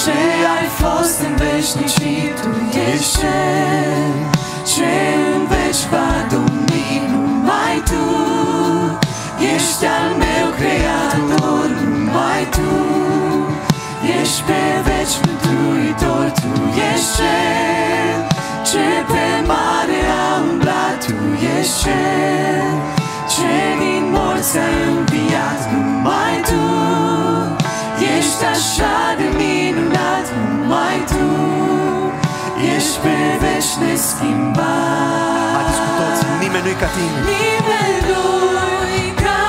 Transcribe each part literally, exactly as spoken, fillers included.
ce ai fost în veșnicii, Tu ești Cel ce în veci va domni, numai Tu ești al meu Creator, numai Tu ești pe veci mântuitor, Tu ești Cel ce pe mare a umblat, Tu ești Cel ce din morți a înviat, numai Tu ești așa de minunat, numai Tu ești pe veci neschimbat. Haideți cu toți, nimeni nu-i ca Tine. Nimeni nu-i ca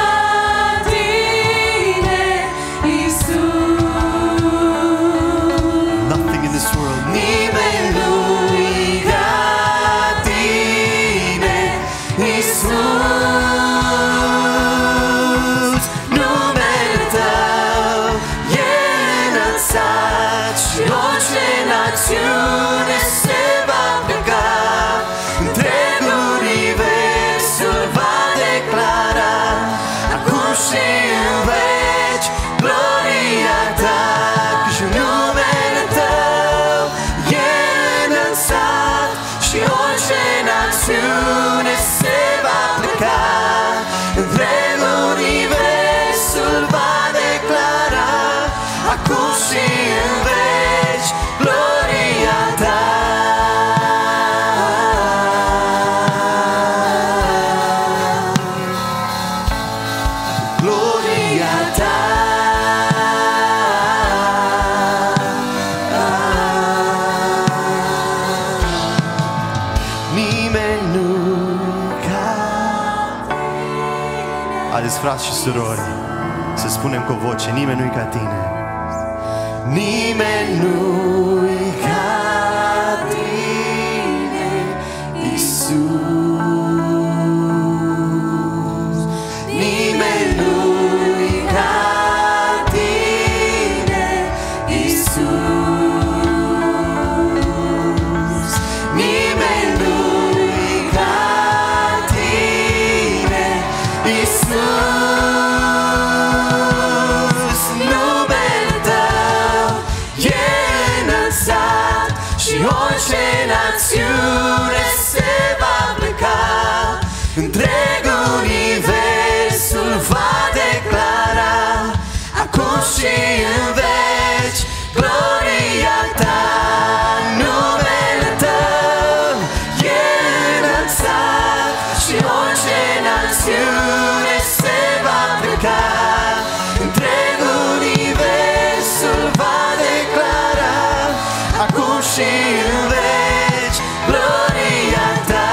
Tine, Iisus. Nothing in this world. Nimeni nu-i ca Tine, Iisus. Numele Tău e înălțat și orice națiune se va pleca, întreg universul va declara acum și în veci gloria Ta. Și numele Tău e înălțat și orice națiune se va pleca, întreg universul va declara acum și în veci gloria Ta. Gloria Ta. Nimeni nu-i ca Tine. Haideți, frați și surori, să spunem cu o voce, nimeni nu-i ca Tine. Nimeni nu-i ca Tine, Iisus. Nimeni nu-i ca Tine, Iisus. Nimeni nu-i ca Tine, Iisus. Numele Tău e înălțat și orice națiune se va pleca, întreg universul va declara acum și în veci gloria Ta. Numele Tău e înălțat și orice națiune se va pleca, întreg universul va declara acum și în veci gloria Ta.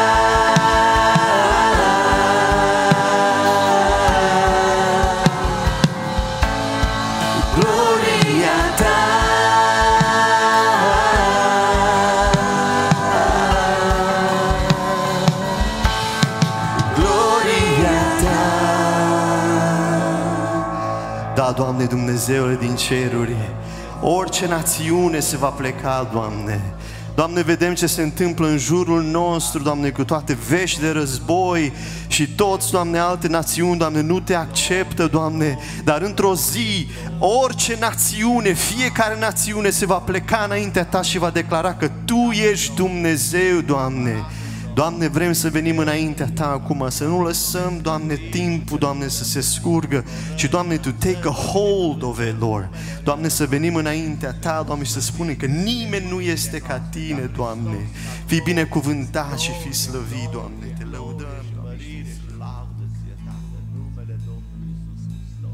Gloria Ta. Gloria Ta. Da, Doamne Dumnezeule din ceruri, orice națiune se va pleca, Doamne. Doamne, vedem ce se întâmplă în jurul nostru, Doamne, cu toate vești de război și toți, Doamne, alte națiuni, Doamne, nu Te acceptă, Doamne, dar într-o zi, orice națiune, fiecare națiune se va pleca înaintea Ta și va declara că Tu ești Dumnezeu, Doamne. Doamne, vrem să venim înaintea Ta acum, să nu lăsăm, Doamne, timpul, Doamne, să se scurgă, ci, Doamne, to take a hold of it, Lord. Doamne, să venim înaintea Ta, Doamne, și să spunem că nimeni nu este ca Tine, Doamne. Fii binecuvântat și fii slăvit, Doamne. Te lăudăm, mărire, laudă ție, Tată, în numele Domnului Iisus Hristos.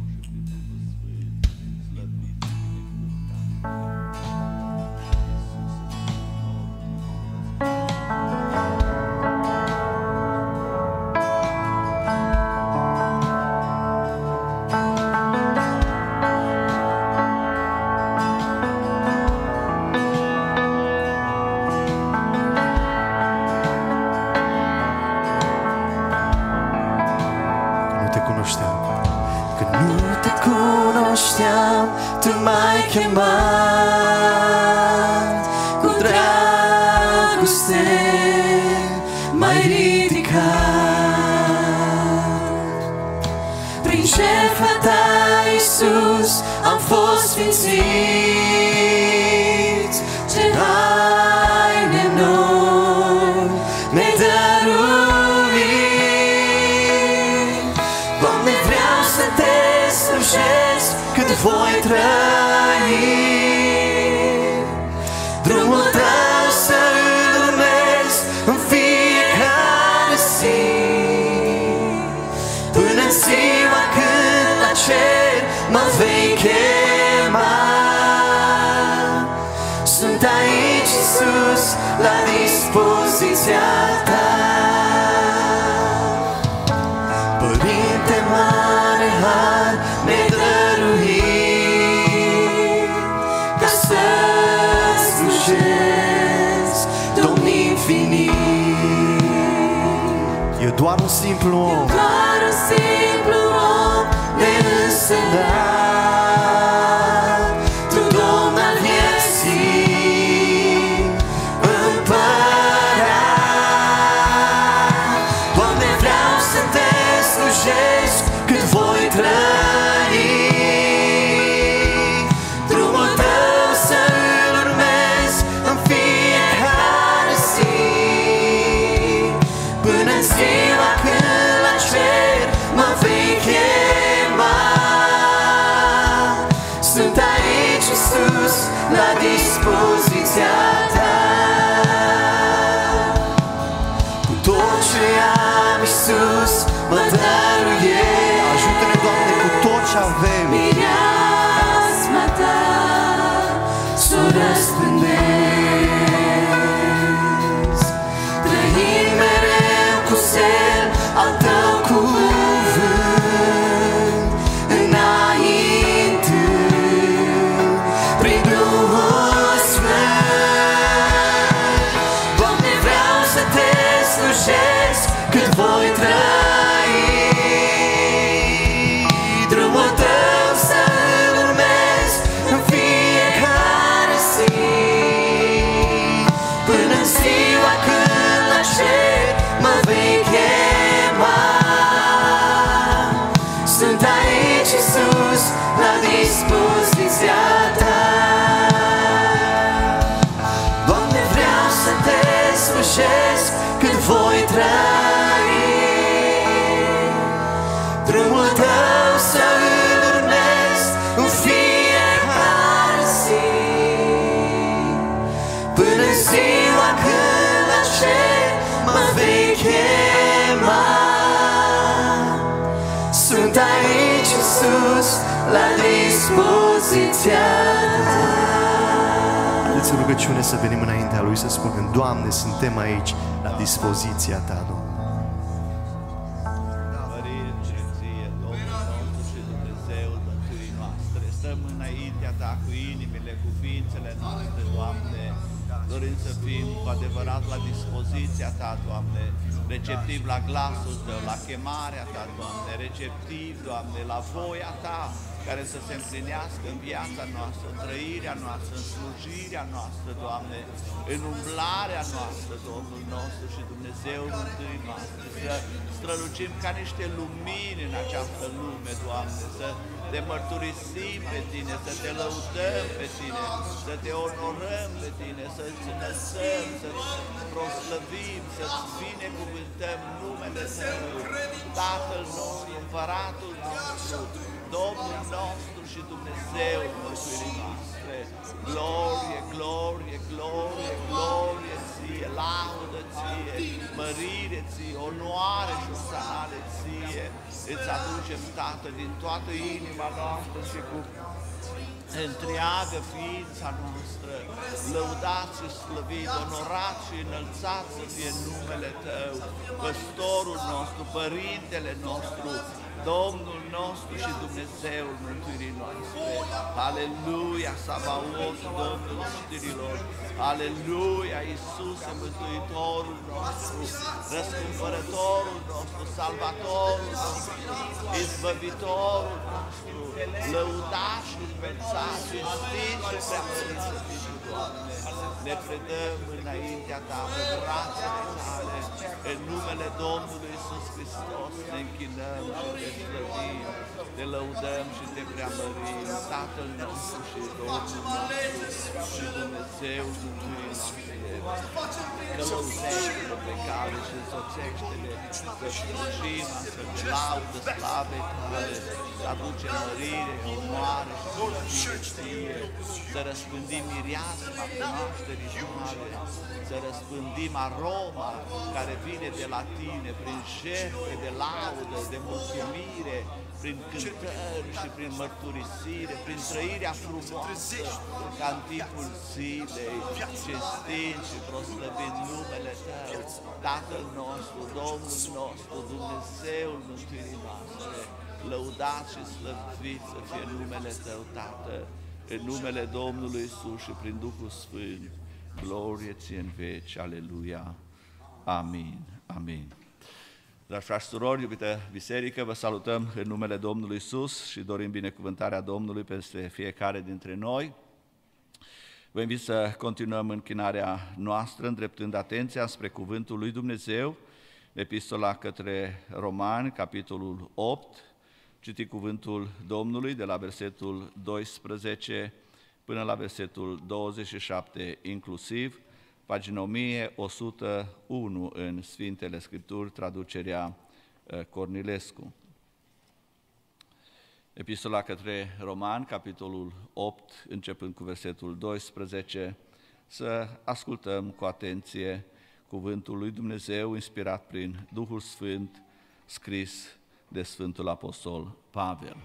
cunoșteam, Tu m-ai chemat, cu dragoste m-ai ridicat. Prin jertfa Ta, Iisus, am fost sfințit. voi trăi. Drumul tău să-l urmez în fiecare zi, până în ziua când la cer mă vei chema. Sunt aici, Iisus, la dispoziția ta. Părinte mare har ne-ai dăruit ca să-ți slujesc, Domn infinit. E doar un simplu om, E doar un simplu om neînsemnat, Tu, Domn al vieții, împărat. Doamne, vreau să te slujesc cât voi trăi. Drumul tău să-l urmez în fiecare zi, până în ziua când la cer mă vei chema. Sunt aici, Iisus, la dispoziția ta. Cu tot ce am, Iisus, mă dăruiesc. ajută-ne, Doamne, cu tot ce avem. Mireasma ta s-o răspândesc, trăind mereu cu zel al tău cuvânt, înainte prin Duhul Sfânt. Doamne, vreau să te slujesc cât voi trăi. Drumul tău să-l urmez în fiecare zi, până în ziua când la cer mă vei chema. Sunt aici, Iisus, la dispoziția ta. Doamne, vreau să te slujesc cât voi trăi. Drumul tău să-l urmez în fiecare zi, până în ziua când la cer mă vei chema. Sunt aici, Iisus, la dispoziția ta. Haideți în rugăciune să venim înaintea Lui, să spunem: Doamne, suntem aici la dispoziția Ta, Domnule. Mărire ție, Domnul nostru și Dumnezeul mântuirii noastre, stăm înaintea Ta cu inimile, cu ființele noastre, Doamne, dorind să fim cu adevărat la dispoziția Ta, Doamne, receptiv la glasul Tău, la chemarea Ta, Doamne, receptiv, Doamne, la voia Ta, care să se împlinească în viața noastră, în trăirea noastră, în slujirea noastră, Doamne, în umblarea noastră, Domnul nostru și Dumnezeul mântuirii noastre, să strălucim ca niște lumini în această lume, Doamne, să te mărturisim pe Tine, să te lăudăm pe Tine, să te onorăm pe Tine, să-ți înălțăm, să-ți proslăvim, să-ți binecuvântăm numele Tău, Tatăl nostru, Împăratul nostru, Domnul nostru și Dumnezeul mântuirii noastre. Glorie, glorie, glorie, glorie Ție, laudă Ție, mărire Ție, onoare și osanare Ție. Îți aducem, Tată, din toată inima noastră și cu întreagă ființa noastră, lăudat și slăvit, onorat și înălțat să fie numele Tău, Păstorul nostru, Părintele nostru, Domnul nostru și Dumnezeul mântuirii noastre. Aleluia, Sabaoth, Domnul știrilor. Aleluia, Iisuse, Mântuitorul nostru, Răscumpărătorul nostru, Salvatorul nostru, Izbăvitorul nostru, lăudat și înălțat, cinstit și preamărit să fii Tu, Doamne. Ne predăm înaintea Ta, pe brațele Tale, în numele Domnului Iisus Hristos, ne închinăm și Te slăvim, Te lăudăm și Te preamărim, Tatăl nostru și Domnul nostru și Dumnezeul Mântuirii noastre. Călăuzește-le pe care și însoțește-le să slujim, să laudă slavei Tale, să aduce mărire, onoare și slăvire, să răspândim mireasma cunoașterii Tale, să răspândim aroma care vine de la Tine prin jertfe de laudă, de mulțumire, prin cântări și prin mărturisire, prin trăirea frumoasă, ca în timpul zilei, cinstind și proslăvind numele Tău, Tatăl nostru, Domnul nostru, Dumnezeul mântuirii noastre, lăudat și slăvit să fie numele Tău, Tată, în numele Domnului Iisus și prin Duhul Sfânt, glorie Ție în veci, aleluia, amin, amin. Dragi frați și surori, iubită biserică, vă salutăm în numele Domnului Iisus și dorim binecuvântarea Domnului peste fiecare dintre noi. Vă invit să continuăm închinarea noastră, îndreptând atenția spre Cuvântul lui Dumnezeu, Epistola către Romani, capitolul opt, citi Cuvântul Domnului de la versetul doisprezece până la versetul douăzeci și șapte inclusiv, pagina o mie o sută unu în Sfintele Scripturi, traducerea Cornilescu. Epistola către Romani, capitolul opt, începând cu versetul doisprezece, să ascultăm cu atenție cuvântul lui Dumnezeu, inspirat prin Duhul Sfânt, scris de Sfântul Apostol Pavel.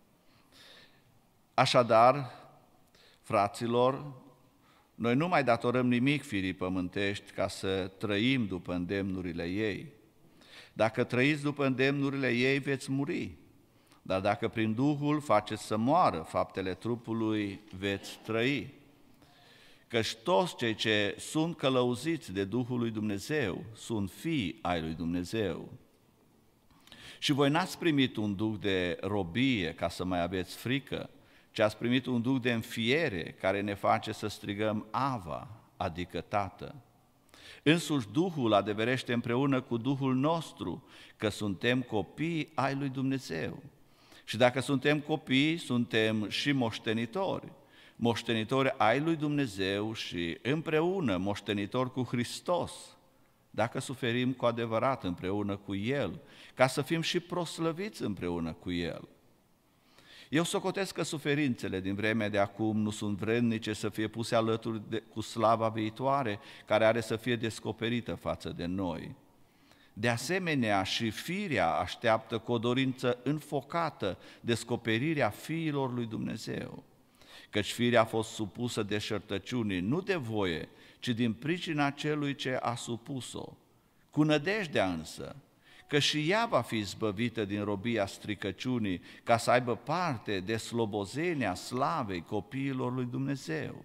Așadar, fraților, noi nu mai datorăm nimic firii pământești ca să trăim după îndemnurile ei. Dacă trăiți după îndemnurile ei, veți muri, dar dacă prin Duhul faceți să moară faptele trupului, veți trăi. Căci toți cei ce sunt călăuziți de Duhul lui Dumnezeu sunt fii ai lui Dumnezeu. Și voi n-ați primit un duh de robie ca să mai aveți frică, ci ați primit un duh de înfiere care ne face să strigăm Ava, adică Tată. Însuși Duhul adeverește împreună cu Duhul nostru că suntem copii ai lui Dumnezeu. Și dacă suntem copii, suntem și moștenitori, moștenitori ai lui Dumnezeu și împreună moștenitori cu Hristos, dacă suferim cu adevărat împreună cu El, ca să fim și proslăviți împreună cu El. Eu socotesc că suferințele din vremea de acum nu sunt vrednice să fie puse alături de, cu slava viitoare, care are să fie descoperită față de noi. De asemenea, și firea așteaptă cu o dorință înfocată descoperirea fiilor lui Dumnezeu, căci firea a fost supusă deșertăciunii, nu de voie, ci din pricina celui ce a supus-o. Cu nădejdea însă, că și ea va fi zbăvită din robia stricăciunii, ca să aibă parte de slobozenia slavei copiilor lui Dumnezeu.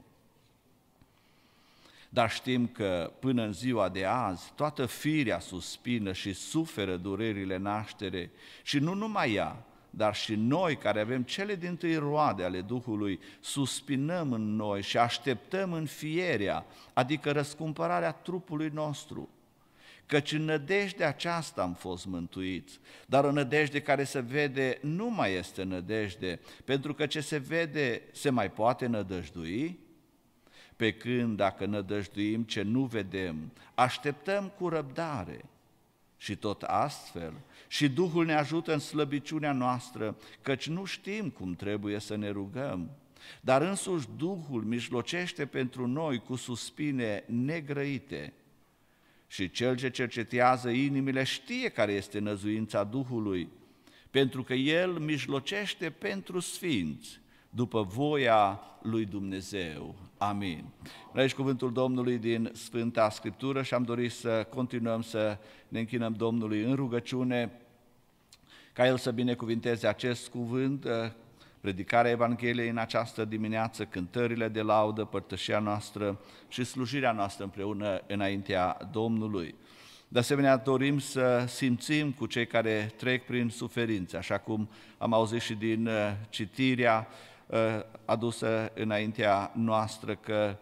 Dar știm că până în ziua de azi toată firea suspină și suferă durerile naștere și nu numai ea, dar și noi care avem cele dintâi roade ale Duhului, suspinăm în noi și așteptăm înfierea, adică răscumpărarea trupului nostru. Căci în nădejde aceasta am fost mântuiți, dar o nădejde care se vede nu mai este nădejde, pentru că ce se vede se mai poate nădăjdui? Pe când dacă nădăjduim ce nu vedem, așteptăm cu răbdare. Și tot astfel, și Duhul ne ajută în slăbiciunea noastră, căci nu știm cum trebuie să ne rugăm, dar însuși Duhul mijlocește pentru noi cu suspine negrăite. Și Cel ce cercetează inimile știe care este năzuința Duhului, pentru că El mijlocește pentru sfinți, după voia lui Dumnezeu. Amin. Aici cuvântul Domnului din Sfânta Scriptură și am dorit să continuăm să ne închinăm Domnului în rugăciune, ca El să binecuvinteze acest cuvânt, predicarea Evangheliei în această dimineață, cântările de laudă, părtășia noastră și slujirea noastră împreună înaintea Domnului. De asemenea, dorim să simțim cu cei care trec prin suferințe, așa cum am auzit și din citirea adusă înaintea noastră, că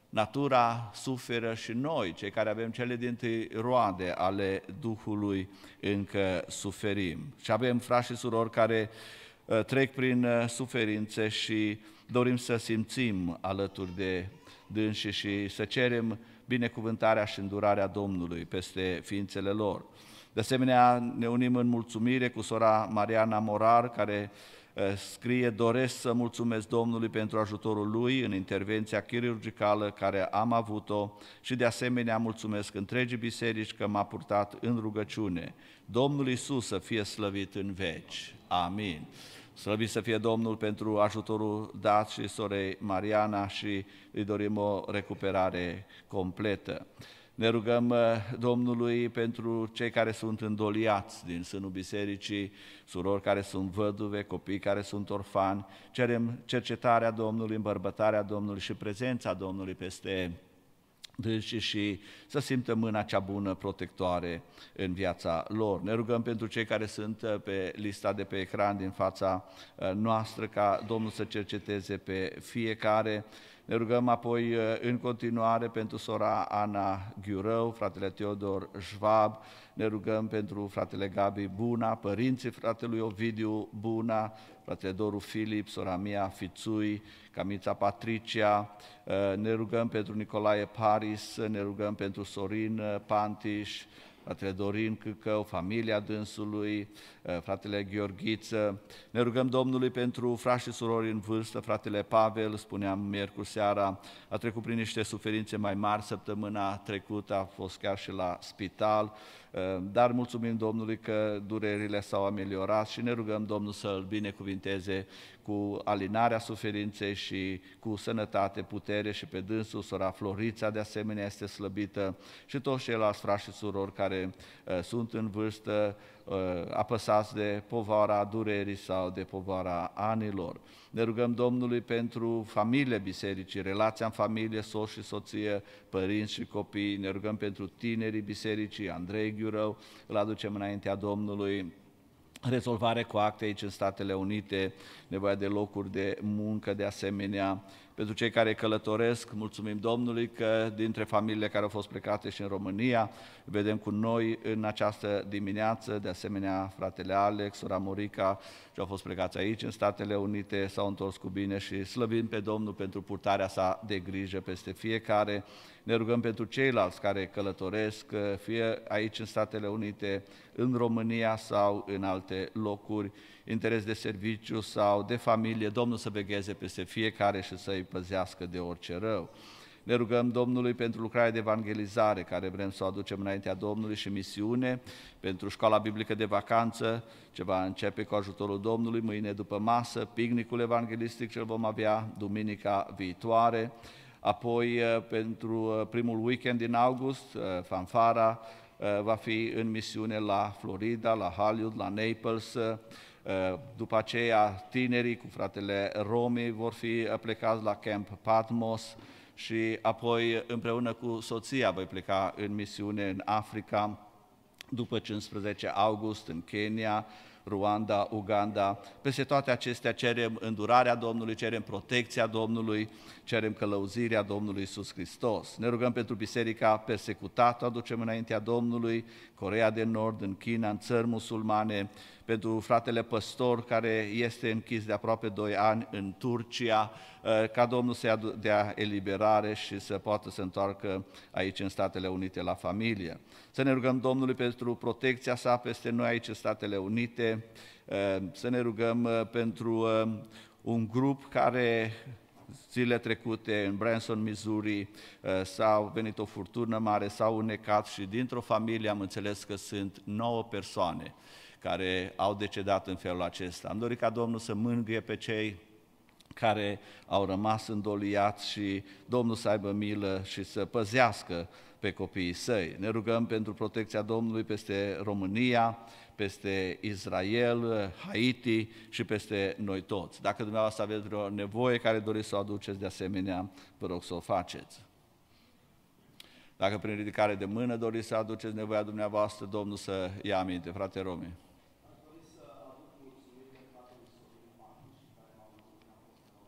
natura suferă și noi, cei care avem cele dintâi roade ale Duhului, încă suferim. Și avem frați și surori care trec prin suferințe și dorim să simțim alături de dânsii și să cerem binecuvântarea și îndurarea Domnului peste ființele lor. De asemenea, ne unim în mulțumire cu sora Mariana Morar, care scrie: doresc să mulțumesc Domnului pentru ajutorul lui în intervenția chirurgicală care am avut-o și de asemenea mulțumesc întregii biserici că m-a purtat în rugăciune. Domnul Iisus să fie slăvit în veci. Amin. Slăvit să fie Domnul pentru ajutorul dat și sorei Mariana și îi dorim o recuperare completă. Ne rugăm Domnului pentru cei care sunt îndoliați din sânul bisericii, surori care sunt văduve, copii care sunt orfani. Cerem cercetarea Domnului, îmbărbătarea Domnului și prezența Domnului peste dânsii și să simtă mâna cea bună protectoare în viața lor. Ne rugăm pentru cei care sunt pe lista de pe ecran din fața noastră, ca Domnul să cerceteze pe fiecare. Ne rugăm apoi în continuare pentru sora Ana Ghiurău, fratele Teodor Schwab, ne rugăm pentru fratele Gabi Buna, părinții fratelui Ovidiu Buna, fratele Doru Filip, sora Mia Fițui, Camița Patricia, ne rugăm pentru Nicolae Paris, ne rugăm pentru Sorin Pantiș, fratele Dorin Câcău, familia dânsului, fratele Gheorghiță. Ne rugăm Domnului pentru frați și surori în vârstă, fratele Pavel, spuneam miercuri seara, a trecut prin niște suferințe mai mari săptămâna trecută, a fost chiar și la spital, dar mulțumim Domnului că durerile s-au ameliorat și ne rugăm Domnul să-L binecuvinteze cu alinarea suferinței și cu sănătate, putere și pe dânsul, sora Florița de asemenea este slăbită și toți ceilalți frați și surori care uh, sunt în vârstă, uh, apăsați de povara durerii sau de povara anilor. Ne rugăm Domnului pentru familie bisericii, relația în familie, soț și soție, părinți și copii. Ne rugăm pentru tinerii bisericii, Andrei Ghiurău, îl aducem înaintea Domnului. Rezolvare cu acte aici în Statele Unite, nevoia de locuri de muncă de asemenea. Pentru cei care călătoresc, mulțumim Domnului că dintre familiile care au fost plecate și în România, vedem cu noi în această dimineață, de asemenea fratele Alex, sora Morica, și au fost plecați aici în Statele Unite, s-au întors cu bine și slăvim pe Domnul pentru purtarea sa de grijă peste fiecare. Ne rugăm pentru ceilalți care călătoresc, fie aici în Statele Unite, în România sau în alte locuri, interes de serviciu sau de familie, Domnul să vegheze peste fiecare și să-i păzească de orice rău. Ne rugăm Domnului pentru lucrarea de evangelizare, care vrem să o aducem înaintea Domnului, și misiune, pentru școala biblică de vacanță, ce va începe cu ajutorul Domnului mâine după masă, picnicul evanghelistic ce îl vom avea duminica viitoare, apoi pentru primul weekend din august, fanfara va fi în misiune la Florida, la Hollywood, la Naples. După aceea, tinerii cu fratele Romi vor fi plecați la Camp Patmos și apoi împreună cu soția voi pleca în misiune în Africa după cincisprezece august în Kenya, Rwanda, Uganda. Peste toate acestea cerem îndurarea Domnului, cerem protecția Domnului, cerem călăuzirea Domnului Iisus Hristos. Ne rugăm pentru biserica persecutată, aducem înaintea Domnului, Coreea de Nord, în China, în țări musulmane, pentru fratele păstor care este închis de aproape doi ani în Turcia, ca Domnul să-i dea eliberare și să poată să întoarcă aici în Statele Unite la familie. Să ne rugăm Domnului pentru protecția sa peste noi aici în Statele Unite, să ne rugăm pentru un grup care zile trecute în Branson, Missouri, s-a venit o furtună mare, s-au înnecat și dintr-o familie am înțeles că sunt nouă persoane care au decedat în felul acesta. Am dorit ca Domnul să mângâie pe cei care au rămas îndoliați și Domnul să aibă milă și să păzească pe copiii săi. Ne rugăm pentru protecția Domnului peste România, peste Israel, Haiti și peste noi toți. Dacă dumneavoastră aveți vreo nevoie care doriți să o aduceți, de asemenea, vă rog să o faceți. Dacă prin ridicare de mână doriți să aduceți nevoia dumneavoastră, Domnul să ia aminte. Frate Romi.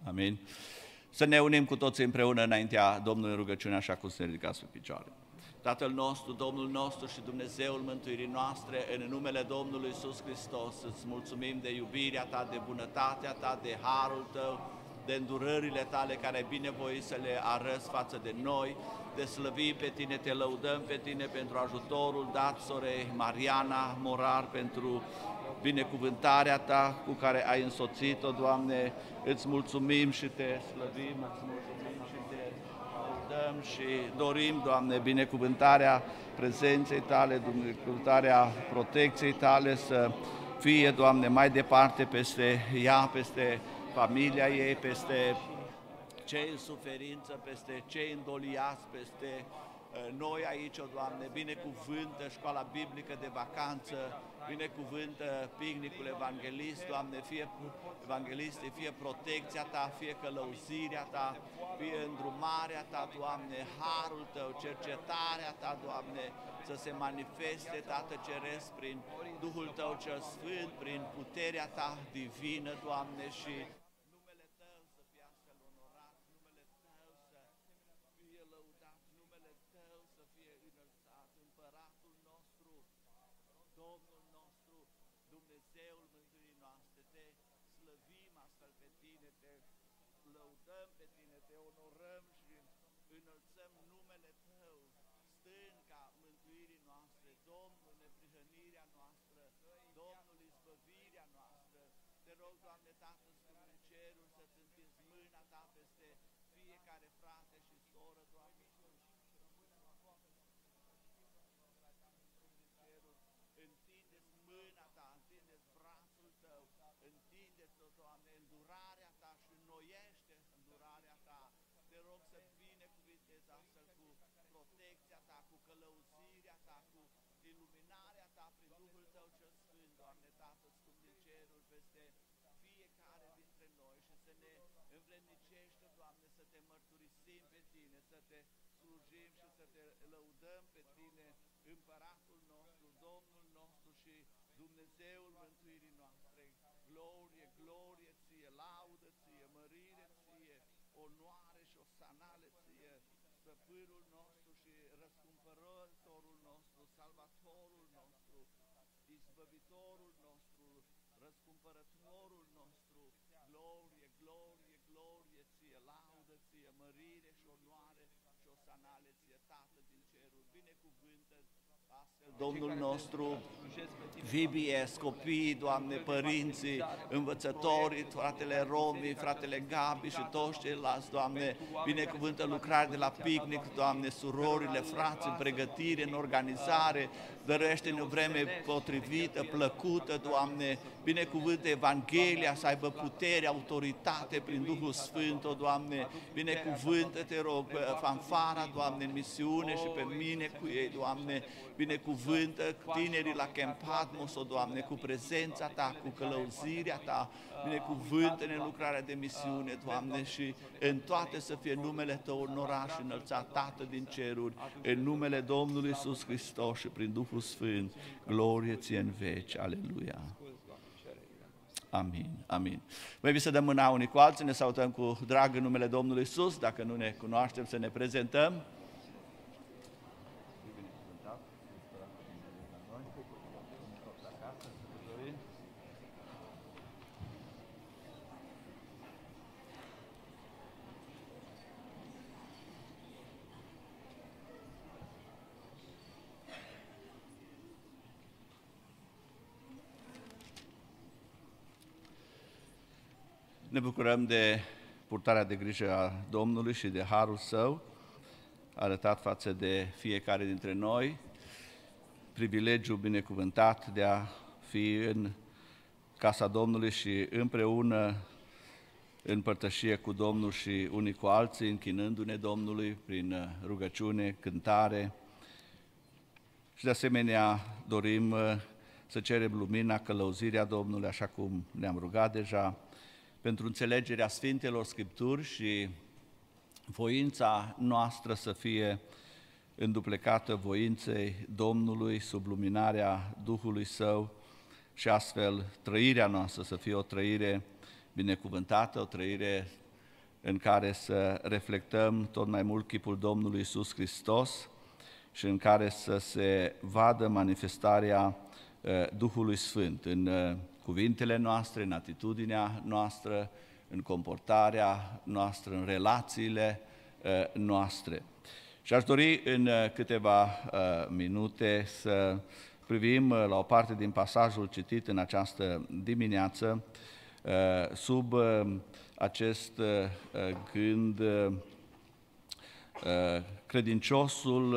Amin. Să ne unim cu toții împreună înaintea Domnului în rugăciune, așa cum se ridicați pe picioare. Tatăl nostru, Domnul nostru și Dumnezeul mântuirii noastre, în numele Domnului Iisus Hristos, îți mulțumim de iubirea Ta, de bunătatea Ta, de harul Tău, de îndurările Tale care ai binevoit să le arăți față de noi, te slăvim pe Tine, te lăudăm pe Tine pentru ajutorul dat sorei Mariana Morar, pentru binecuvântarea Ta cu care ai însoțit-o, Doamne, îți mulțumim și te slăvim, îți mulțumim și te laudăm și dorim, Doamne, binecuvântarea prezenței Tale, binecuvântarea protecției Tale să fie, Doamne, mai departe peste ea, peste familia ei, peste cei în suferință, peste cei îndoliați, peste noi aici, o Doamne, binecuvântă școala biblică de vacanță, binecuvântă picnicul evanghelist, Doamne, fie evangheliste, fie protecția Ta, fie călăuzirea Ta, fie îndrumarea Ta, Doamne, harul Tău, cercetarea Ta, Doamne, să se manifeste, Tată Ceresc, prin Duhul Tău cel Sfânt, prin puterea Ta divină, Doamne, și numele Tău să fie astfel onorat, numele Tău să fie lăudat, numele Tău să fie înălțat, Împăratul nostru, Domnul nostru, Dumnezeul mântuirii noastre, te slăvim astfel pe Tine, te lăudăm pe Tine, te onorăm și înălțăm numele Tău, stânca mântuirii noastre, Domnul, neprihănirea noastră, Domnul, izbăvirea noastră. Te rog, Doamne, Tată Sfânt în cerul, să-ți întinzi mâna Ta peste fiecare frate și soră, Doamne, întindeți mâna Ta, întindeți brațul Tău, întindeți-o, Doamne, îndurarea Ta și înnoiește îndurarea Ta. Te rog să binecuvintezi astfel cu protecția Ta, cu călăuzirea Ta, cu iluminarea Ta prin Duhul Tău cel Sfânt, Doamne, Tată Sfânt din cerul, peste fiecare dintre noi și să ne învrednicește, Doamne, să Te mărturisim pe Tine, să Te slujim și să Te lăudăm pe Tine, Împăratul nostru, Domnul nostru și Dumnezeul mântuirii noastre. Glorie, glorie Ție, laudă Ție, mărire Ție, onoare și osanale Ție, Stăpânul nostru și răscumpărătorul nostru, Salvatorul nostru, Izbăvitorul nostru, Răscumpărătorul nostru. Glorie, glorie, glorie Ție, laudă Ție, mărire și onoare și osanale Ție, Tată din cerul, binecuvântă astfel Domnul nostru, V B S, copiii, Doamne, părinții, învățătorii, fratele Romi, fratele Gabi și toți ceilalți, Doamne, binecuvântă lucrarea de la picnic, Doamne, surorile, frați, în pregătire, în organizare, dăruiește-ne o vreme potrivită, plăcută, Doamne, binecuvântă Evanghelia să aibă putere, autoritate prin Duhul Sfânt, o Doamne, binecuvântă, te rog, fanfara, Doamne, în misiune și pe mine cu ei, Doamne, binecuvântă tinerii la Camp Patmos, o Doamne, cu prezența Ta, cu călăuzirea Ta, binecuvântă-ne în lucrarea de misiune, Doamne, și în toate să fie numele Tău onorat și înălțat, Tată din ceruri, în numele Domnului Iisus Hristos și prin Duhul Sfânt, glorie Ție în veci, aleluia. Amin, amin. Voi să dăm mâna unii cu alții, ne salutăm cu drag în numele Domnului Iisus, dacă nu ne cunoaștem să ne prezentăm. Ne bucurăm de purtarea de grijă a Domnului și de harul Său, arătat față de fiecare dintre noi, privilegiul binecuvântat de a fi în casa Domnului și împreună în părtășie cu Domnul și unii cu alții, închinându-ne Domnului prin rugăciune, cântare. Și de asemenea dorim să cerem lumina, călăuzirea Domnului, așa cum ne-am rugat deja, pentru înțelegerea Sfintelor Scripturi și voința noastră să fie înduplecată voinței Domnului sub luminarea Duhului Său și astfel trăirea noastră să fie o trăire binecuvântată, o trăire în care să reflectăm tot mai mult chipul Domnului Iisus Hristos și în care să se vadă manifestarea Duhului Sfânt în cuvintele noastre, în atitudinea noastră, în comportarea noastră, în relațiile noastre. Și aș dori în câteva minute să privim la o parte din pasajul citit în această dimineață, sub acest gând, credinciosul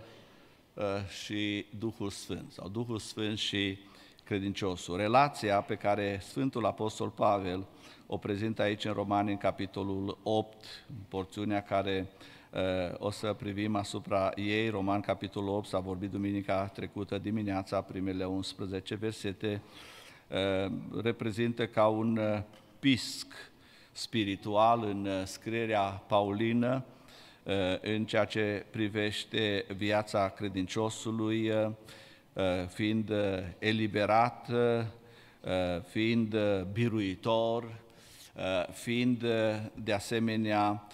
și Duhul Sfânt, sau Duhul Sfânt și credinciosul. Relația pe care Sfântul Apostol Pavel o prezintă aici în Romani, în capitolul opt, porțiunea care o să privim asupra ei. Roman, capitolul opt, s-a vorbit duminica trecută dimineața, primele unsprezece versete, reprezintă ca un pisc spiritual în scrierea paulină, în ceea ce privește viața credinciosului, fiind eliberat, fiind biruitor, fiind de asemenea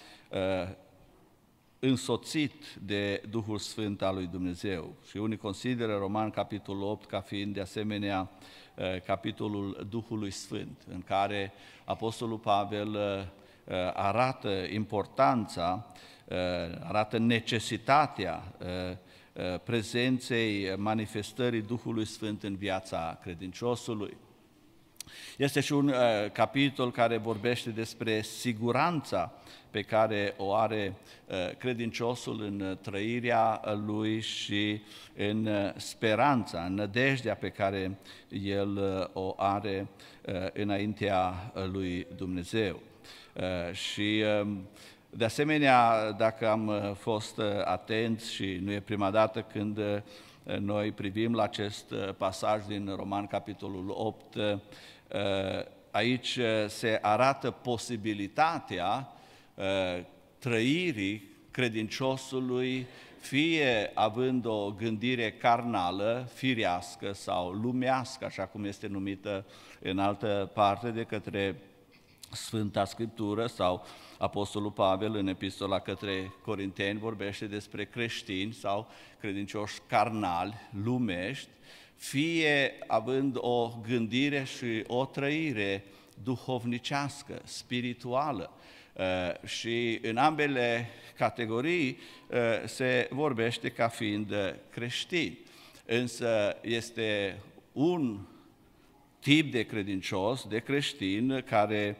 însoțit de Duhul Sfânt al lui Dumnezeu. Și unii consideră Roman, capitolul opt, ca fiind de asemenea capitolul Duhului Sfânt, în care Apostolul Pavel arată importanța, arată necesitatea prezenței, manifestării Duhului Sfânt în viața credinciosului. Este și un capitol care vorbește despre siguranța pe care o are credinciosul în trăirea lui și în speranța, în nădejdea pe care el o are înaintea lui Dumnezeu. Și de asemenea, dacă am fost atenți, și nu e prima dată când noi privim la acest pasaj din Roman, capitolul opt, aici se arată posibilitatea trăirii credinciosului, fie având o gândire carnală, firească sau lumească, așa cum este numită în altă parte de către Sfânta Scriptură, sau Apostolul Pavel în epistola către Corinteni vorbește despre creștini sau credincioși carnali, lumești, fie având o gândire și o trăire duhovnicească, spirituală. Și în ambele categorii se vorbește ca fiind creștini. Însă este un tip de credincios, de creștin, care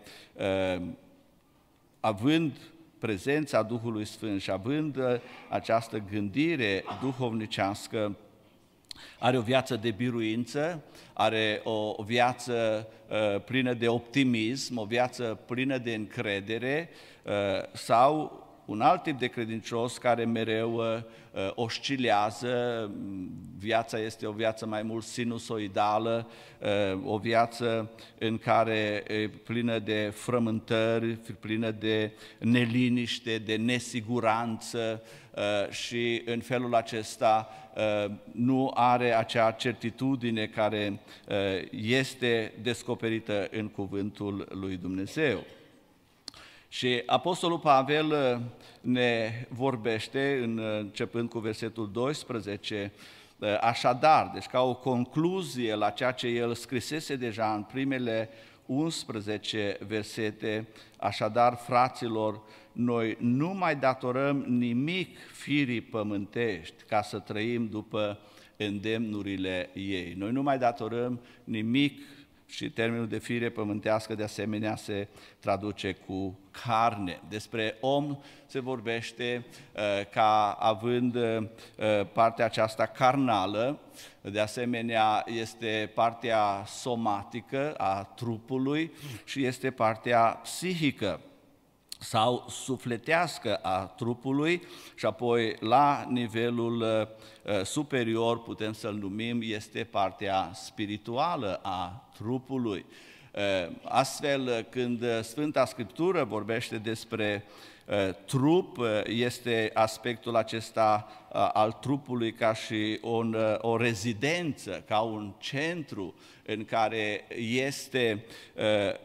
având prezența Duhului Sfânt și având această gândire duhovnicească, are o viață de biruință, are o viață uh, plină de optimism, o viață plină de încredere, uh, sau un alt tip de credincios care mereu uh, oscilează, viața este o viață mai mult sinusoidală, uh, o viață în care e plină de frământări, plină de neliniște, de nesiguranță, uh, și în felul acesta uh, nu are acea certitudine care uh, este descoperită în cuvântul lui Dumnezeu. Și Apostolul Pavel ne vorbește, începând cu versetul doisprezece, așadar, deci ca o concluzie la ceea ce el scrisese deja în primele unsprezece versete, așadar, fraților, noi nu mai datorăm nimic firii pământești ca să trăim după îndemnurile ei. Noi nu mai datorăm nimic. Și termenul de fire pământească de asemenea se traduce cu carne. Despre om se vorbește uh, ca având uh, partea aceasta carnală, de asemenea este partea somatică a trupului și este partea psihică sau sufletească a trupului, și apoi la nivelul uh, superior, putem să-l numim, este partea spirituală a trupului. Uh, astfel, când Sfânta Scriptură vorbește despre uh, trup, uh, este aspectul acesta uh, al trupului ca și un, uh, o rezidență, ca un centru în care este uh,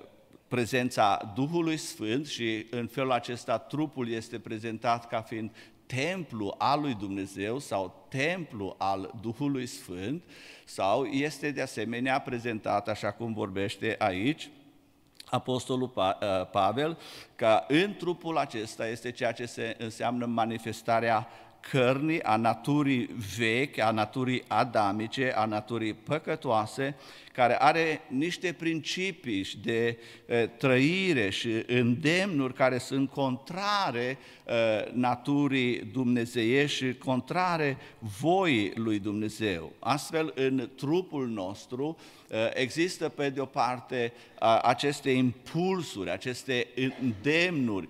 prezența Duhului Sfânt și în felul acesta trupul este prezentat ca fiind templu al lui Dumnezeu sau templu al Duhului Sfânt, sau este de asemenea prezentat, așa cum vorbește aici Apostolul Pavel, că în trupul acesta este ceea ce se înseamnă manifestarea cărnii, a naturii vechi, a naturii adamice, a naturii păcătoase, care are niște principii de e, trăire și îndemnuri care sunt contrare e, naturii dumnezeiești și contrare voii lui Dumnezeu. Astfel, în trupul nostru e, există pe de o parte a, aceste impulsuri, aceste îndemnuri,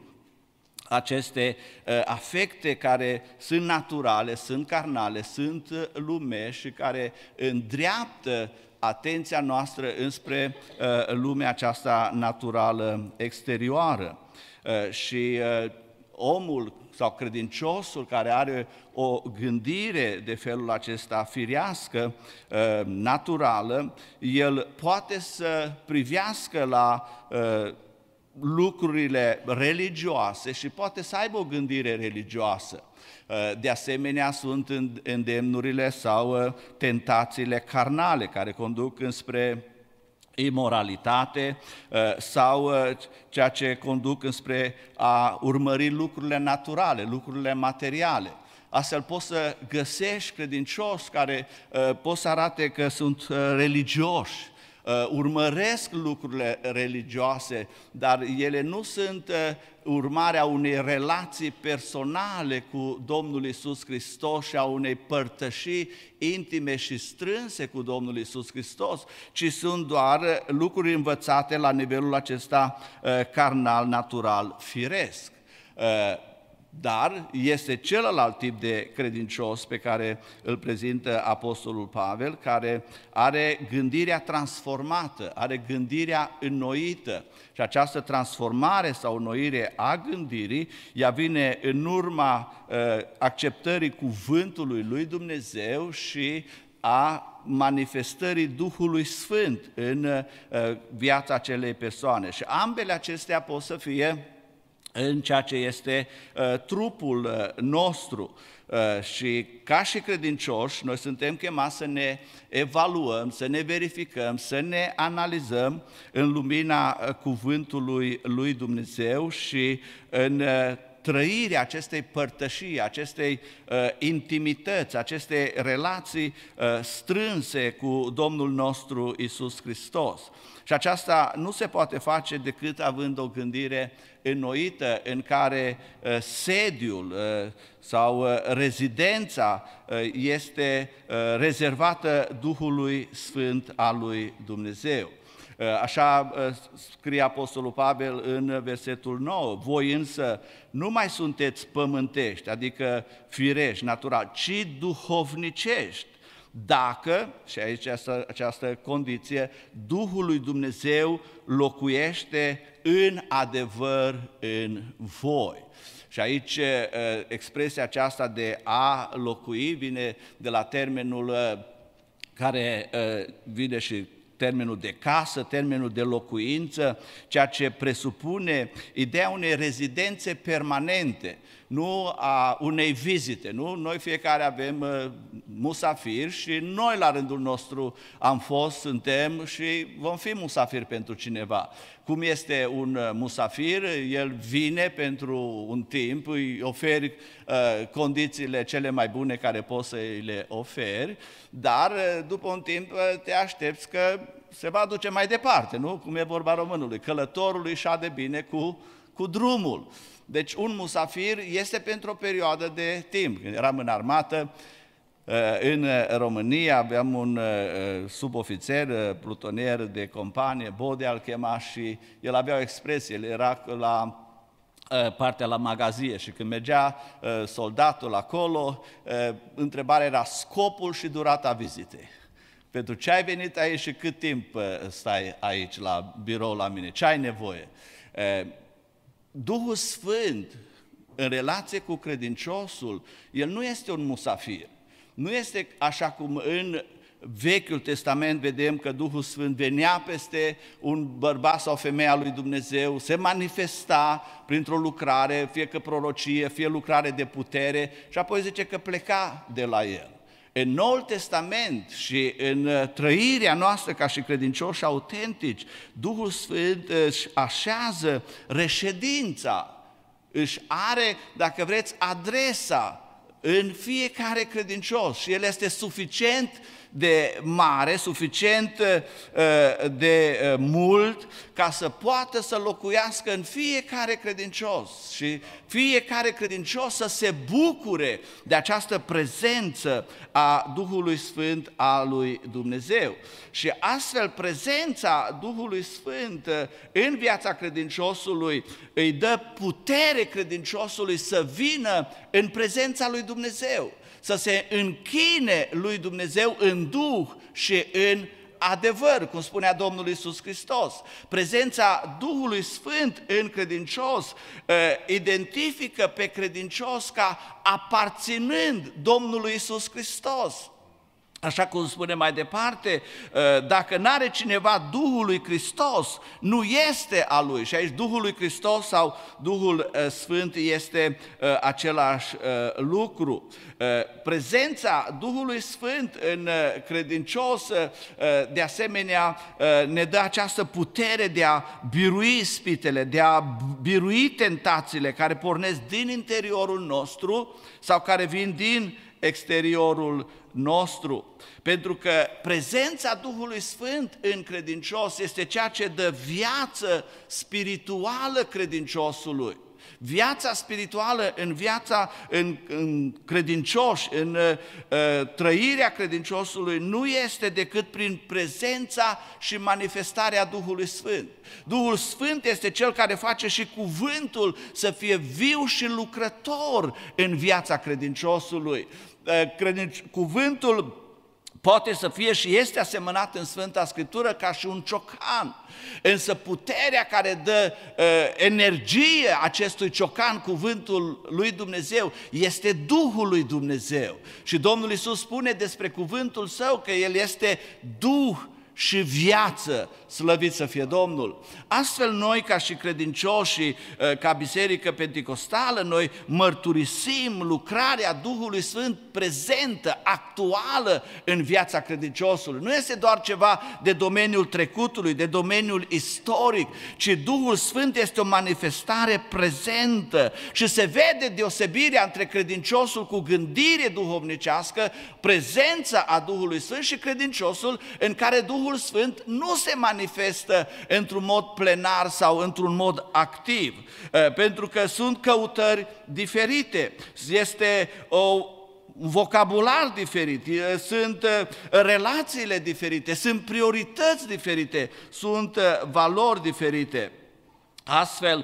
aceste uh, afecte care sunt naturale, sunt carnale, sunt uh, lumești și care îndreaptă atenția noastră înspre uh, lumea aceasta naturală exterioară. Uh, și uh, omul sau credinciosul care are o gândire de felul acesta firească, uh, naturală, el poate să privească la uh, lucrurile religioase și poate să aibă o gândire religioasă. De asemenea, sunt îndemnurile sau tentațiile carnale care conduc înspre imoralitate sau ceea ce conduc înspre a urmări lucrurile naturale, lucrurile materiale. Astfel poți să găsești credincioși care pot să arate că sunt religioși, urmăresc lucrurile religioase, dar ele nu sunt urmarea unei relații personale cu Domnul Iisus Hristos și a unei părtășii intime și strânse cu Domnul Iisus Hristos, ci sunt doar lucruri învățate la nivelul acesta carnal, natural, firesc. Dar este celălalt tip de credincios pe care îl prezintă Apostolul Pavel, care are gândirea transformată, are gândirea înnoită. Și această transformare sau înnoire a gândirii, ea vine în urma uh, acceptării cuvântului lui Dumnezeu și a manifestării Duhului Sfânt în uh, viața acelei persoane. Și ambele acestea pot să fie în ceea ce este uh, trupul uh, nostru. Uh, și ca și credincioși, noi suntem chemați să ne evaluăm, să ne verificăm, să ne analizăm în lumina uh, cuvântului lui Dumnezeu și în uh, trăirea acestei părtășii, acestei uh, intimități, acestei relații uh, strânse cu Domnul nostru Iisus Hristos. Și aceasta nu se poate face decât având o gândire înnoită în care uh, sediul uh, sau uh, rezidența uh, este uh, rezervată Duhului Sfânt al lui Dumnezeu. Așa scrie Apostolul Pavel în versetul nouă, voi însă nu mai sunteți pământești, adică firești, natural, ci duhovnicești, dacă, și aici această, această condiție, Duhul lui Dumnezeu locuiește în adevăr în voi. Și aici expresia aceasta de a locui vine de la termenul care vine și termenul de casă, termenul de locuință, ceea ce presupune ideea unei rezidențe permanente, nu a unei vizite. Nu? Noi fiecare avem uh, musafiri și noi la rândul nostru am fost, suntem și vom fi musafiri pentru cineva. Cum este un musafir, el vine pentru un timp, îi oferi uh, condițiile cele mai bune care poți să îi le oferi, dar uh, după un timp uh, te aștepți că se va duce mai departe, nu? Cum e vorba românului, călătorul îi șade bine cu, cu drumul. Deci un musafir este pentru o perioadă de timp. Când eram în armată, în România, aveam un subofițer, plutonier de companie, Bode îl chema, și el avea o expresie, el era la partea la magazie și când mergea soldatul acolo, întrebarea era scopul și durata vizitei. Pentru ce ai venit aici și cât timp stai aici la birou la mine? Ce ai nevoie? Duhul Sfânt, în relație cu credinciosul, el nu este un musafir. Nu este așa cum în Vechiul Testament vedem că Duhul Sfânt venea peste un bărbat sau femeia lui Dumnezeu, se manifesta printr-o lucrare, fie că prorocie, fie lucrare de putere, și apoi zice că pleca de la el. În Noul Testament și în trăirea noastră ca și credincioși autentici, Duhul Sfânt își așează reședința, își are, dacă vreți, adresa în fiecare credincios și el este suficient de mare, suficient de mult ca să poată să locuiască în fiecare credincios și fiecare credincios să se bucure de această prezență a Duhului Sfânt al lui Dumnezeu. Și astfel prezența Duhului Sfânt în viața credinciosului îi dă putere credinciosului să vină în prezența lui Dumnezeu, să se închine lui Dumnezeu în Duh și în adevăr, cum spunea Domnul Iisus Hristos. Prezența Duhului Sfânt în credincios identifică pe credincios ca aparținând Domnului Iisus Hristos. Așa cum spune mai departe, dacă n-are cineva Duhul lui Hristos, nu este a lui. Și aici Duhul lui Hristos sau Duhul Sfânt este același lucru. Prezența Duhului Sfânt în credincios, de asemenea, ne dă această putere de a birui ispitele, de a birui tentațiile care pornesc din interiorul nostru sau care vin din exteriorul nostru. Pentru că prezența Duhului Sfânt în credincios este ceea ce dă viață spirituală credinciosului. Viața spirituală în viața, în, în credincioși, în uh, trăirea credinciosului nu este decât prin prezența și manifestarea Duhului Sfânt. Duhul Sfânt este Cel care face și cuvântul să fie viu și lucrător în viața credinciosului. Uh, cuvântul poate să fie și este asemănat în Sfânta Scriptură ca și un ciocan, însă puterea care dă uh, energie acestui ciocan, cuvântul lui Dumnezeu, este Duhul lui Dumnezeu. Și Domnul Iisus spune despre cuvântul Său că El este Duh și viață, slăvit să fie Domnul. Astfel noi, ca și credincioși, ca Biserică Penticostală, noi mărturisim lucrarea Duhului Sfânt prezentă, actuală în viața credinciosului. Nu este doar ceva de domeniul trecutului, de domeniul istoric, ci Duhul Sfânt este o manifestare prezentă și se vede deosebirea între credinciosul cu gândire duhovnicească, prezența a Duhului Sfânt, și credinciosul în care Duhul Sfânt nu se manifestă într-un mod plenar sau într-un mod activ, pentru că sunt căutări diferite, este o un vocabular diferit, sunt relațiile diferite, sunt priorități diferite, sunt valori diferite. Astfel,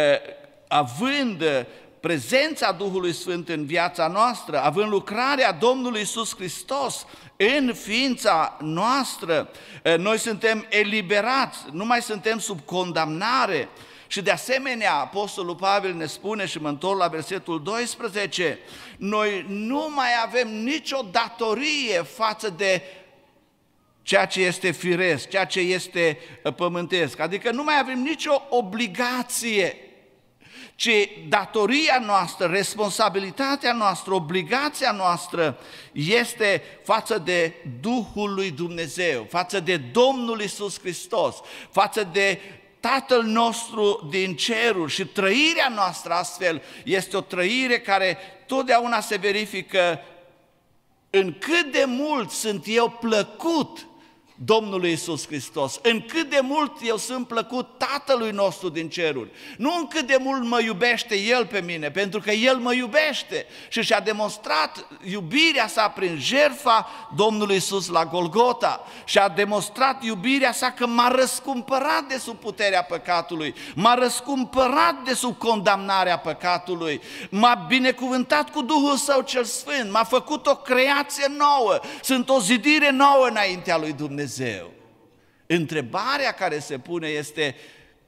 având prezența Duhului Sfânt în viața noastră, având lucrarea Domnului Iisus Hristos în ființa noastră, noi suntem eliberați, nu mai suntem sub condamnare. Și de asemenea, Apostolul Pavel ne spune, și mă întorc la versetul doisprezece, noi nu mai avem nicio datorie față de ceea ce este firesc, ceea ce este pământesc, adică nu mai avem nicio obligație, ci datoria noastră, responsabilitatea noastră, obligația noastră este față de Duhul lui Dumnezeu, față de Domnul Iisus Hristos, față de Tatăl nostru din ceruri. Și trăirea noastră astfel este o trăire care totdeauna se verifică în cât de mult sunt eu plăcut Domnului Iisus Hristos, în cât de mult eu sunt plăcut Tatălui nostru din ceruri, nu în cât de mult mă iubește El pe mine, pentru că El mă iubește și și-a demonstrat iubirea sa prin jertfa Domnului Iisus la Golgota și a demonstrat iubirea sa că m-a răscumpărat de sub puterea păcatului, m-a răscumpărat de sub condamnarea păcatului, m-a binecuvântat cu Duhul Său cel Sfânt, m-a făcut o creație nouă, sunt o zidire nouă înaintea lui Dumnezeu. Întrebarea care se pune este: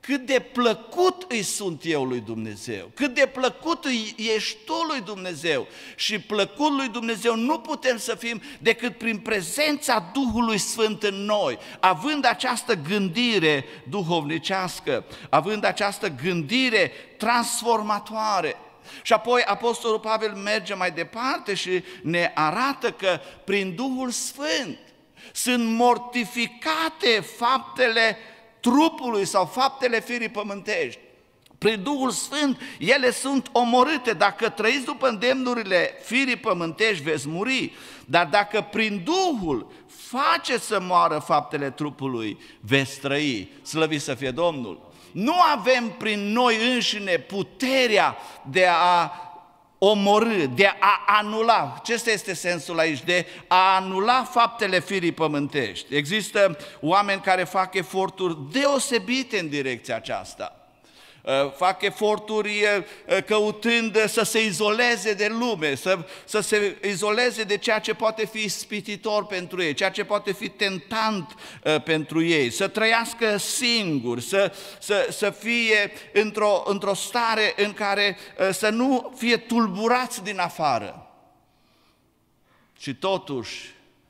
cât de plăcut îi sunt eu lui Dumnezeu, cât de plăcut îi ești tu lui Dumnezeu. Și plăcut lui Dumnezeu nu putem să fim decât prin prezența Duhului Sfânt în noi, având această gândire duhovnicească, având această gândire transformatoare. Și apoi Apostolul Pavel merge mai departe și ne arată că prin Duhul Sfânt sunt mortificate faptele trupului sau faptele firii pământești. Prin Duhul Sfânt ele sunt omorâte. Dacă trăiți după îndemnurile firii pământești, veți muri. Dar dacă prin Duhul faceți să moară faptele trupului, veți trăi. Slăvit să fie Domnul! Nu avem prin noi înșine puterea de a omorâ, de a anula. Ce este sensul aici? De a anula faptele firii pământești. Există oameni care fac eforturi deosebite în direcția aceasta. Fac eforturi căutând să se izoleze de lume, să, să se izoleze de ceea ce poate fi ispititor pentru ei, ceea ce poate fi tentant pentru ei, să trăiască singuri, să, să, să fie într-o, într-o stare în care să nu fie tulburați din afară. Și totuși,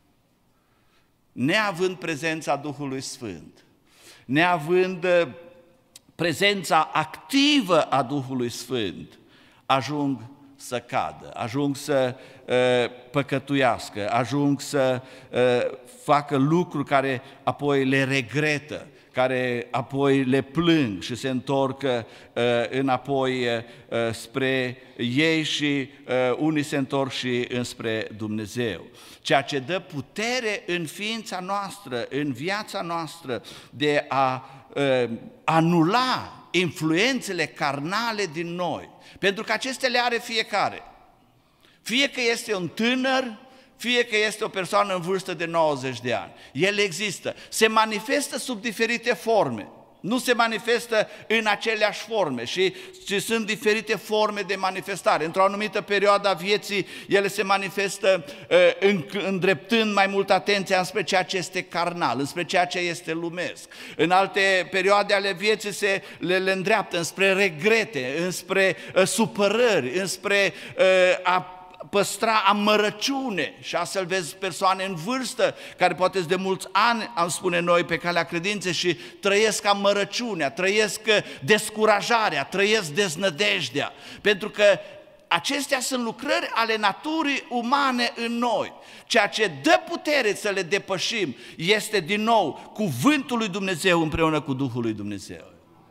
neavând prezența Duhului Sfânt, neavând prezența activă a Duhului Sfânt, ajung să cadă, ajung să uh, păcătuiască, ajung să uh, facă lucruri care apoi le regretă, care apoi le plâng și se întorc uh, înapoi uh, spre ei și uh, unii se întorc și înspre Dumnezeu. Ceea ce dă putere în ființa noastră, în viața noastră, de a uh, anula influențele carnale din noi, pentru că acestea le are fiecare. Fie că este un tânăr, fie că este o persoană în vârstă de nouăzeci de ani. Ele există, se manifestă sub diferite forme. Nu se manifestă în aceleași forme, și, și sunt diferite forme de manifestare. Într-o anumită perioadă a vieții, ele se manifestă uh, îndreptând mai mult atenția înspre ceea ce este carnal, înspre ceea ce este lumesc. În alte perioade ale vieții se le, le îndreaptă înspre regrete, înspre uh, supărări, înspre uh, a păstra amărăciune, și astfel vezi persoane în vârstă care poate de mulți ani, am spune noi, pe calea credinței și trăiesc amărăciunea, trăiesc descurajarea, trăiesc deznădejdea, pentru că acestea sunt lucrări ale naturii umane în noi. Ceea ce dă putere să le depășim este din nou cuvântul lui Dumnezeu împreună cu Duhul lui Dumnezeu.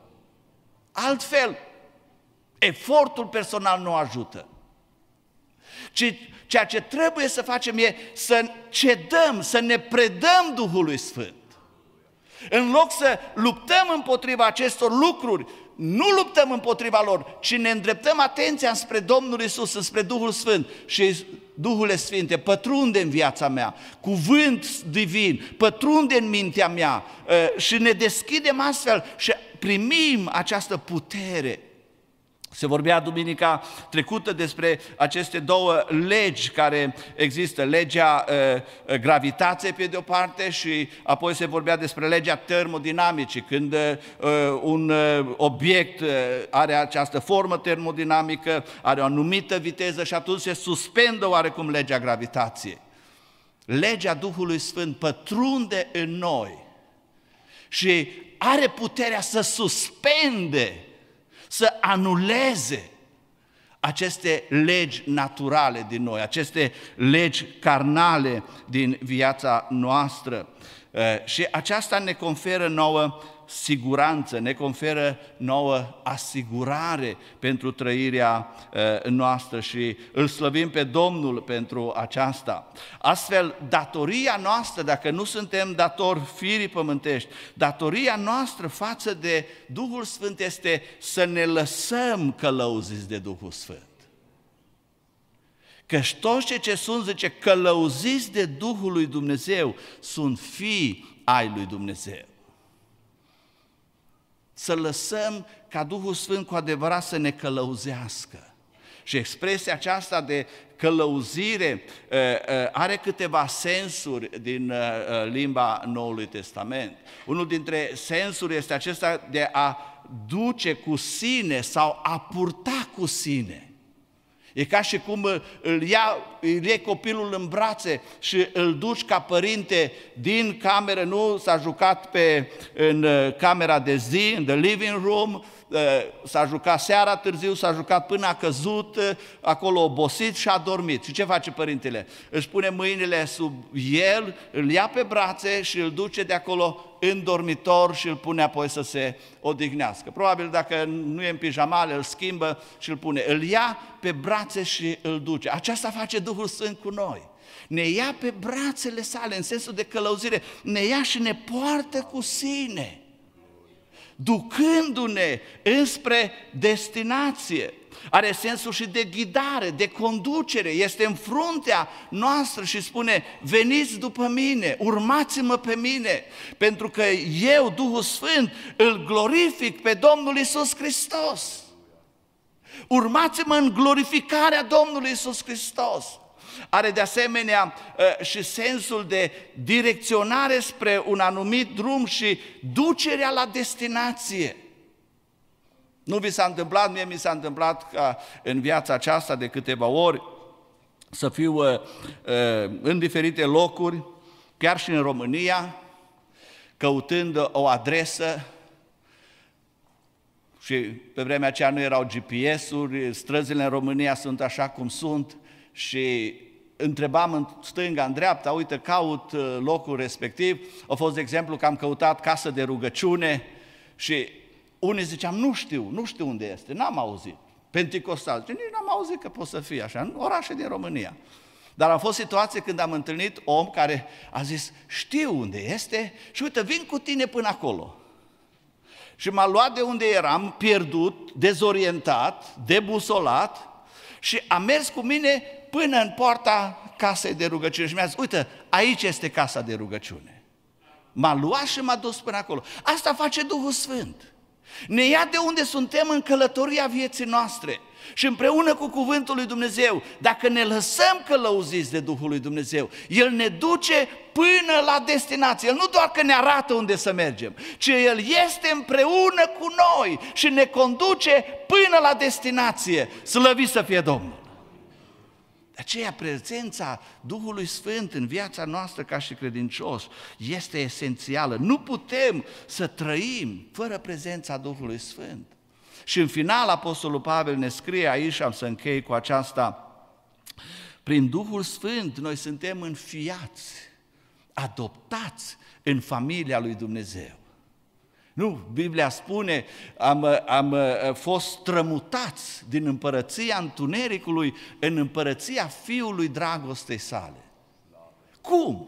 Altfel, efortul personal nu ajută. Ci ceea ce trebuie să facem e să cedăm, să ne predăm Duhului Sfânt. În loc să luptăm împotriva acestor lucruri, nu luptăm împotriva lor, ci ne îndreptăm atenția spre Domnul Iisus, spre Duhul Sfânt. Și Duhule Sfinte, pătrunde în viața mea, cuvânt divin, pătrunde în mintea mea și ne deschidem astfel și primim această putere. Se vorbea duminica trecută despre aceste două legi care există, legea uh, gravitației pe de o parte și apoi se vorbea despre legea termodinamicii, când uh, un uh, obiect uh, are această formă termodinamică, are o anumită viteză și atunci se suspendă oarecum legea gravitației. Legea Duhului Sfânt pătrunde în noi și are puterea să suspende, să anuleze aceste legi naturale din noi, aceste legi carnale din viața noastră. Și aceasta ne conferă nouă siguranță, ne conferă nouă asigurare pentru trăirea noastră și îl slăvim pe Domnul pentru aceasta. Astfel, datoria noastră, dacă nu suntem datori firii pământești, datoria noastră față de Duhul Sfânt este să ne lăsăm călăuziți de Duhul Sfânt. Căci toți cei ce sunt, zice, călăuziți de Duhul lui Dumnezeu, sunt fii ai lui Dumnezeu. Să lăsăm ca Duhul Sfânt cu adevărat să ne călăuzească. Și expresia aceasta de călăuzire are câteva sensuri din limba Noului Testament. Unul dintre sensuri este acesta de a duce cu sine sau a purta cu sine. E ca și cum îl ia, îl iei copilul în brațe și îl duci ca părinte din cameră, nu s-a jucat pe, în camera de zi, în the living room, s-a jucat seara târziu, s-a jucat până a căzut, acolo obosit și a dormit. Și ce face părintele? Își pune mâinile sub el, îl ia pe brațe și îl duce de acolo în dormitor și îl pune apoi să se odihnească. Probabil dacă nu e în pijamale, îl schimbă și îl pune. Îl ia pe brațe și îl duce. Aceasta face Duhul Sfânt cu noi. Ne ia pe brațele sale, în sensul de călăuzire, ne ia și ne poartă cu sine, ducându-ne înspre destinație. Are sensul și de ghidare, de conducere, este în fruntea noastră și spune: veniți după mine, urmați-mă pe mine, pentru că eu, Duhul Sfânt, îl glorific pe Domnul Iisus Hristos. Urmați-mă în glorificarea Domnului Iisus Hristos. Are de asemenea și sensul de direcționare spre un anumit drum și ducerea la destinație. Nu vi s-a întâmplat, mie mi s-a întâmplat ca în viața aceasta de câteva ori să fiu în diferite locuri, chiar și în România, căutând o adresă. Și pe vremea aceea nu erau G P S-uri, străzile în România sunt așa cum sunt și întrebam în stânga, în dreapta, uite, caut locul respectiv. A fost de exemplu că am căutat casă de rugăciune și unii ziceam, nu știu, nu știu unde este, n-am auzit. Penticostal, zice, nici n-am auzit că poate să fie așa, în orașe din România. Dar a fost situație când am întâlnit om care a zis, știu unde este și uite, vin cu tine până acolo. Și m-a luat de unde eram, pierdut, dezorientat, debusolat și a mers cu mine până în poarta casei de rugăciune și mi-a zis, uite, aici este casa de rugăciune. M-a luat și m-a dus până acolo. Asta face Duhul Sfânt. Ne ia de unde suntem în călătoria vieții noastre și împreună cu Cuvântul lui Dumnezeu, dacă ne lăsăm călăuziți de Duhul lui Dumnezeu, El ne duce până la destinație. El nu doar că ne arată unde să mergem, ci El este împreună cu noi și ne conduce până la destinație. Slăvit să fie Domnul! De aceea prezența Duhului Sfânt în viața noastră ca și credincioși este esențială. Nu putem să trăim fără prezența Duhului Sfânt. Și în final Apostolul Pavel ne scrie aici, am să închei cu aceasta, prin Duhul Sfânt noi suntem înfiați, adoptați în familia lui Dumnezeu. Nu, Biblia spune, am, am fost strămutați din împărăția întunericului în împărăția Fiului dragostei sale. Cum?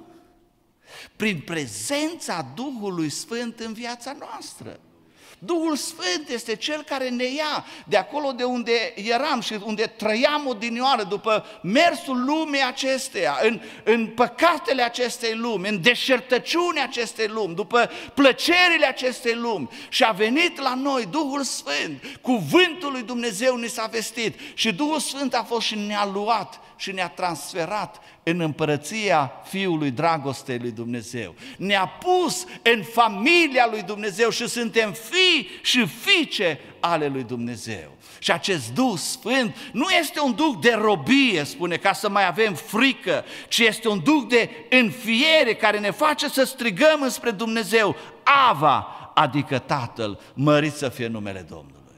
Prin prezența Duhului Sfânt în viața noastră. Duhul Sfânt este Cel care ne ia de acolo de unde eram și unde trăiam odinioară după mersul lumii acesteia, în, în păcatele acestei lumi, în deșertăciunea acestei lumi, după plăcerile acestei lumi și a venit la noi Duhul Sfânt, cuvântul lui Dumnezeu ni s-a vestit și Duhul Sfânt a fost și ne-a luat și ne-a transferat în împărăția Fiului dragostei lui Dumnezeu. Ne-a pus în familia lui Dumnezeu și suntem fii și fiice ale lui Dumnezeu. Și acest Duh Sfânt nu este un duh de robie, spune, ca să mai avem frică, ci este un duh de înfiere care ne face să strigăm înspre Dumnezeu, Ava, adică Tatăl, mărit să fie numele Domnului.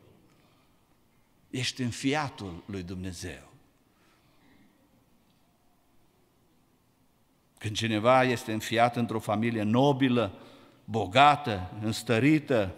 Ești înfiatul lui Dumnezeu. Când cineva este înfiat într-o familie nobilă, bogată, înstărită,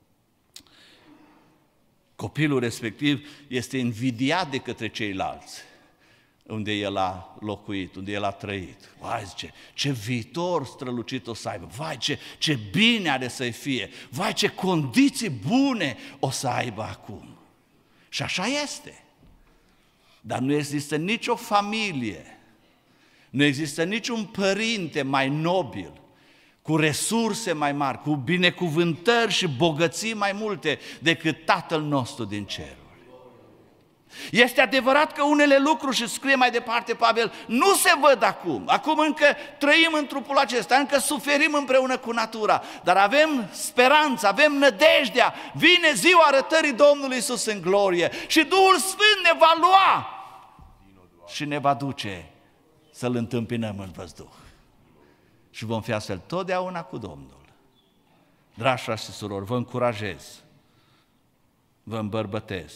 copilul respectiv este invidiat de către ceilalți unde el a locuit, unde el a trăit. Vai, zice, ce viitor strălucit o să aibă, vai, ce, ce bine are să-i fie, vai, ce condiții bune o să aibă acum. Și așa este. Dar nu există nicio familie, nu există niciun părinte mai nobil, cu resurse mai mari, cu binecuvântări și bogății mai multe decât Tatăl nostru din ceruri. Este adevărat că unele lucruri, și scrie mai departe Pavel, nu se văd acum. Acum încă trăim în trupul acesta, încă suferim împreună cu natura, dar avem speranță, avem nădejdea. Vine ziua arătării Domnului Iisus în glorie și Duhul Sfânt ne va lua și ne va duce să-L întâmpinăm în văzduh. Și vom fi astfel totdeauna cu Domnul. Dragi frați și surori, vă încurajez, vă îmbărbătez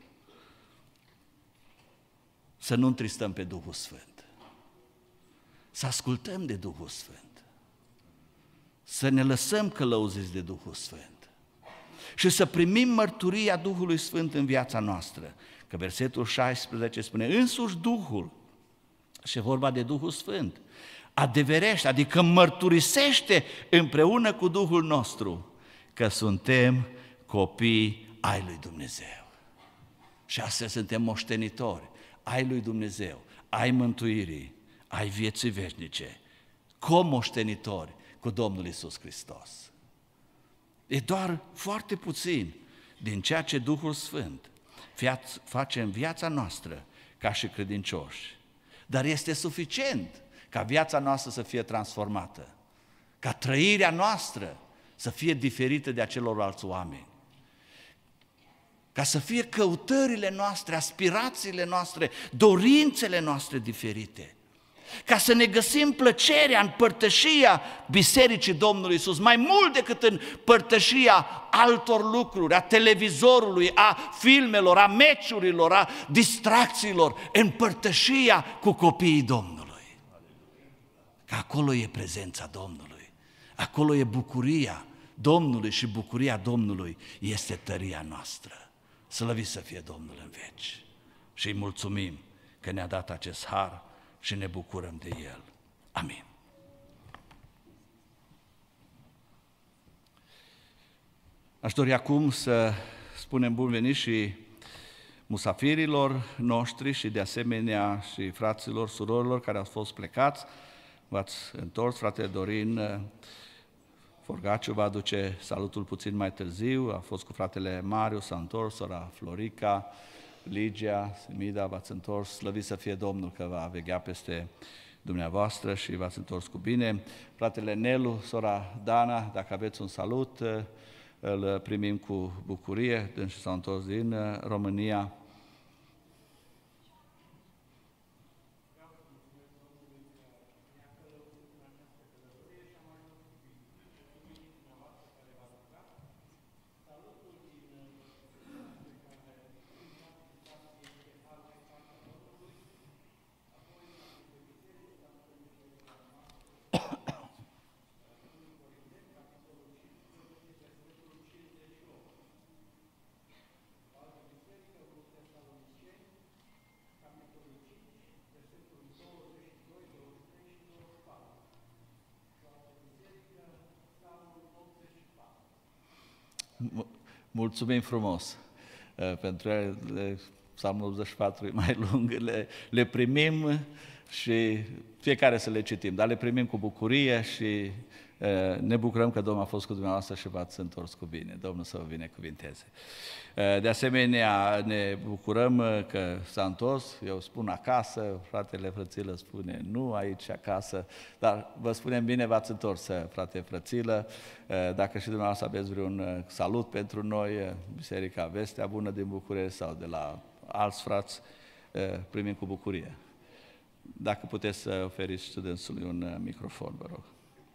să nu întristăm pe Duhul Sfânt, să ascultăm de Duhul Sfânt, să ne lăsăm călăuziți de Duhul Sfânt și să primim mărturia Duhului Sfânt în viața noastră. Că versetul șaisprezece spune, însuși Duhul, și e vorba de Duhul Sfânt, adeverește, adică mărturisește împreună cu Duhul nostru că suntem copii ai lui Dumnezeu. Și astfel suntem moștenitori ai lui Dumnezeu, ai mântuirii, ai vieții veșnice, comoștenitori cu Domnul Iisus Hristos. E doar foarte puțin din ceea ce Duhul Sfânt face în viața noastră ca și credincioși, dar este suficient ca viața noastră să fie transformată, ca trăirea noastră să fie diferită de a celorlalți oameni, ca să fie căutările noastre, aspirațiile noastre, dorințele noastre diferite, ca să ne găsim plăcerea în părtășia Bisericii Domnului Iisus, mai mult decât în părtășia altor lucruri, a televizorului, a filmelor, a meciurilor, a distracțiilor, în părtășia cu copiii Domnului. Că acolo e prezența Domnului, acolo e bucuria Domnului și bucuria Domnului este tăria noastră. Slăvit să fie Domnul în veci și îi mulțumim că ne-a dat acest har și ne bucurăm de el. Amin. Aș dori acum să spunem bun venit și musafirilor noștri și de asemenea și fraților, surorilor care au fost plecați. V-ați întors, fratele Dorin Forgaciu va aduce salutul puțin mai târziu, a fost cu fratele Mariu, s-a întors, sora Florica, Ligia, Semida, v-ați întors, slăvit să fie Domnul că va veghea peste dumneavoastră și v-ați întors cu bine. Fratele Nelu, sora Dana, dacă aveți un salut, îl primim cu bucurie, dânsi s-au întors din România. Mulțumim frumos pentru ele, Psalmul optzeci și patru e mai lung, le, le primim și fiecare să le citim, dar le primim cu bucurie și ne bucurăm că Domnul a fost cu dumneavoastră și v-ați întors cu bine. Domnul să vă binecuvinteze. De asemenea, ne bucurăm că s-a întors, eu spun acasă, fratele Frățilă spune nu aici acasă, dar vă spunem bine, v-ați întors, frate Frățilă. Dacă și dumneavoastră aveți vreun salut pentru noi, Biserica Vestea Bună din București sau de la alți frați, primim cu bucurie. Dacă puteți să oferiți studențului un microfon, vă rog.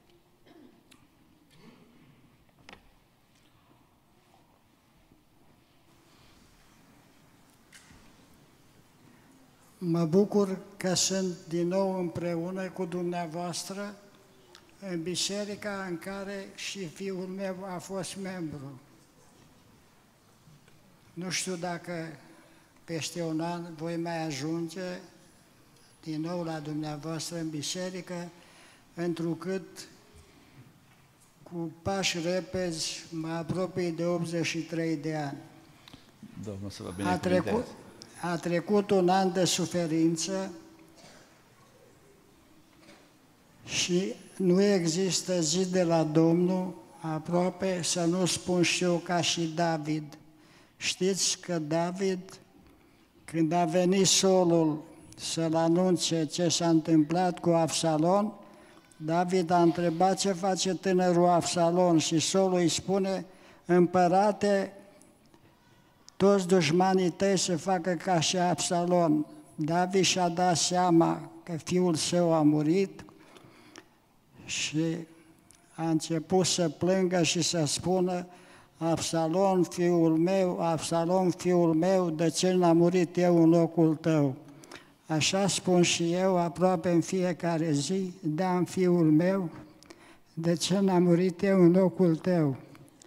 Mă bucur că sunt din nou împreună cu dumneavoastră în biserica în care și fiul meu a fost membru. Nu știu dacă peste un an voi mai ajunge din nou la dumneavoastră în biserică, întrucât cu pași repezi mă apropii de optzeci și trei de ani. Domnul să vă a trecut, a trecut un an de suferință și nu există zi de la Domnul aproape să nu spun și eu ca și David. Știți că David Când a venit Solul să-l anunțe ce s-a întâmplat cu Absalom, David a întrebat ce face tânărul Absalom și Solul îi spune: împărate, toți dușmanii tăi să facă ca și Absalom. David și-a dat seama că fiul său a murit și a început să plângă și să spună: Absalom, fiul meu, Absalom, fiul meu, de ce n-am murit eu în locul tău? Așa spun și eu aproape în fiecare zi: da, fiul meu, de ce n-am murit eu în locul tău?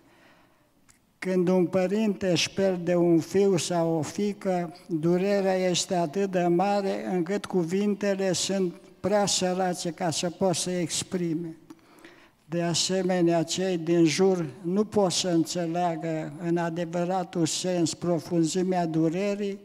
Când un părinte își pierde un fiu sau o fiică, durerea este atât de mare încât cuvintele sunt prea sărace ca să poți să exprime. De asemenea, cei din jur nu pot să înțeleagă în adevăratul sens profunzimea durerii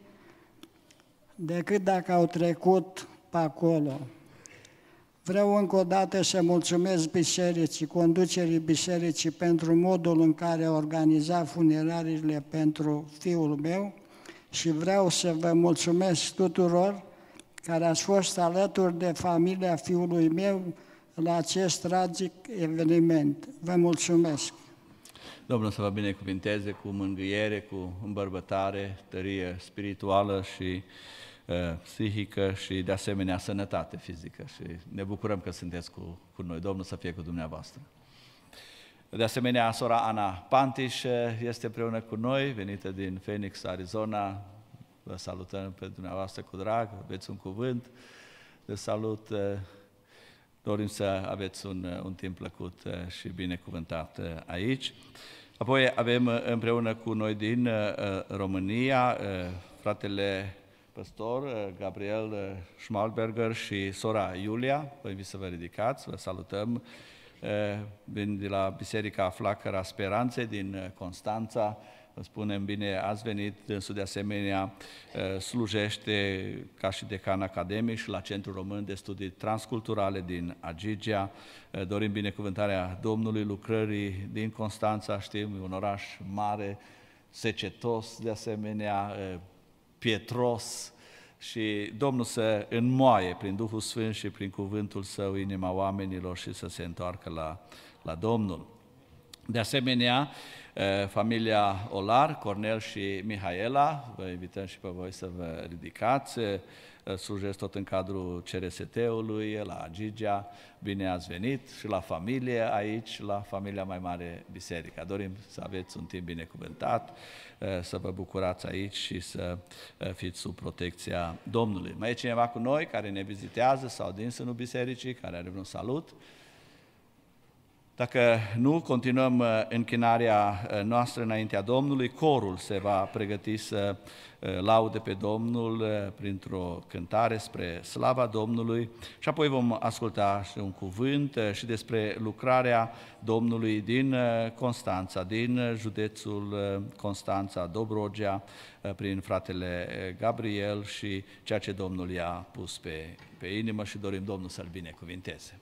decât dacă au trecut pe acolo. Vreau încă o dată să mulțumesc bisericii, conducerii bisericii pentru modul în care a organizat funerariile pentru fiul meu și vreau să vă mulțumesc tuturor care ați fost alături de familia fiului meu la acest tragic eveniment. Vă mulțumesc! Domnul să vă binecuvinteze cu mângâiere, cu îmbărbătare, tărie spirituală și uh, psihică și de asemenea sănătate fizică. Și ne bucurăm că sunteți cu, cu noi. Domnul să fie cu dumneavoastră. De asemenea, sora Ana Pantiș este împreună cu noi, venită din Phoenix, Arizona. Vă salutăm pe dumneavoastră cu drag, aveți un cuvânt de salut. Dorim să aveți un, un timp plăcut și binecuvântat aici. Apoi avem împreună cu noi din România fratele păstor Gabriel Schmalberger și sora Iulia. Vă invit să vă ridicați, vă salutăm. Vin de la Biserica Flacăra Speranței din Constanța. Vă spunem bine ați venit, dânsul de asemenea slujește ca și decan academic și la Centrul Român de Studii Transculturale din Agigea. Dorim binecuvântarea Domnului lucrării din Constanța, știm, un oraș mare, secetos, de asemenea, pietros, și Domnul să înmoaie prin Duhul Sfânt și prin cuvântul Său inima oamenilor și să se întoarcă la, la Domnul. De asemenea, familia Olar, Cornel și Mihaela, vă invităm și pe voi să vă ridicați, slujesc tot în cadrul C R S T-ului, la Agigea, bine ați venit, și la familie aici, la familia mai mare biserică. Dorim să aveți un timp binecuvântat, să vă bucurați aici și să fiți sub protecția Domnului. Mai e cineva cu noi care ne vizitează sau din sânul bisericii, care are vreun salut? Dacă nu, continuăm închinarea noastră înaintea Domnului. Corul se va pregăti să laude pe Domnul printr-o cântare spre slava Domnului și apoi vom asculta și un cuvânt și despre lucrarea Domnului din Constanța, din județul Constanța, Dobrogea, prin fratele Gabriel și ceea ce Domnul i-a pus pe, pe inimă și dorim Domnul să-l binecuvinteze.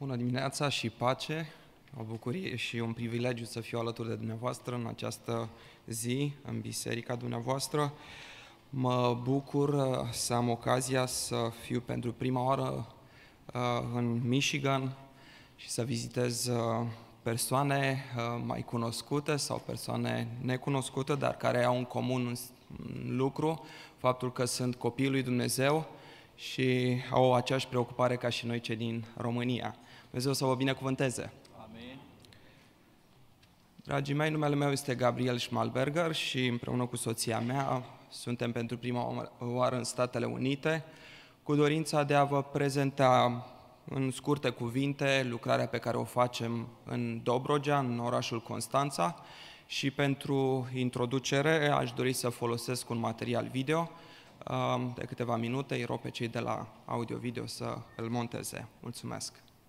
Bună dimineața și pace! O bucurie și un privilegiu să fiu alături de dumneavoastră în această zi, în biserica dumneavoastră. Mă bucur să am ocazia să fiu pentru prima oară în Michigan și să vizitez persoane mai cunoscute sau persoane necunoscute, dar care au în comun un lucru, faptul că sunt copiii lui Dumnezeu și au aceeași preocupare ca și noi cei din România. Dumnezeu să vă binecuvânteze! Amin. Dragii mei, numele meu este Gabriel Schmalberger și împreună cu soția mea suntem pentru prima oară în Statele Unite cu dorința de a vă prezenta în scurte cuvinte lucrarea pe care o facem în Dobrogea, în orașul Constanța, și pentru introducere aș dori să folosesc un material video de câteva minute. Îi rog pe cei de la audio-video să îl monteze. Mulțumesc!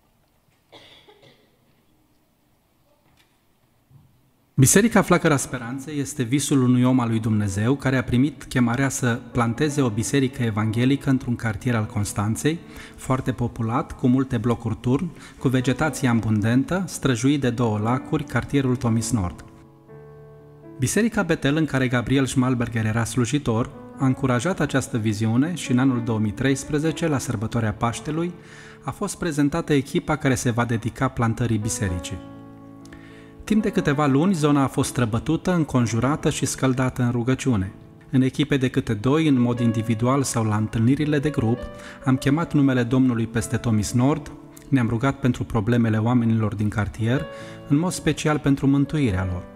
Biserica Flacăra Speranței este visul unui om al lui Dumnezeu care a primit chemarea să planteze o biserică evanghelică într-un cartier al Constanței, foarte populat, cu multe blocuri turn, cu vegetație abundentă, străjuit de două lacuri, cartierul Tomis Nord. Biserica Betel, în care Gabriel Schmalberger era slujitor, a încurajat această viziune și în anul două mii treisprezece, la sărbătoarea Paștelui, a fost prezentată echipa care se va dedica plantării bisericii. Timp de câteva luni, zona a fost străbătută, înconjurată și scăldată în rugăciune. În echipe de câte doi, în mod individual sau la întâlnirile de grup, am chemat numele Domnului peste Tomis Nord, ne-am rugat pentru problemele oamenilor din cartier, în mod special pentru mântuirea lor.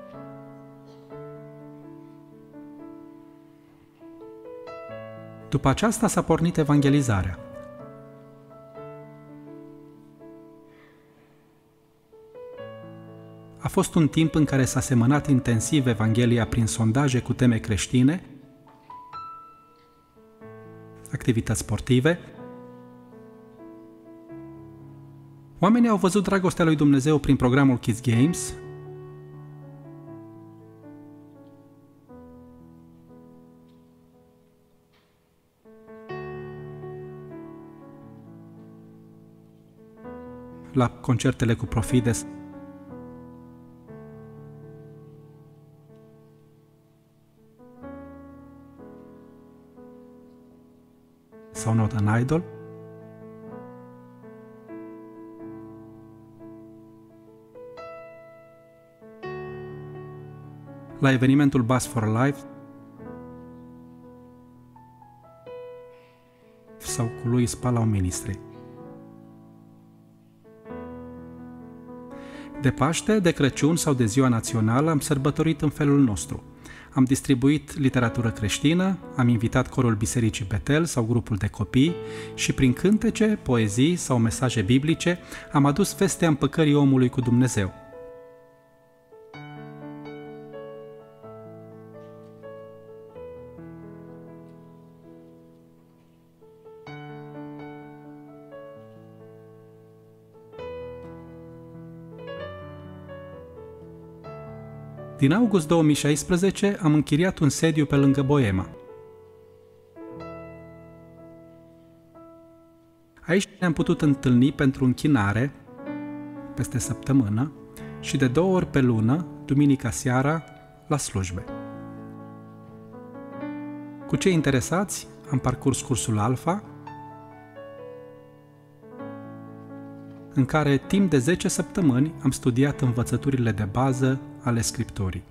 După aceasta s-a pornit evangelizarea. A fost un timp în care s-a semănat intensiv Evanghelia prin sondaje cu teme creștine, activități sportive. Oamenii au văzut dragostea lui Dumnezeu prin programul Kids Games, la concertele cu Profides, sau Not an Idol. La evenimentul Bus for Life sau cu Louis Palau Ministry. De Paște, de Crăciun sau de Ziua Națională am sărbătorit în felul nostru. Am distribuit literatură creștină, am invitat corul Bisericii Betel sau grupul de copii și prin cântece, poezii sau mesaje biblice am adus vestea împăcării omului cu Dumnezeu. Din august două mii șaisprezece am închiriat un sediu pe lângă Boema. Aici ne-am putut întâlni pentru închinare peste săptămână și de două ori pe lună, duminica seara, la slujbe. Cu cei interesați, am parcurs cursul Alpha, în care timp de zece săptămâni am studiat învățăturile de bază ale Scripturii.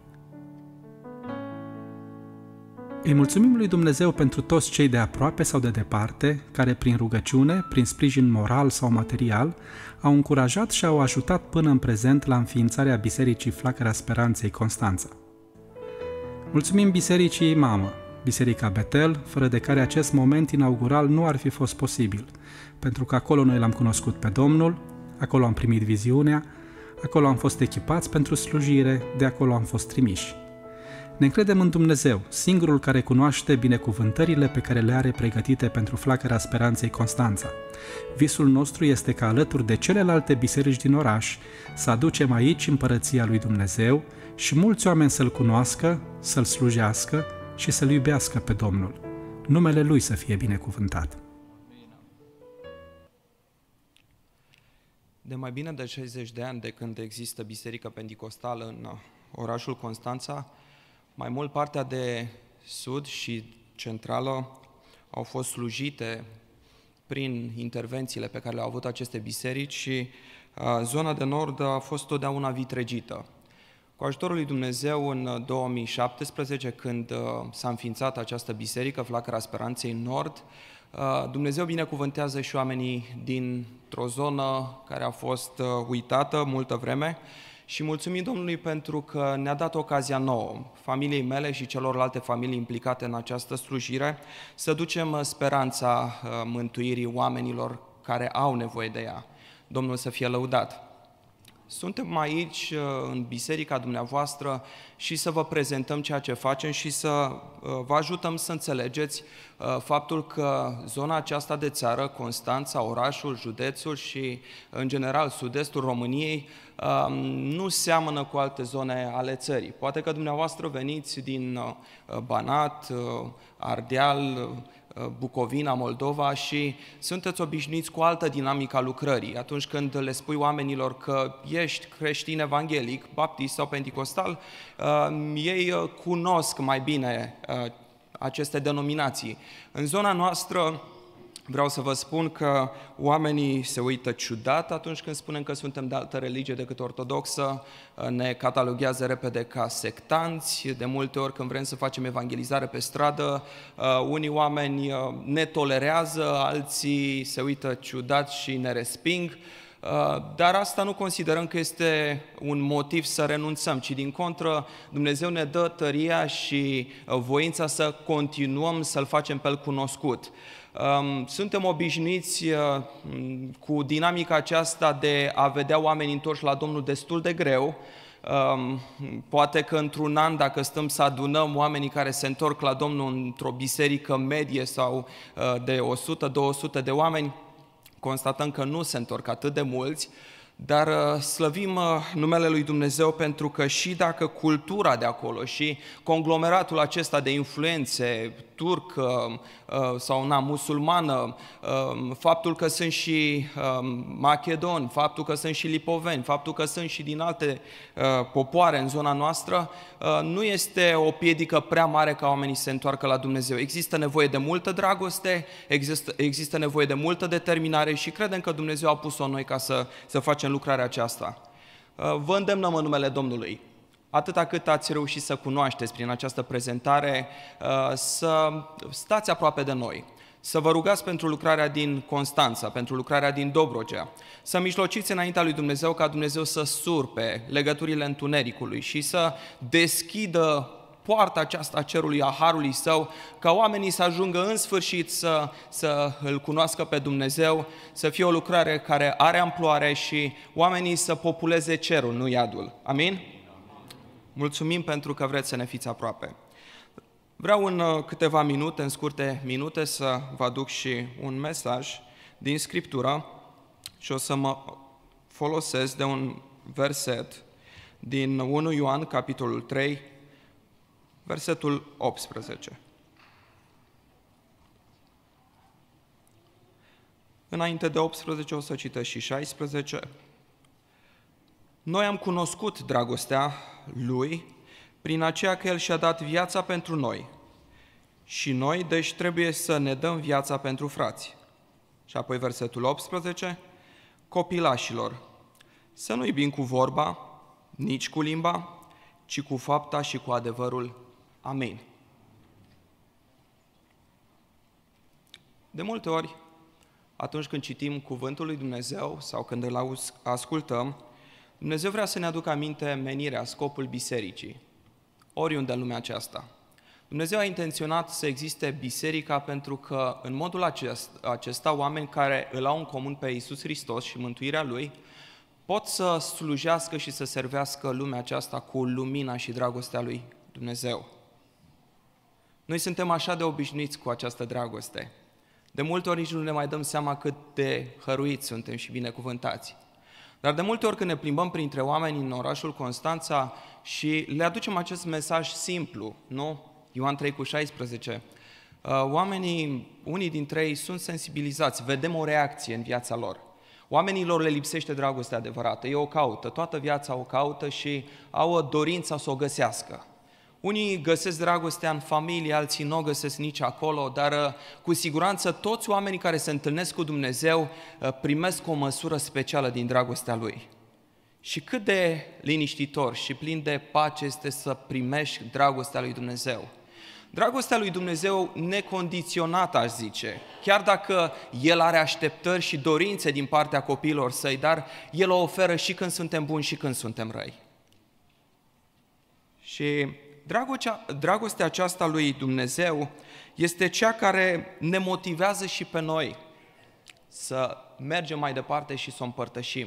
Îi mulțumim lui Dumnezeu pentru toți cei de aproape sau de departe, care prin rugăciune, prin sprijin moral sau material, au încurajat și au ajutat până în prezent la înființarea Bisericii Flacăra Speranței Constanța. Mulțumim Bisericii Mamă, Biserica Betel, fără de care acest moment inaugural nu ar fi fost posibil, pentru că acolo noi l-am cunoscut pe Domnul, acolo am primit viziunea, acolo am fost echipați pentru slujire, de acolo am fost trimiși. Ne încredem în Dumnezeu, singurul care cunoaște binecuvântările pe care le are pregătite pentru Flacăra Speranței Constanța. Visul nostru este ca alături de celelalte biserici din oraș să aducem aici împărăția lui Dumnezeu și mulți oameni să-L cunoască, să-L slujească și să-L iubească pe Domnul. Numele Lui să fie binecuvântat. De mai bine de șaizeci de ani de când există Biserica Pentecostală în orașul Constanța, mai mult partea de sud și centrală au fost slujite prin intervențiile pe care le-au avut aceste biserici și uh, zona de nord a fost totdeauna vitregită. Cu ajutorul lui Dumnezeu, în două mii șaptesprezece, când uh, s-a înființat această biserică, Flacăra Speranței Nord, uh, Dumnezeu binecuvântează și oamenii dintr-o zonă care a fost uh, uitată multă vreme și mulțumim Domnului pentru că ne-a dat ocazia nouă, familiei mele și celorlalte familii implicate în această slujire, să ducem speranța uh, mântuirii oamenilor care au nevoie de ea. Domnul să fie lăudat! Suntem aici în biserica dumneavoastră și să vă prezentăm ceea ce facem și să vă ajutăm să înțelegeți faptul că zona aceasta de țară, Constanța, orașul, județul și în general sud-estul României nu seamănă cu alte zone ale țării. Poate că dumneavoastră veniți din Banat, Ardeal, Bucovina, Moldova și sunteți obișnuiți cu altă dinamică a lucrării. Atunci când le spui oamenilor că ești creștin evanghelic, baptist sau penticostal, ei cunosc mai bine aceste denominații. În zona noastră vreau să vă spun că oamenii se uită ciudat atunci când spunem că suntem de altă religie decât ortodoxă, ne cataloghează repede ca sectanți, de multe ori când vrem să facem evangelizare pe stradă, unii oameni ne tolerează, alții se uită ciudat și ne resping, dar asta nu considerăm că este un motiv să renunțăm, ci din contră Dumnezeu ne dă tăria și voința să continuăm să-L facem pe El cunoscut. Suntem obișnuiți cu dinamica aceasta de a vedea oameni întorși la Domnul destul de greu. Poate că într-un an, dacă stăm să adunăm oamenii care se întorc la Domnul într-o biserică medie sau de o sută două sute de oameni, constatăm că nu se întorc atât de mulți, dar slăvim numele lui Dumnezeu pentru că și dacă cultura de acolo și conglomeratul acesta de influențe turc sau na, musulmană, faptul că sunt și macedoni, faptul că sunt și lipoveni, faptul că sunt și din alte popoare în zona noastră, nu este o piedică prea mare ca oamenii să se întoarcă la Dumnezeu. Există nevoie de multă dragoste, există, există nevoie de multă determinare și credem că Dumnezeu a pus-o în noi ca să, să facem lucrarea aceasta. Vă îndemnăm în numele Domnului, atâta cât ați reușit să cunoașteți prin această prezentare, să stați aproape de noi, să vă rugați pentru lucrarea din Constanța, pentru lucrarea din Dobrogea, să mijlociți înaintea lui Dumnezeu ca Dumnezeu să surpe legăturile întunericului și să deschidă poarta aceasta a cerului, a harului Său, ca oamenii să ajungă în sfârșit să, să Îl cunoască pe Dumnezeu, să fie o lucrare care are amploare și oamenii să populeze cerul, nu iadul. Amin? Mulțumim pentru că vreți să ne fiți aproape. Vreau în câteva minute, în scurte minute, să vă aduc și un mesaj din Scriptură și o să mă folosesc de un verset din unu Ioan, capitolul trei, versetul optsprezece. Înainte de optsprezece o să citesc și șaisprezece. Noi am cunoscut dragostea Lui prin aceea că El și-a dat viața pentru noi. Și noi, deci, trebuie să ne dăm viața pentru frați. Și apoi versetul optsprezece. Copilașilor, să nu iubim cu vorba, nici cu limba, ci cu fapta și cu adevărul. Amin. De multe ori, atunci când citim cuvântul lui Dumnezeu sau când îl ascultăm, Dumnezeu vrea să ne aducă aminte menirea, scopul bisericii, oriunde în lumea aceasta. Dumnezeu a intenționat să existe biserica pentru că în modul acesta oameni care îl au în comun pe Iisus Hristos și mântuirea Lui pot să slujească și să servească lumea aceasta cu lumina și dragostea lui Dumnezeu. Noi suntem așa de obișnuiți cu această dragoste. De multe ori nici nu ne mai dăm seama cât de hăruiți suntem și binecuvântați. Dar de multe ori când ne plimbăm printre oameni în orașul Constanța și le aducem acest mesaj simplu, nu? Ioan trei cu șaisprezece, oamenii, unii dintre ei sunt sensibilizați, vedem o reacție în viața lor. Oamenilor le lipsește dragostea adevărată, ei o caută, toată viața o caută și au dorința să o găsească. Unii găsesc dragostea în familie, alții nu o găsesc nici acolo, dar cu siguranță toți oamenii care se întâlnesc cu Dumnezeu primesc o măsură specială din dragostea Lui. Și cât de liniștitor și plin de pace este să primești dragostea lui Dumnezeu. Dragostea lui Dumnezeu necondiționată, aș zice, chiar dacă El are așteptări și dorințe din partea copiilor săi, dar El o oferă și când suntem buni și când suntem răi. Și dragostea, dragostea aceasta lui Dumnezeu este cea care ne motivează și pe noi să mergem mai departe și să o împărtășim.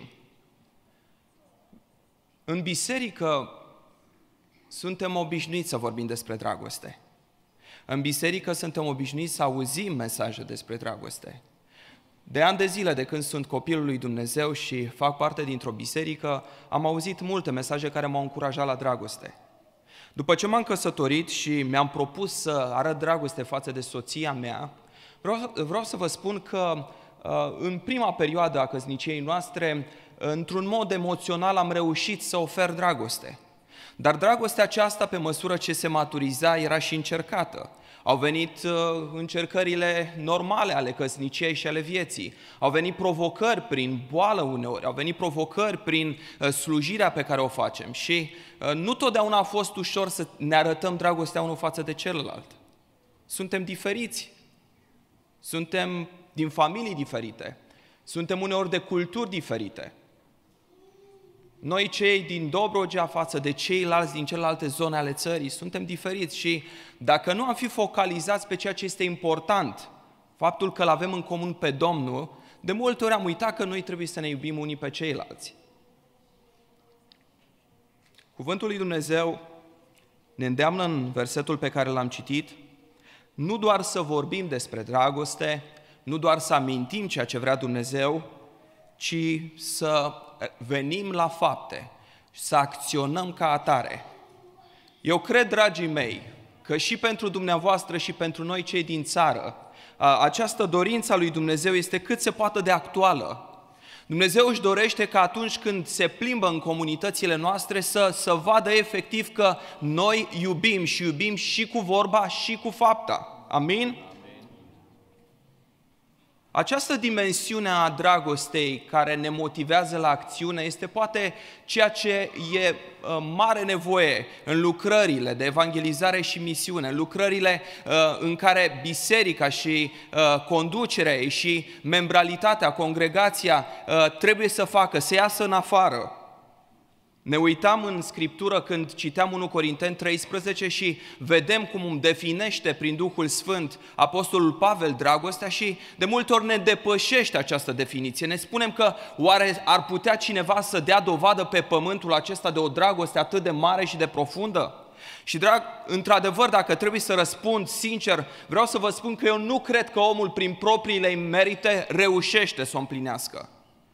În biserică suntem obișnuiți să vorbim despre dragoste. În biserică suntem obișnuiți să auzim mesaje despre dragoste. De ani de zile, de când sunt copilul lui Dumnezeu și fac parte dintr-o biserică, am auzit multe mesaje care m-au încurajat la dragoste. După ce m-am căsătorit și mi-am propus să arăt dragoste față de soția mea, vreau, vreau să vă spun că în prima perioadă a căsniciei noastre, într-un mod emoțional am reușit să ofer dragoste. Dar dragostea aceasta, pe măsură ce se maturiza, era și încercată. Au venit uh, încercările normale ale căsniciei și ale vieții. Au venit provocări prin boală uneori, au venit provocări prin uh, slujirea pe care o facem. Și uh, nu totdeauna a fost ușor să ne arătăm dragostea unul față de celălalt. Suntem diferiți. Suntem din familii diferite. Suntem uneori de culturi diferite. Noi cei din Dobrogea față de ceilalți din celelalte zone ale țării suntem diferiți și dacă nu am fi focalizați pe ceea ce este important, faptul că îl avem în comun pe Domnul, de multe ori am uitat că noi trebuie să ne iubim unii pe ceilalți. Cuvântul lui Dumnezeu ne îndeamnă în versetul pe care l-am citit, nu doar să vorbim despre dragoste, nu doar să amintim ceea ce vrea Dumnezeu, ci să venim la fapte, să acționăm ca atare. Eu cred, dragii mei, că și pentru dumneavoastră și pentru noi cei din țară, această dorință a lui Dumnezeu este cât se poate de actuală. Dumnezeu își dorește că atunci când se plimbă în comunitățile noastre să, să vadă efectiv că noi iubim și iubim și cu vorba și cu fapta. Amin? Această dimensiune a dragostei care ne motivează la acțiune este poate ceea ce e mare nevoie în lucrările de evangelizare și misiune, în lucrările în care biserica și conducerea ei și membralitatea, congregația trebuie să facă, să iasă în afară. Ne uitam în Scriptură când citeam întâi Corinteni treisprezece și vedem cum definește prin Duhul Sfânt Apostolul Pavel dragostea și de multe ori ne depășește această definiție. Ne spunem că oare ar putea cineva să dea dovadă pe pământul acesta de o dragoste atât de mare și de profundă? Și drag, într-adevăr, dacă trebuie să răspund sincer, vreau să vă spun că eu nu cred că omul prin propriile merite reușește să o împlinească.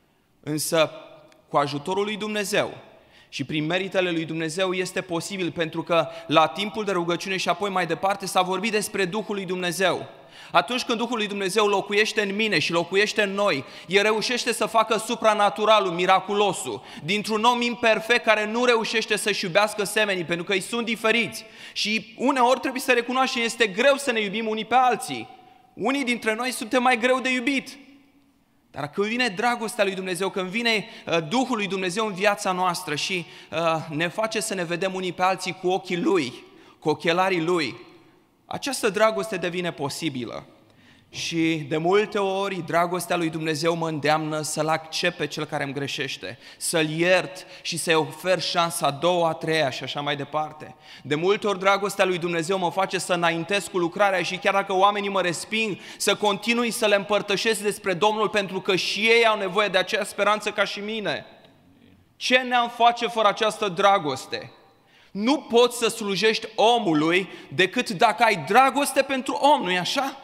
Însă, cu ajutorul lui Dumnezeu și prin meritele lui Dumnezeu este posibil, pentru că la timpul de rugăciune și apoi mai departe s-a vorbit despre Duhul lui Dumnezeu. Atunci când Duhul lui Dumnezeu locuiește în mine și locuiește în noi, El reușește să facă supranaturalul, miraculosul, dintr-un om imperfect care nu reușește să-și iubească semenii, pentru că îi sunt diferiți. Și uneori trebuie să recunoaștem, este greu să ne iubim unii pe alții. Unii dintre noi suntem mai greu de iubit. Dar când vine dragostea lui Dumnezeu, când vine uh, Duhul lui Dumnezeu în viața noastră și uh, ne face să ne vedem unii pe alții cu ochii Lui, cu ochelarii Lui, această dragoste devine posibilă. Și de multe ori dragostea lui Dumnezeu mă îndeamnă să-L accept pe cel care îmi greșește, să-L iert și să-i ofer șansa a doua, a treia și așa mai departe. De multe ori dragostea lui Dumnezeu mă face să înaintez cu lucrarea și chiar dacă oamenii mă resping, să continui să le împărtășesc despre Domnul, pentru că și ei au nevoie de aceeași speranță ca și mine. Ce ne-am face fără această dragoste? Nu poți să slujești omului decât dacă ai dragoste pentru om, nu-i așa?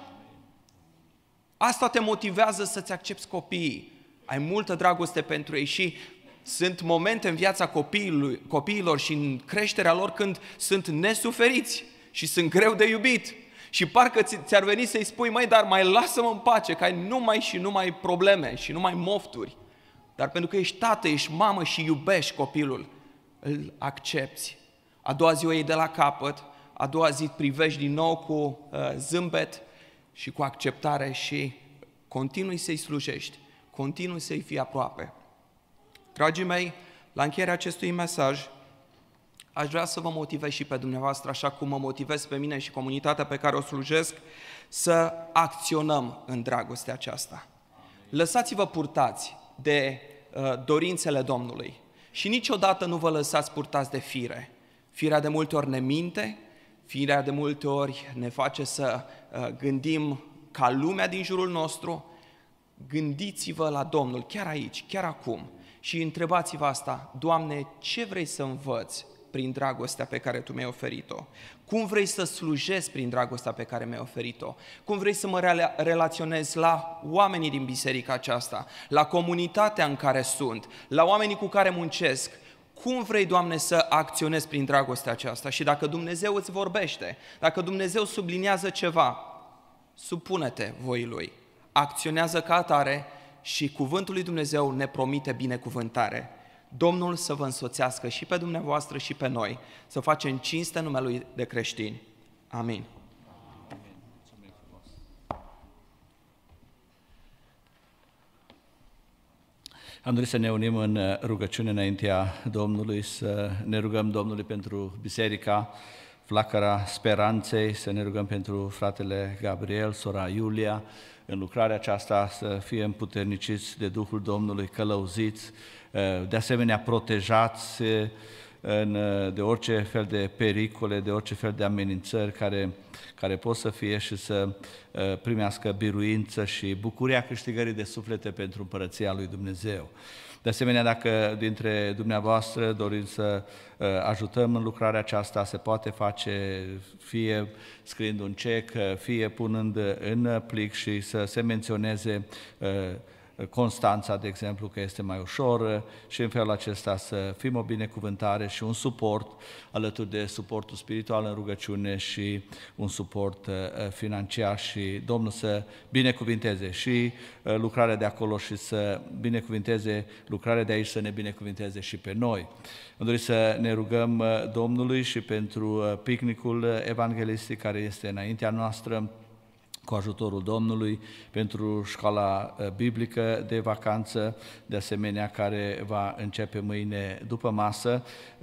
Asta te motivează să-ți accepți copiii. Ai multă dragoste pentru ei și sunt momente în viața copiilor și în creșterea lor când sunt nesuferiți și sunt greu de iubit. Și parcă ți-ar veni să-i spui, măi, dar mai lasă-mă în pace, că ai numai și numai probleme și numai mofturi. dar pentru că ești tată, ești mamă și iubești copilul, îl accepți. A doua zi o iei de la capăt, a doua zi privești din nou cu uh, zâmbet și cu acceptare și continui să-i slujești, continui să-i fii aproape. Dragii mei, la încheierea acestui mesaj, aș vrea să vă motivez și pe dumneavoastră, așa cum mă motivez pe mine și comunitatea pe care o slujesc, să acționăm în dragostea aceasta. Lăsați-vă purtați de uh, dorințele Domnului și niciodată nu vă lăsați purtați de fire. Firea de multe ori ne minte, firea de multe ori ne face să uh, gândim ca lumea din jurul nostru. Gândiți-vă la Domnul, chiar aici, chiar acum, și întrebați-vă asta: Doamne, ce vrei să învăț prin dragostea pe care Tu mi-ai oferit-o? Cum vrei să slujezi prin dragostea pe care mi-ai oferit-o? Cum vrei să mă rela- relaționez la oamenii din biserica aceasta, la comunitatea în care sunt, la oamenii cu care muncesc? Cum vrei, Doamne, să acționezi prin dragostea aceasta? Și dacă Dumnezeu îți vorbește, dacă Dumnezeu subliniază ceva, supune-te voii Lui, acționează ca atare și cuvântul lui Dumnezeu ne promite binecuvântare. Domnul să vă însoțească și pe dumneavoastră și pe noi, să facem cinste numelui de creștini. Amin. Am dorit să ne unim în rugăciune înaintea Domnului, să ne rugăm Domnului pentru Biserica Flacăra Speranței, să ne rugăm pentru fratele Gabriel, sora Iulia, în lucrarea aceasta să fie împuterniciți de Duhul Domnului, călăuziți, de asemenea protejați în, de orice fel de pericole, de orice fel de amenințări care, care pot să fie, și să primească biruință și bucuria câștigării de suflete pentru Împărăția lui Dumnezeu. De asemenea, dacă dintre dumneavoastră doriți să ajutăm în lucrarea aceasta, se poate face fie scriind un cec, fie punând în plic și să se menționeze Constanța, de exemplu, că este mai ușor, și în felul acesta să fim o binecuvântare și un suport alături de suportul spiritual în rugăciune și un suport financiar, și Domnul să binecuvinteze și lucrarea de acolo și să binecuvinteze lucrarea de aici, să ne binecuvinteze și pe noi. Am dorit să ne rugăm Domnului și pentru picnicul evanghelistic care este înaintea noastră, cu ajutorul Domnului, pentru școala biblică de vacanță, de asemenea, care va începe mâine după masă,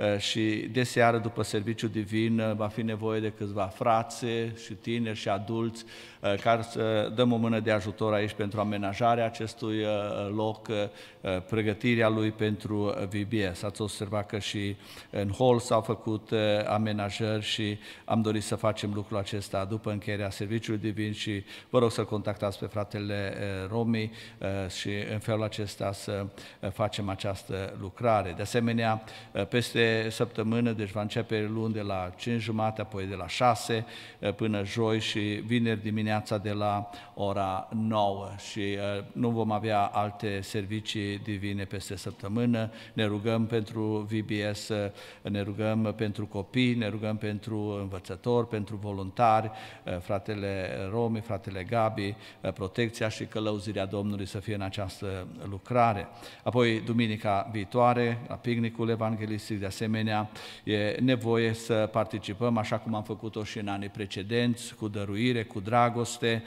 și de seară, după serviciu divin, va fi nevoie de câțiva frați și tineri și adulți care să dăm o mână de ajutor aici pentru amenajarea acestui loc, pregătirea lui pentru V B S. Ați observat că și în hall s-au făcut amenajări și am dorit să facem lucrul acesta după încheierea serviciului divin, și vă rog să contactați pe fratele Romi și în felul acesta să facem această lucrare. De asemenea, peste săptămână, deci va începe luni de la cinci jumate, apoi de la șase până joi și vineri dimineața de la ora nouă, și nu vom avea alte servicii divine peste săptămână. Ne rugăm pentru V B S, ne rugăm pentru copii, ne rugăm pentru învățători, pentru voluntari, fratele Romi, fratele Gabi, protecția și călăuzirea Domnului să fie în această lucrare. Apoi, duminica viitoare, la picnicul evanghelistic, de asemenea, e nevoie să participăm, așa cum am făcut-o și în anii precedenți, cu dăruire, cu dragoste,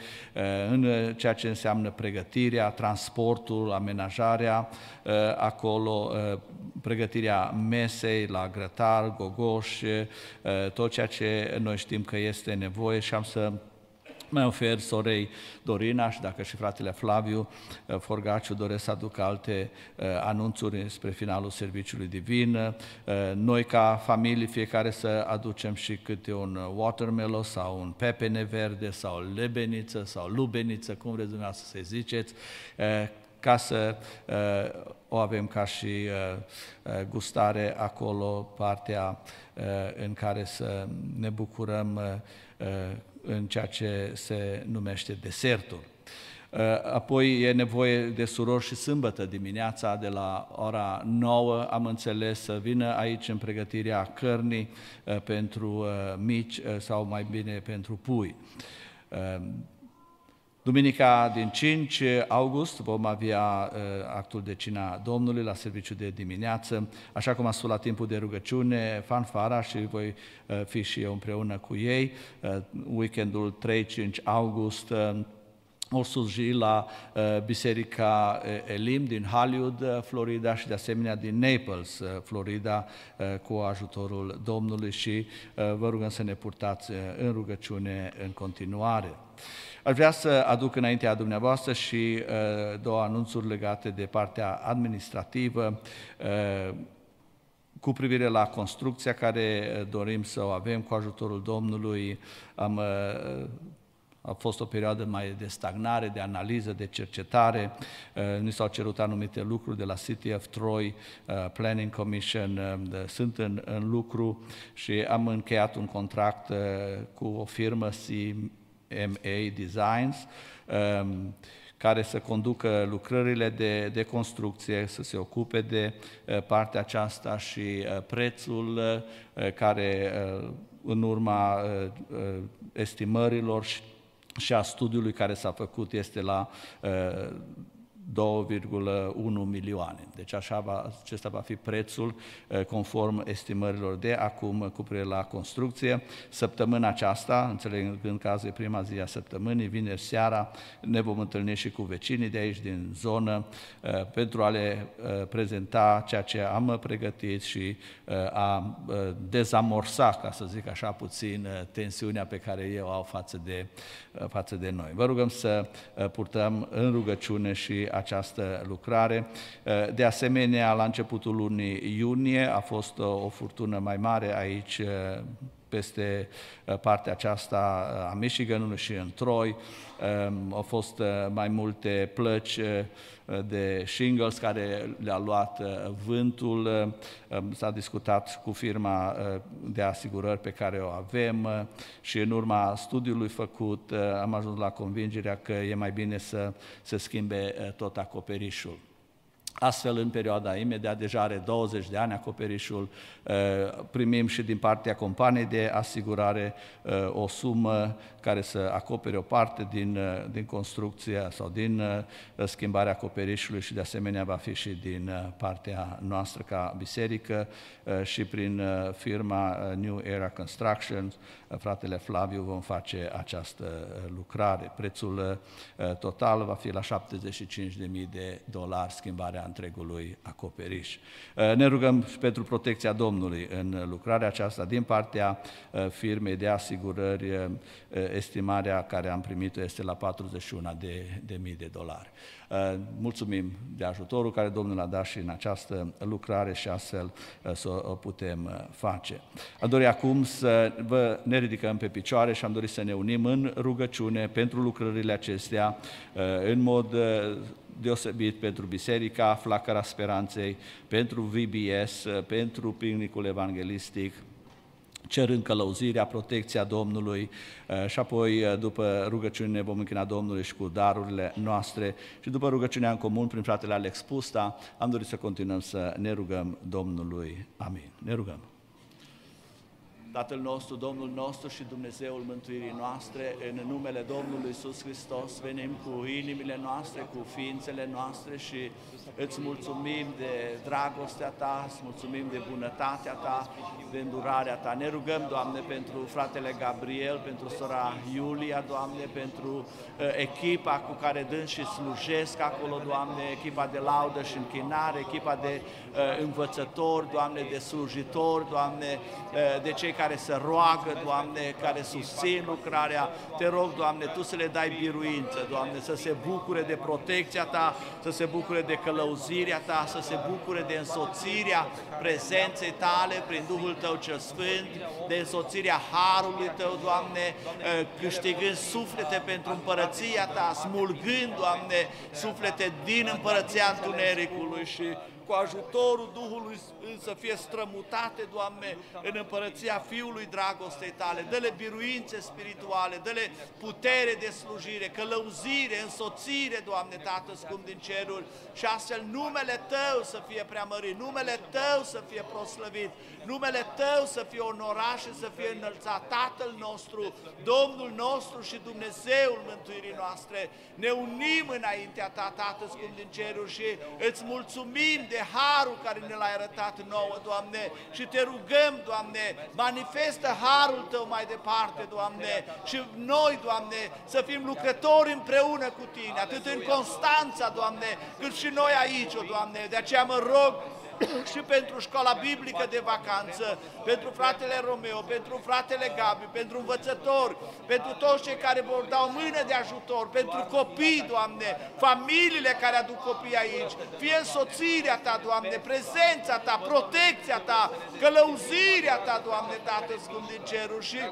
în ceea ce înseamnă pregătirea, transportul, amenajarea acolo, pregătirea mesei la grătar, gogoș, tot ceea ce noi știm că este nevoie, și am să mai ofer sorei Dorina și dacă și fratele Flaviu Forgaciu doresc să aducă alte anunțuri spre finalul serviciului divin. Noi ca familie fiecare să aducem și câte un watermelon sau un pepene verde sau o lebeniță sau lubeniță, cum vreți dumneavoastră să ziceți, ca să o avem ca și gustare acolo, partea în care să ne bucurăm în ceea ce se numește desertul. Apoi e nevoie de surori și sâmbătă dimineața de la ora nouă, am înțeles, să vină aici în pregătirea cărnii pentru mici sau mai bine pentru pui. Duminica din cinci august vom avea uh, actul de cina Domnului la serviciu de dimineață, așa cum am spus la timpul de rugăciune, fanfara și voi uh, fi și eu împreună cu ei. Uh, weekendul trei cinci august uh, o sluji la uh, Biserica Elim din Hollywood, uh, Florida și de asemenea din Naples, uh, Florida, uh, cu ajutorul Domnului și uh, vă rugăm să ne purtați uh, în rugăciune în continuare. Aș vrea să aduc înaintea dumneavoastră și uh, două anunțuri legate de partea administrativă uh, cu privire la construcția care dorim să o avem cu ajutorul Domnului. Am uh, A fost o perioadă mai de stagnare, de analiză, de cercetare. Ni s-au cerut anumite lucruri de la City of Troy, Planning Commission, sunt în, în lucru și am încheiat un contract cu o firmă C M A Designs, care să conducă lucrările de, de construcție, să se ocupe de partea aceasta și prețul care în urma estimărilor și și a studiului care s-a făcut este la uh, două virgulă unu milioane. Deci așa va, acesta va fi prețul uh, conform estimărilor de acum cu privire la construcție. Săptămâna aceasta, înțelegând că azi e prima zi a săptămânii, vineri seara, ne vom întâlni și cu vecinii de aici din zonă uh, pentru a le uh, prezenta ceea ce am pregătit și uh, a uh, dezamorsa, ca să zic așa puțin, uh, tensiunea pe care ei o au față de, uh, față de noi. Vă rugăm să uh, purtăm în rugăciune și această lucrare. De asemenea, la începutul lunii iunie a fost o furtună mai mare aici, peste partea aceasta a Michiganului și în Troy. Au fost mai multe plăci de shingles care le-a luat vântul. S-a discutat cu firma de asigurări pe care o avem și în urma studiului făcut am ajuns la convingerea că e mai bine să se schimbe tot acoperișul. Astfel, în perioada imediat, deja are douăzeci de ani acoperișul, primim și din partea companiei de asigurare o sumă care să acopere o parte din, din construcția sau din schimbarea acoperișului și de asemenea va fi și din partea noastră ca biserică și prin firma New Era Construction, fratele Flaviu, vom face această lucrare. Prețul total va fi la șaptezeci și cinci de mii de dolari schimbarea întregului acoperiș. Ne rugăm pentru protecția Domnului în lucrarea aceasta din partea firmei de asigurări. Estimarea care am primit-o este la patruzeci și unu de mii de dolari. Mulțumim de ajutorul care Domnul a dat și în această lucrare și astfel să o putem face. Am dorit acum să vă ne ridicăm pe picioare și am dorit să ne unim în rugăciune pentru lucrările acestea, în mod deosebit pentru Biserica Flacăra Speranței, pentru V B S, pentru picnicul evanghelistic, cerând călăuzirea, protecția Domnului și apoi, după rugăciune, ne vom închina Domnului și cu darurile noastre și după rugăciunea în comun prin fratele Alex Pusta, am dorit să continuăm să ne rugăm Domnului. Amin. Ne rugăm. Tatăl nostru, Domnul nostru și Dumnezeul mântuirii noastre, în numele Domnului Iisus Hristos, venim cu inimile noastre, cu ființele noastre și îți mulțumim de dragostea Ta, îți mulțumim de bunătatea Ta, de îndurarea Ta. Ne rugăm, Doamne, pentru fratele Gabriel, pentru sora Iulia, Doamne, pentru uh, echipa cu care dânsii slujesc acolo, Doamne, echipa de laudă și închinare, echipa de uh, învățători, Doamne, de slujitori, Doamne, uh, de cei care care se roagă, Doamne, care susțin lucrarea. Te rog, Doamne, Tu să le dai biruință, Doamne, să se bucure de protecția Ta, să se bucure de călăuzirea Ta, să se bucure de însoțirea prezenței Tale prin Duhul Tău cel Sfânt, de însoțirea Harului Tău, Doamne, câștigând suflete pentru împărăția Ta, smulgând, Doamne, suflete din împărăția întunericului și cu ajutorul Duhului Sfânt să fie strămutate, Doamne, în împărăția Fiului dragostei Tale. Dă-le biruințe spirituale, dă-le putere de slujire, călăuzire, însoțire, Doamne, Tată scump din ceruri, și astfel numele Tău să fie preamărit, numele Tău să fie proslăvit, numele Tău să fie onorat și să fie înălțat. Tatăl nostru, Domnul nostru și Dumnezeul mântuirii noastre, ne unim înaintea Ta, Tată scump din ceruri, și îți mulțumim de harul care ne l-ai arătat nouă, Doamne, și te rugăm, Doamne, manifestă harul Tău mai departe, Doamne, și noi, Doamne, să fim lucrători împreună cu Tine, atât în Constanța, Doamne, cât și noi aici, Doamne. De aceea mă rog și pentru școala biblică de vacanță, pentru fratele Romeo, pentru fratele Gabi, pentru învățători, pentru toți cei care vor da o mână de ajutor, pentru copii, Doamne, familiile care aduc copii aici, fie însoțirea Ta, Doamne, prezența Ta, protecția Ta, călăuzirea Ta, Doamne, Tată scump din ceruri, și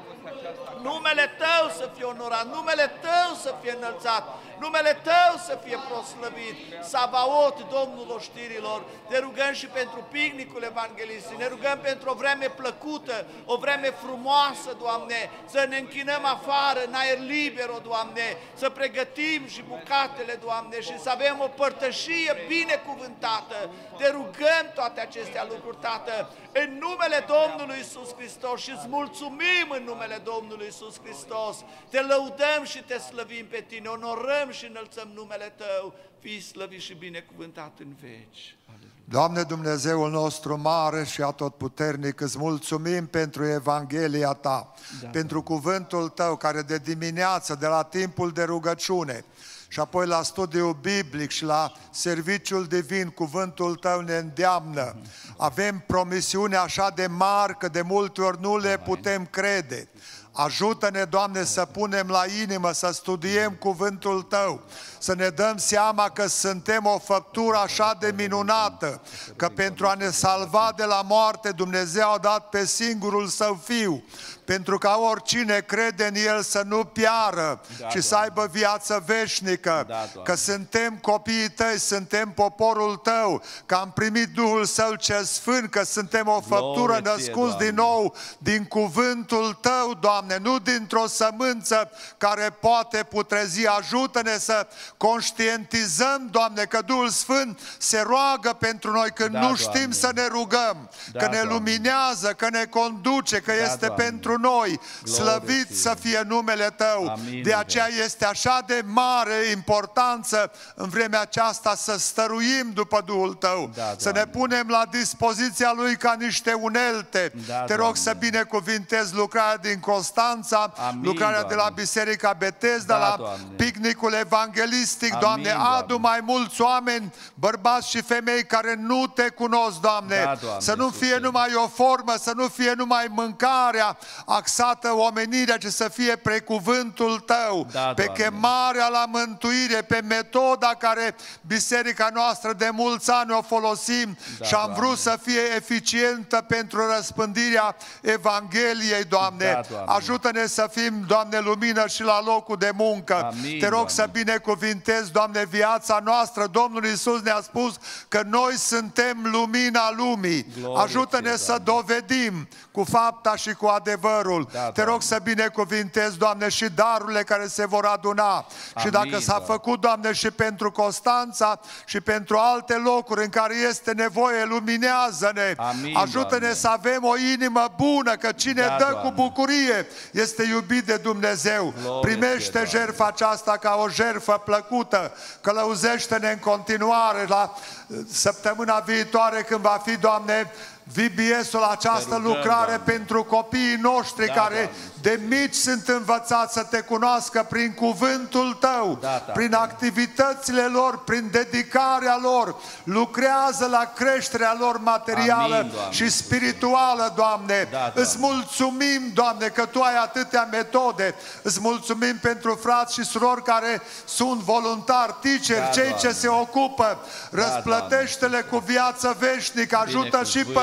numele Tău să fie onorat, numele Tău să fie înălțat, numele Tău să fie proslăvit. Savaot, Domnul oștirilor, te rugăm și pentru picnicul evanghelistic, ne rugăm pentru o vreme plăcută, o vreme frumoasă, Doamne, să ne închinăm afară, în aer liber, o Doamne, să pregătim și bucatele, Doamne, și să avem o părtășie binecuvântată. Te rugăm toate acestea lucruri, Tată, în numele Domnului Iisus Hristos, și îți mulțumim în numele Domnului Iisus Hristos. Te lăudăm și te slăvim pe Tine, onorăm și înălțăm numele Tău, fii slăvit și binecuvântat în veci. Doamne Dumnezeul nostru mare și atotputernic, îți mulțumim pentru Evanghelia Ta, da, pentru cuvântul Tău care de dimineață, de la timpul de rugăciune și apoi la studiul biblic și la serviciul divin, cuvântul Tău ne îndeamnă. Avem promisiuni așa de mari că de multe ori nu le putem crede. Ajută-ne, Doamne, să punem la inimă, să studiem cuvântul Tău, să ne dăm seama că suntem o făptură așa de minunată, că pentru a ne salva de la moarte Dumnezeu a dat pe singurul Său Fiu, pentru ca oricine crede în El să nu piară, da, ci să aibă viață veșnică, da, că suntem copiii Tăi, suntem poporul Tău, că am primit Duhul Său cel Sfânt, că suntem o făptură născuți din nou din cuvântul Tău, Doamne, nu dintr-o sămânță care poate putrezi. Ajută-ne să conștientizăm, Doamne, că Duhul Sfânt se roagă pentru noi când da, nu știm, Doamne, să ne rugăm, da, că ne Doamne luminează, că ne conduce, că da, este Doamne pentru noi. Slăvit Glory să fie numele Tău. Amin. De aceea este așa de mare importanță în vremea aceasta să stăruim după Duhul Tău, da, să ne punem la dispoziția Lui ca niște unelte. Da, Te rog, Doamne, să binecuvintezi lucrarea din Constanța, Amin, lucrarea Doamne, de la Biserica Betesda, da, la Doamne, picnicul evanghelistic. Amin, Doamne, adu Doamne mai mulți oameni, bărbați și femei care nu Te cunosc, Doamne, da, Doamne, să nu fie numai o formă, să nu fie numai mâncarea axată omenirea, ci să fie precuvântul Tău, da, pe chemarea la mântuire, pe metoda care biserica noastră de mulți ani o folosim, da, și am Doamne vrut să fie eficientă pentru răspândirea Evangheliei, Doamne. Da, Doamne. Ajută-ne să fim, Doamne, lumină și la locul de muncă. Amin, Te rog, Doamne, să binecuvintezi, Doamne, viața noastră. Domnul Iisus ne-a spus că noi suntem lumina lumii. Ajută-ne să dovedim cu fapta și cu adevărul. Da, Te rog să binecuvintezi, Doamne, și darurile care se vor aduna. Amin, și dacă s-a făcut, Doamne, și pentru Constanța și pentru alte locuri în care este nevoie, luminează-ne. Ajută-ne să avem o inimă bună, că cine da, dă Doamne cu bucurie este iubit de Dumnezeu. Glorie Primește fie, jertfa aceasta ca o jertfă plăcută. Călăuzește-ne în continuare la săptămâna viitoare când va fi, Doamne, V B S-ul, această rugăm, lucrare, Doamne, pentru copiii noștri, da, care Doamne de mici sunt învățați să Te cunoască prin cuvântul Tău, da, da, prin activitățile lor, prin dedicarea lor. Lucrează la creșterea lor materială, Amin, și spirituală, Doamne. Da, Doamne. Îți mulțumim, Doamne, că Tu ai atâtea metode. Îți mulțumim pentru frați și surori care sunt voluntari, teacheri, da, cei Doamne ce se ocupă. Răsplătește-le cu viață veșnică. Ajută și părinții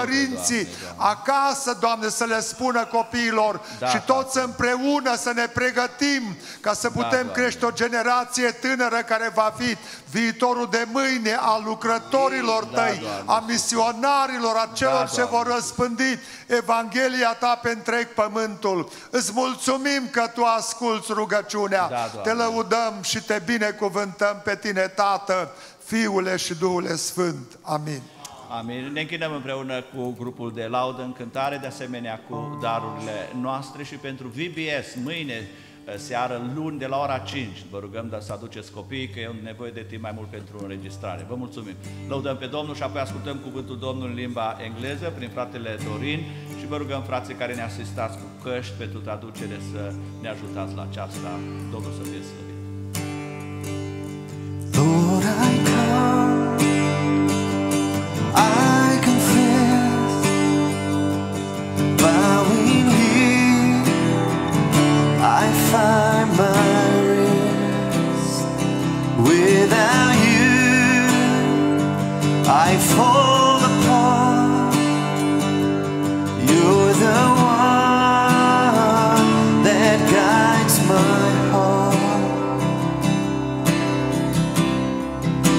părinții acasă, Doamne, să le spună copiilor Da, și Tată. toți împreună să ne pregătim ca să putem Doamne. crește o generație tânără care va fi viitorul de mâine al lucrătorilor Da, Tăi, Doamne. a misionarilor, a celor Da, ce Doamne. vor răspândi Evanghelia Ta pe întreg pământul. Îți mulțumim că Tu asculți rugăciunea. Da, Doamne. Te lăudăm și Te binecuvântăm pe Tine, Tată, Fiule și Duhule Sfânt. Amin. Amin. Ne închinăm împreună cu grupul de laudă în cântare, de asemenea cu darurile noastre și pentru V B S mâine seară, luni, de la ora cinci. Vă rugăm de să aduceți copiii, că e nevoie de timp mai mult pentru înregistrare. Vă mulțumim. Lăudăm pe Domnul și apoi ascultăm cuvântul Domnului în limba engleză prin fratele Dorin și vă rugăm, frații care ne asistați cu căști pentru traducere, să ne ajutați la aceasta. Domnul să fie slăvit. Lord, I come, I confess, bowing here, I find my rest. Without you, I fall apart. You're the one that guides my heart.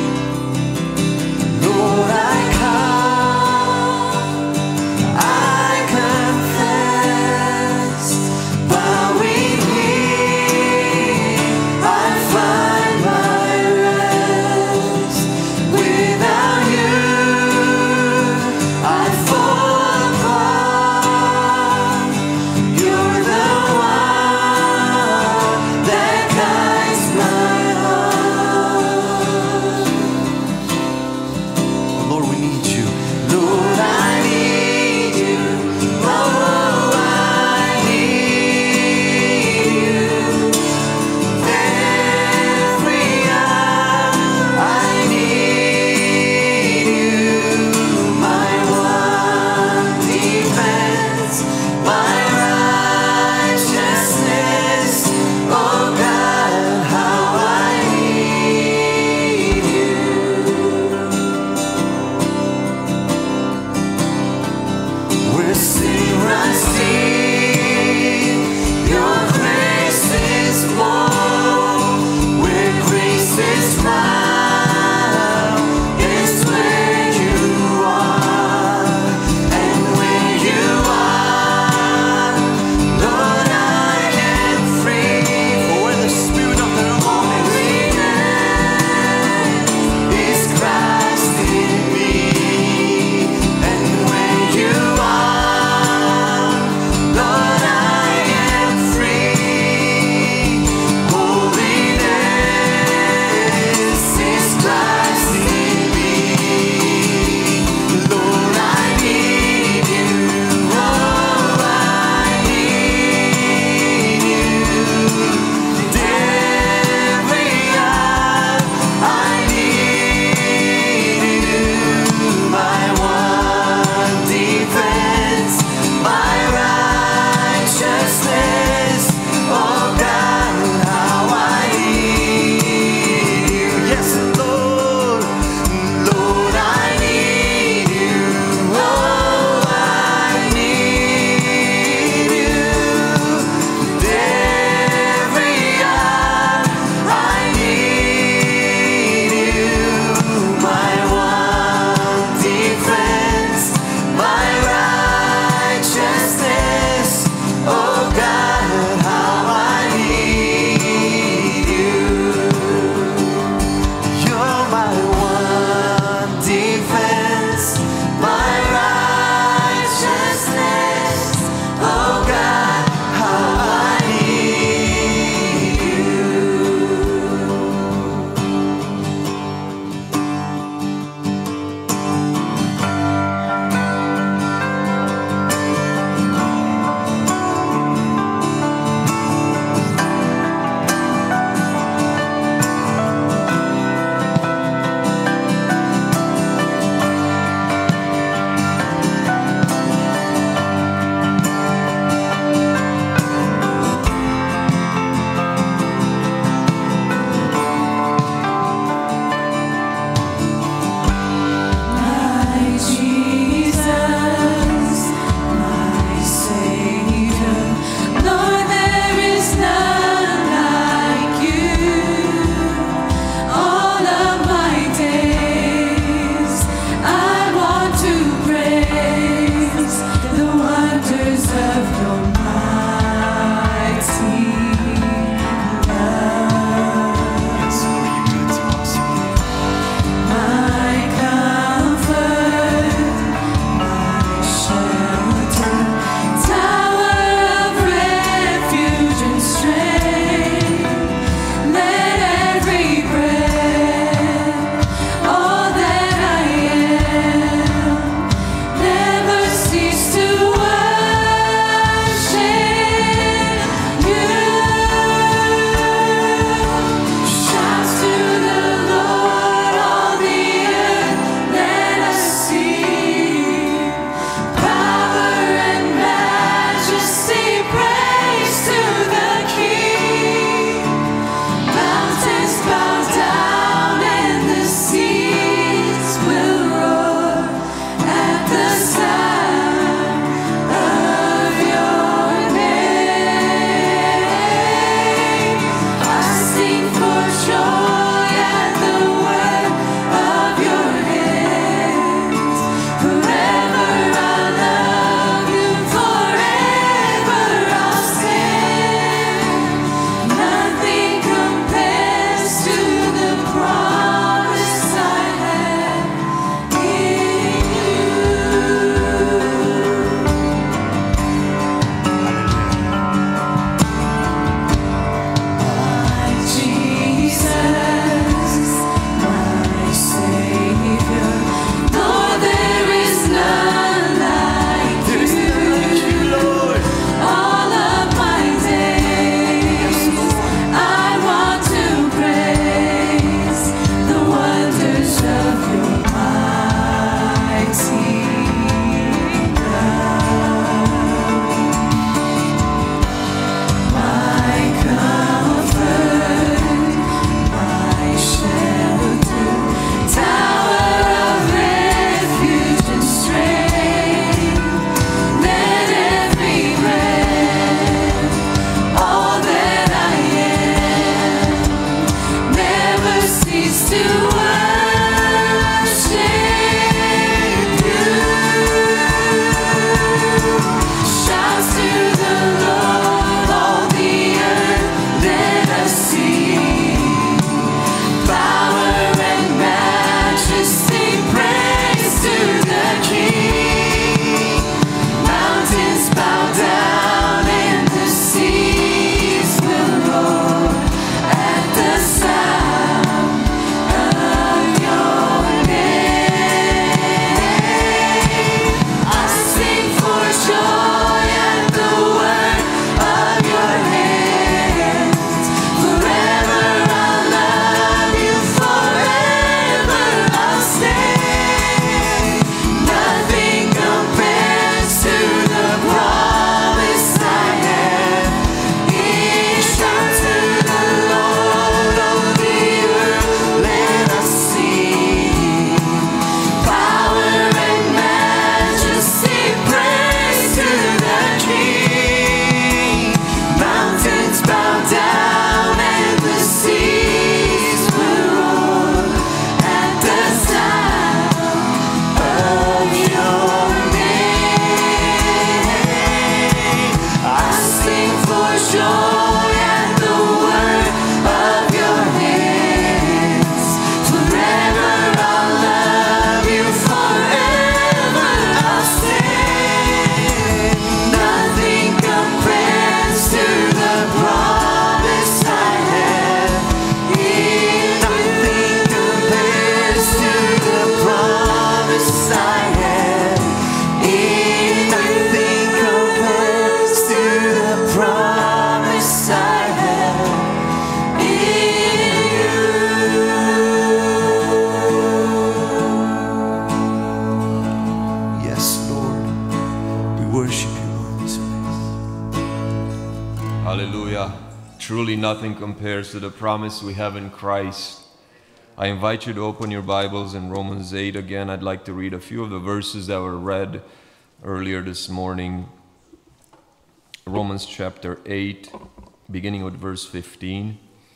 Hallelujah. Truly nothing compares to the promise we have in Christ. I invite you to open your Bibles in Romans eight again. I'd like to read a few of the verses that were read earlier this morning. Romans chapter eight, beginning with verse fifteen.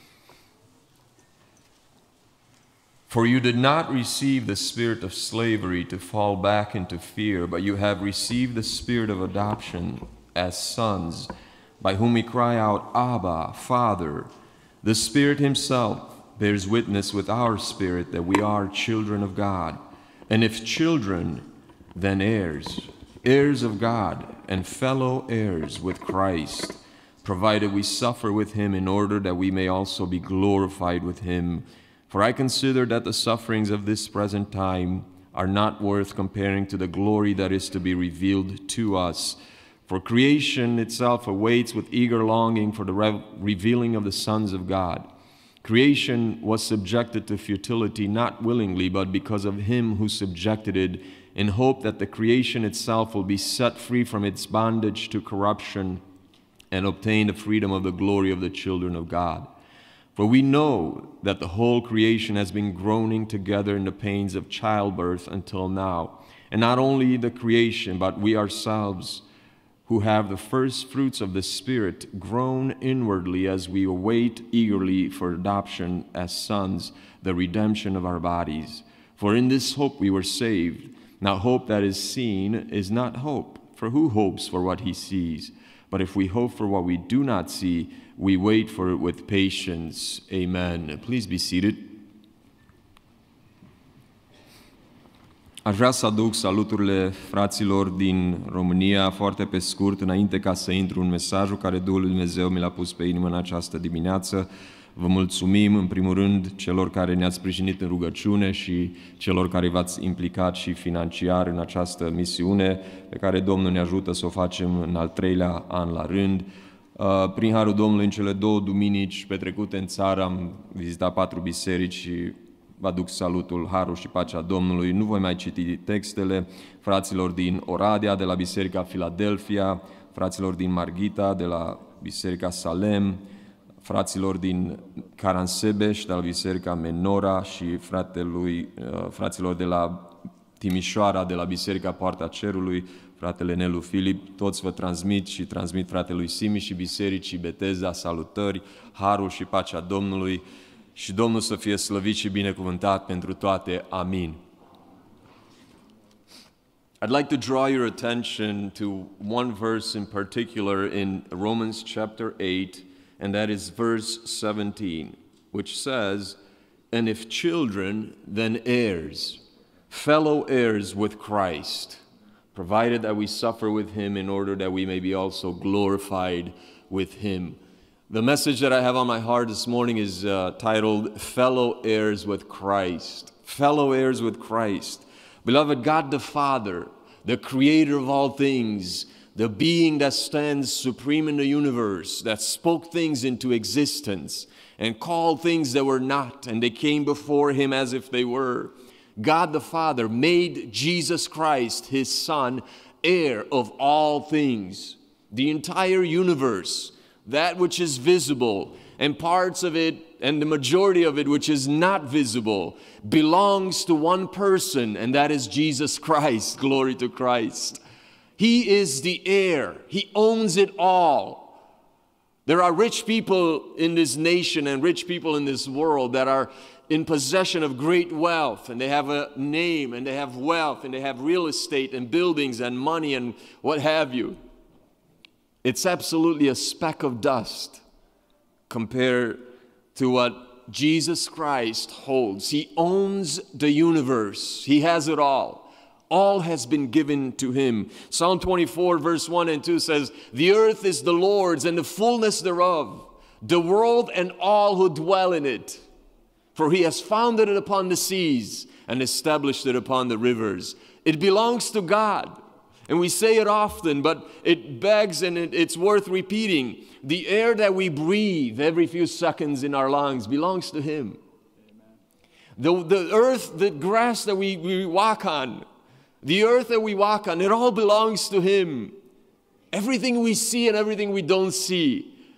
For you did not receive the spirit of slavery to fall back into fear, but you have received the spirit of adoption as sons, by whom we cry out, Abba, Father. The Spirit himself bears witness with our spirit that we are children of God. And if children, then heirs, heirs of God, and fellow heirs with Christ, provided we suffer with him in order that we may also be glorified with him. For I consider that the sufferings of this present time are not worth comparing to the glory that is to be revealed to us. For creation itself awaits with eager longing for the re- revealing of the sons of God. Creation was subjected to futility not willingly, but because of him who subjected it, in hope that the creation itself will be set free from its bondage to corruption and obtain the freedom of the glory of the children of God. For we know that the whole creation has been groaning together in the pains of childbirth until now. And not only the creation, but we ourselves, who have the first fruits of the Spirit, groan inwardly as we await eagerly for adoption as sons, the redemption of our bodies. For in this hope we were saved. Now hope that is seen is not hope, for who hopes for what he sees? But if we hope for what we do not see, we wait for it with patience. Amen. Please be seated. Aș vrea să aduc saluturile fraților din România foarte pe scurt, înainte ca să intru în mesajul care Duhul lui Dumnezeu mi l-a pus pe inimă în această dimineață. Vă mulțumim, în primul rând, celor care ne-ați sprijinit în rugăciune și celor care v-ați implicat și financiar în această misiune, pe care Domnul ne ajută să o facem în al treilea an la rând. Prin Harul Domnului, în cele două duminici petrecute în țară, am vizitat patru biserici și vă aduc salutul, harul și pacea Domnului. Nu voi mai citi textele fraților din Oradea, de la Biserica Filadelfia, fraților din Marghita, de la Biserica Salem, fraților din Caransebeș, de la Biserica Menora și fratelui, fraților de la Timișoara, de la Biserica Poarta Cerului, fratele Nelu Filip, toți vă transmit și transmit fratelui Simi și Bisericii Betesda salutări, harul și pacea Domnului și Domnul să fie slăvit și binecuvântat pentru toate. Amin. I'd like to draw your attention to one verse in particular in Romans chapter eight, and that is verse seventeen, which says, "And if children, then heirs, fellow heirs with Christ, provided that we suffer with him in order that we may be also glorified with him." The message that I have on my heart this morning is uh, titled, Fellow Heirs with Christ. Fellow heirs with Christ. Beloved, God the Father, the creator of all things, the being that stands supreme in the universe, that spoke things into existence and called things that were not, and they came before him as if they were. God the Father made Jesus Christ, his Son, heir of all things. The entire universe, that which is visible, and parts of it, and the majority of it which is not visible, belongs to one person, and that is Jesus Christ. Glory to Christ. He is the heir. He owns it all. There are rich people in this nation and rich people in this world that are in possession of great wealth, and they have a name, and they have wealth, and they have real estate and buildings and money and what have you. It's absolutely a speck of dust compared to what Jesus Christ holds. He owns the universe. He has it all. All has been given to him. Psalm twenty-four, verse one and two says, "The earth is the Lord's and the fullness thereof, the world and all who dwell in it. For he has founded it upon the seas and established it upon the rivers." It belongs to God. And we say it often, but it begs and it, it's worth repeating. The air that we breathe every few seconds in our lungs belongs to him. The, the earth, the grass that we, we walk on, the earth that we walk on, it all belongs to him. Everything we see and everything we don't see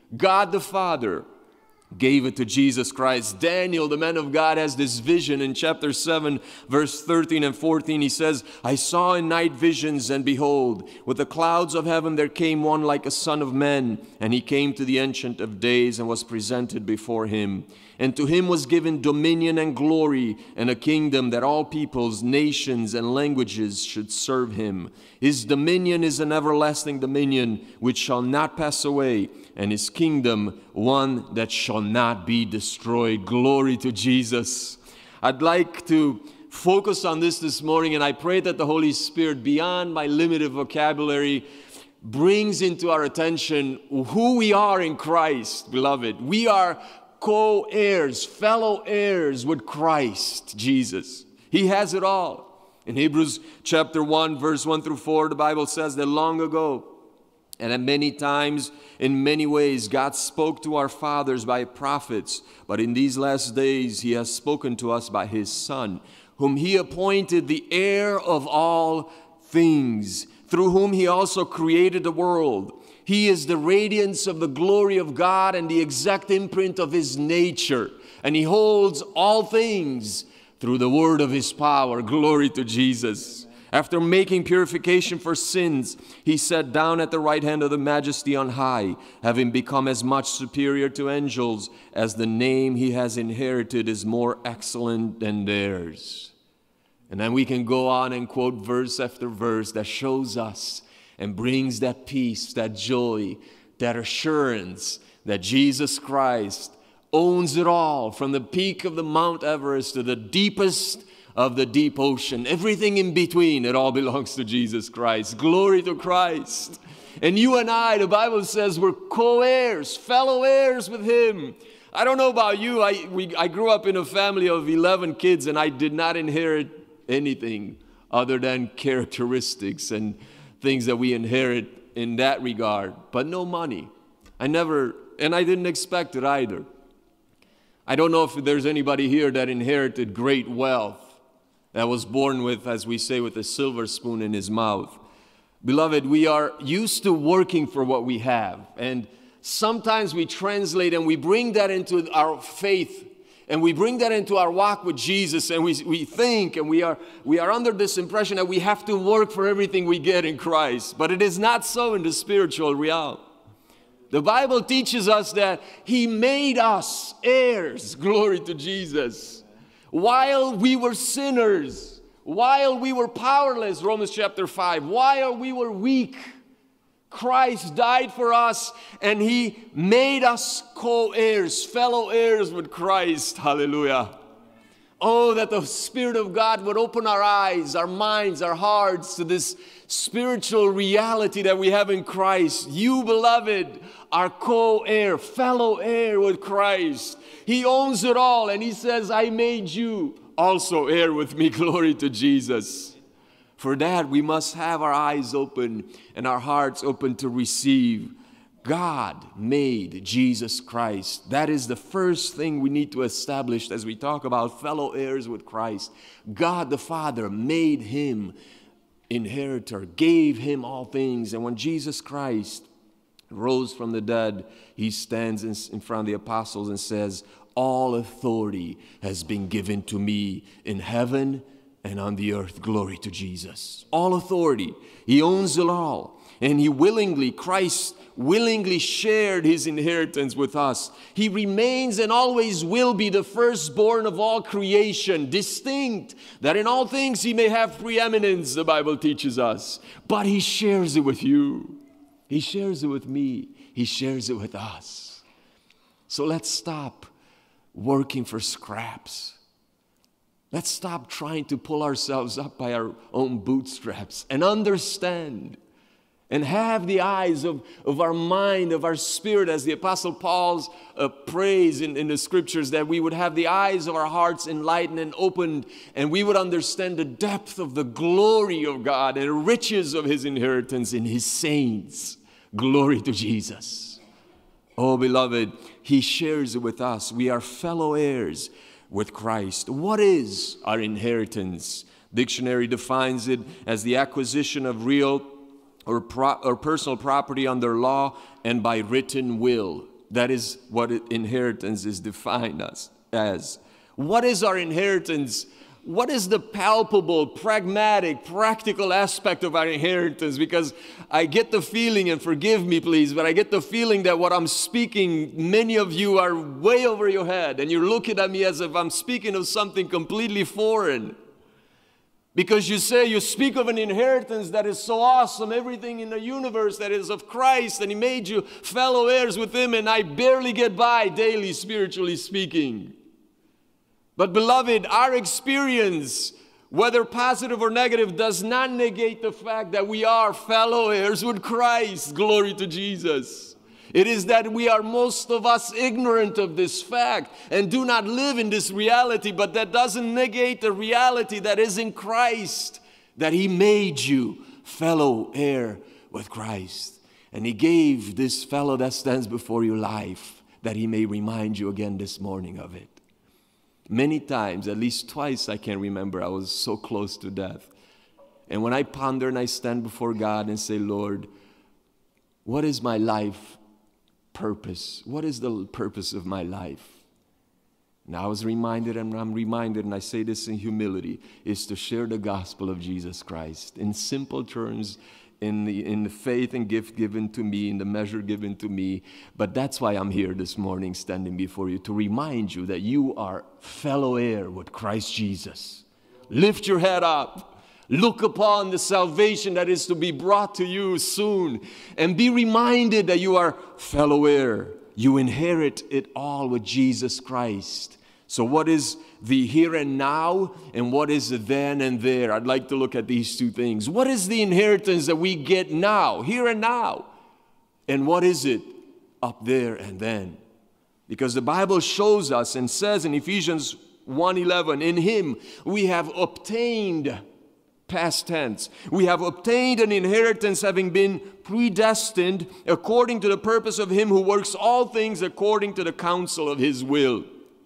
God the Father gave it to Jesus Christ. Daniel, the man of God, has this vision in chapter seven, verse thirteen and fourteen. He says, I saw in night visions, and behold, with the clouds of heaven there came one like a son of man, and he came to the Ancient of Days and was presented before him. And to him was given dominion and glory and a kingdom that all peoples, nations, and languages should serve him. His dominion is an everlasting dominion which shall not pass away, and his kingdom one that shall not be destroyed. Glory to Jesus. I'd like to focus on this this morning, and I pray that the Holy Spirit, beyond my limited vocabulary, brings into our attention who we are in Christ, beloved. We are co-heirs, fellow heirs with Christ Jesus. He has it all. In Hebrews chapter one, verse one through four, the Bible says that long ago, and at many times, in many ways, God spoke to our fathers by prophets, but in these last days He has spoken to us by His Son, whom He appointed the heir of all things, through whom He also created the world. He is the radiance of the glory of God and the exact imprint of His nature, and He holds all things through the word of His power. Glory to Jesus. After making purification for sins, He sat down at the right hand of the Majesty on high, having become as much superior to angels as the name He has inherited is more excellent than theirs. And then we can go on and quote verse after verse that shows us and brings that peace, that joy, that assurance that Jesus Christ owns it all, from the peak of the Mount Everest to the deepest of the deep ocean. Everything in between, it all belongs to Jesus Christ. Glory to Christ. And you and I, the Bible says, we're co-heirs, fellow heirs with Him. I don't know about you, I, we, I grew up in a family of eleven kids, and I did not inherit anything other than characteristics and things that we inherit in that regard, but no money. I never, and I didn't expect it either. I don't know if there's anybody here that inherited great wealth, that was born with, as we say, with a silver spoon in his mouth. Beloved, we are used to working for what we have, and sometimes we translate and we bring that into our faith, and we bring that into our walk with Jesus, and we, we think and we are, we are under this impression that we have to work for everything we get in Christ. But it is not so in the spiritual realm. The Bible teaches us that He made us heirs, glory to Jesus, while we were sinners, while we were powerless, Romans chapter five, while we were weak. Christ died for us, and He made us co-heirs, fellow heirs with Christ. Hallelujah. Oh, that the Spirit of God would open our eyes, our minds, our hearts to this spiritual reality that we have in Christ. You, beloved, are co-heir, fellow heir with Christ. He owns it all, and He says, I made you also heir with me. Glory to Jesus. For that, we must have our eyes open and our hearts open to receive. God made Jesus Christ. That is the first thing we need to establish as we talk about fellow heirs with Christ. God the Father made Him inheritor, gave Him all things. And when Jesus Christ rose from the dead, He stands in front of the apostles and says, all authority has been given to me in heaven and on the earth. Glory to Jesus. All authority. He owns it all. And He willingly, Christ willingly shared His inheritance with us. He remains and always will be the firstborn of all creation, distinct, that in all things He may have preeminence, the Bible teaches us. But He shares it with you. He shares it with me. He shares it with us. So let's stop working for scraps. Let's stop trying to pull ourselves up by our own bootstraps and understand and have the eyes of, of our mind, of our spirit, as the Apostle Paul uh, prays in, in the Scriptures, that we would have the eyes of our hearts enlightened and opened, and we would understand the depth of the glory of God and the riches of His inheritance in His saints. Glory to Jesus. Oh, beloved, He shares it with us. We are fellow heirs with Christ. What is our inheritance? Dictionary defines it as the acquisition of real or, pro or personal property under law and by written will. That is what inheritance is defined as. as. What is our inheritance? What is the palpable, pragmatic, practical aspect of our inheritance? Because I get the feeling, and forgive me please, but I get the feeling that what I'm speaking, many of you are way over your head, and you're looking at me as if I'm speaking of something completely foreign. Because you say, you speak of an inheritance that is so awesome, everything in the universe that is of Christ, and He made you fellow heirs with Him, and I barely get by daily, spiritually speaking. But beloved, our experience, whether positive or negative, does not negate the fact that we are fellow heirs with Christ. Glory to Jesus. It is that we are, most of us, ignorant of this fact and do not live in this reality, but that doesn't negate the reality that is in Christ, that He made you fellow heir with Christ. And He gave this fellow that stands before you life, that He may remind you again this morning of it. Many times, at least twice I can remember, I was so close to death. And when I ponder and I stand before God and say, Lord, what is my life purpose? What is the purpose of my life? And I was reminded, and I'm reminded, and I say this in humility, is to share the gospel of Jesus Christ in simple terms, in the, in the faith and gift given to me, in the measure given to me. But that's why I'm here this morning standing before you, to remind you that you are fellow heir with Christ Jesus. Lift your head up. Look upon the salvation that is to be brought to you soon. And be reminded that you are fellow heir. You inherit it all with Jesus Christ. So what is the here and now, and what is the then and there? I'd like to look at these two things. What is the inheritance that we get now, here and now? And what is it up there and then? Because the Bible shows us and says in Ephesians one eleven, in Him we have obtained, past tense, we have obtained an inheritance, having been predestined according to the purpose of Him who works all things according to the counsel of His will.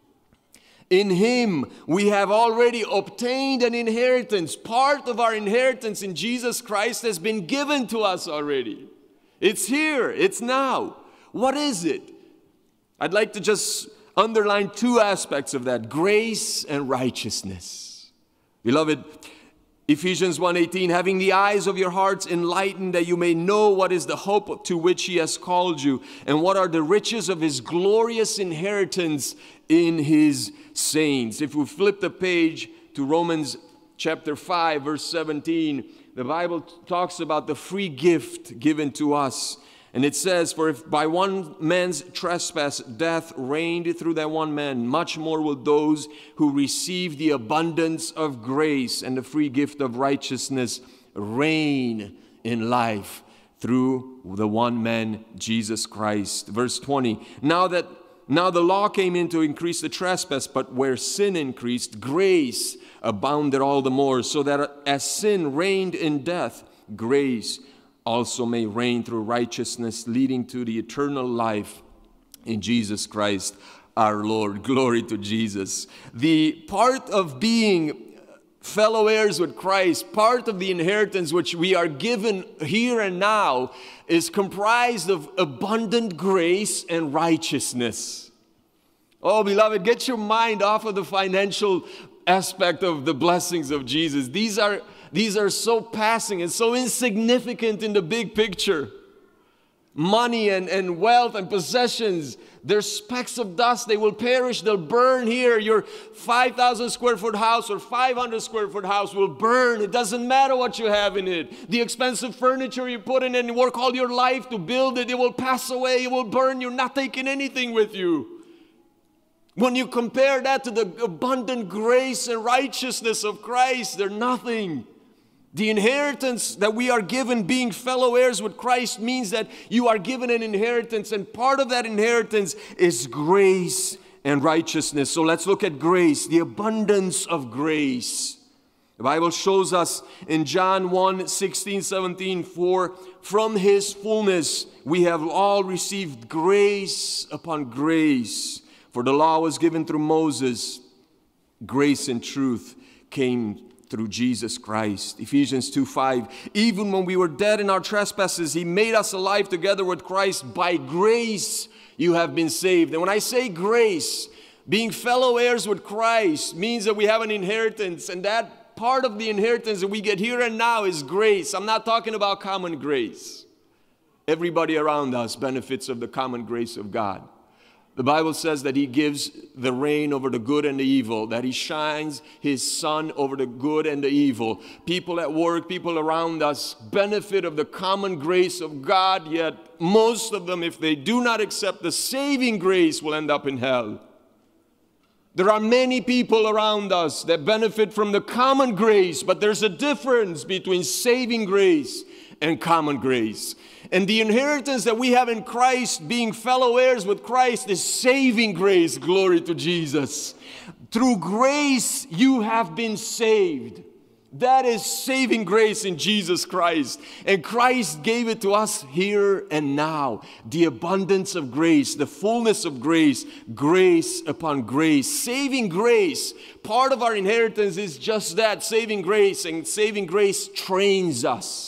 In Him we have already obtained an inheritance. Part of our inheritance in Jesus Christ has been given to us already. It's here, it's now. What is it? I'd like to just underline two aspects of that: grace and righteousness. Beloved, Ephesians one eighteen, having the eyes of your hearts enlightened, that you may know what is the hope to which He has called you, and what are the riches of His glorious inheritance in His saints. If we flip the page to Romans chapter five, verse seventeen, the Bible talks about the free gift given to us. And it says, for if by one man's trespass death reigned through that one man, much more will those who receive the abundance of grace and the free gift of righteousness reign in life through the one man, Jesus Christ. Verse twenty, now that now the law came in to increase the trespass, but where sin increased, grace abounded all the more, so that as sin reigned in death, grace also may reign through righteousness, leading to the eternal life in Jesus Christ our Lord. Glory to Jesus. The part of being fellow heirs with Christ, part of the inheritance which we are given here and now, is comprised of abundant grace and righteousness. Oh, beloved, get your mind off of the financial aspect of the blessings of Jesus. These are These are so passing and so insignificant in the big picture. Money and, and wealth and possessions, they're specks of dust. They will perish. They'll burn here. Your five thousand square foot house or five hundred square foot house will burn. It doesn't matter what you have in it. The expensive furniture you put in and you work all your life to build it, it will pass away. It will burn. You're not taking anything with you. When you compare that to the abundant grace and righteousness of Christ, they're nothing. The inheritance that we are given, being fellow heirs with Christ, means that you are given an inheritance, and part of that inheritance is grace and righteousness. So let's look at grace, the abundance of grace. The Bible shows us in John one, sixteen, seventeen, for from His fullness we have all received grace upon grace. For the law was given through Moses, grace and truth came through Jesus Christ. Ephesians two five, even when we were dead in our trespasses, He made us alive together with Christ. By grace you have been saved. And when I say grace, being fellow heirs with Christ means that we have an inheritance, and that part of the inheritance that we get here and now is grace. I'm not talking about common grace. Everybody around us benefits of the common grace of God. The Bible says that He gives the rain over the good and the evil, that He shines His sun over the good and the evil. People at work, people around us benefit of the common grace of God, yet most of them, if they do not accept the saving grace, will end up in hell. There are many people around us that benefit from the common grace, but there's a difference between saving grace and common grace. And the inheritance that we have in Christ, being fellow heirs with Christ, is saving grace. Glory to Jesus. Through grace you have been saved. That is saving grace in Jesus Christ. And Christ gave it to us here and now. The abundance of grace, the fullness of grace, grace upon grace. Saving grace, part of our inheritance is just that, saving grace. And saving grace trains us.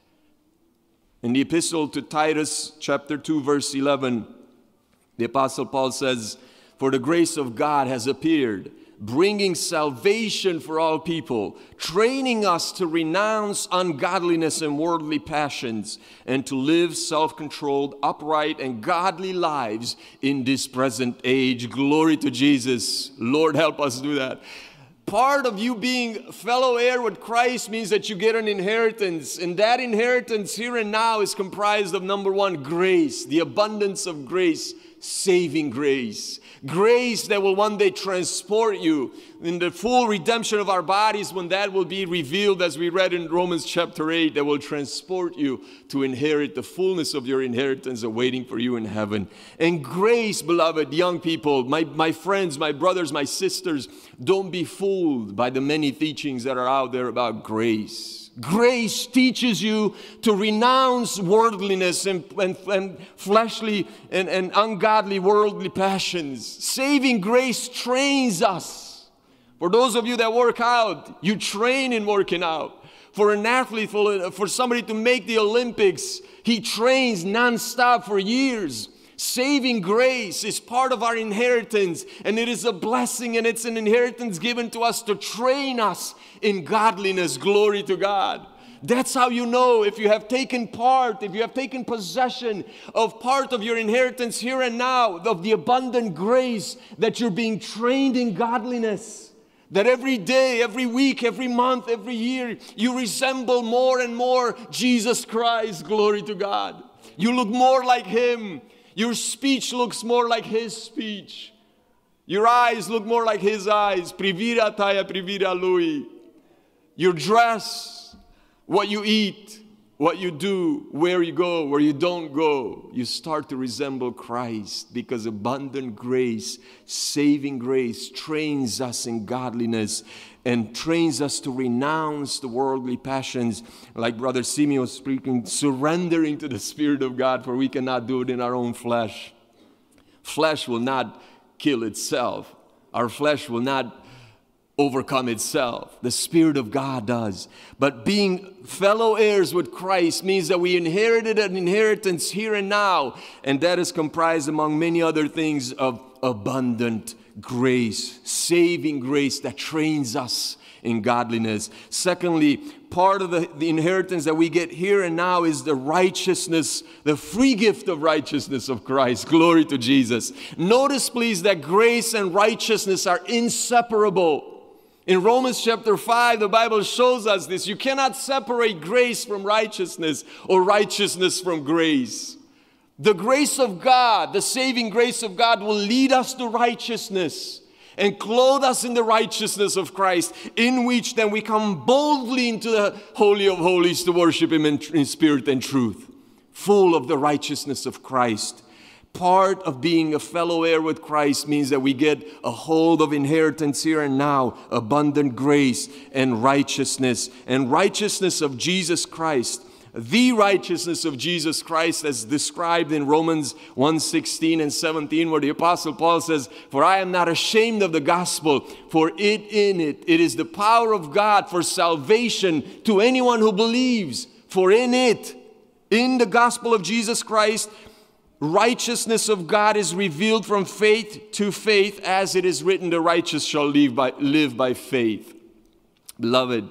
In the epistle to Titus, chapter two, verse eleven, the Apostle Paul says, "For the grace of God has appeared, bringing salvation for all people, training us to renounce ungodliness and worldly passions, and to live self-controlled, upright, and godly lives in this present age." Glory to Jesus. Lord, help us do that. Part of you being fellow heir with Christ means that you get an inheritance. And that inheritance here and now is comprised of, number one, grace, the abundance of grace, saving grace. Grace that will one day transport you in the full redemption of our bodies, when that will be revealed, as we read in Romans chapter eight, that will transport you to inherit the fullness of your inheritance awaiting for you in heaven. And grace, beloved young people, my, my friends, my brothers, my sisters, don't be fooled by the many teachings that are out there about grace. Grace teaches you to renounce worldliness and, and, and fleshly and, and ungodly worldly passions. Saving grace trains us. For those of you that work out, you train in working out. For an athlete, for, for somebody to make the Olympics, he trains nonstop for years. Saving grace is part of our inheritance, and it is a blessing, and it's an inheritance given to us to train us in godliness. Glory to God. That's how you know if you have taken part, if you have taken possession of part of your inheritance here and now, of the abundant grace, that you're being trained in godliness. That every day, every week, every month, every year, you resemble more and more Jesus Christ. Glory to God. You look more like Him. Your speech looks more like His speech. Your eyes look more like His eyes. Privira taia privira lui. Your dress, what you eat, what you do, where you go, where you don't go, you start to resemble Christ, because abundant grace, saving grace, trains us in godliness and trains us to renounce the worldly passions, like Brother Simeon was speaking, surrendering to the Spirit of God, for we cannot do it in our own flesh. Flesh will not kill itself. Our flesh will not overcome itself. The Spirit of God does. But being fellow heirs with Christ means that we inherited an inheritance here and now, and that is comprised, among many other things, of abundant grace, saving grace that trains us in godliness. Secondly, part of the, the inheritance that we get here and now is the righteousness, the free gift of righteousness of Christ. Glory to Jesus. Notice, please, that grace and righteousness are inseparable. In Romans chapter five, the Bible shows us this. You cannot separate grace from righteousness, or righteousness from grace. The grace of God, the saving grace of God, will lead us to righteousness and clothe us in the righteousness of Christ, in which then we come boldly into the Holy of Holies to worship Him in, in spirit and truth, full of the righteousness of Christ. Part of being a fellow heir with Christ means that we get a hold of inheritance here and now, abundant grace and righteousness. And righteousness of Jesus Christ, the righteousness of Jesus Christ as described in Romans one sixteen and seventeen, where the Apostle Paul says, "For I am not ashamed of the gospel, for it in it, it is the power of God for salvation to anyone who believes. For in it, in the gospel of Jesus Christ, righteousness of God is revealed from faith to faith, as it is written, the righteous shall live by, live by faith." Beloved,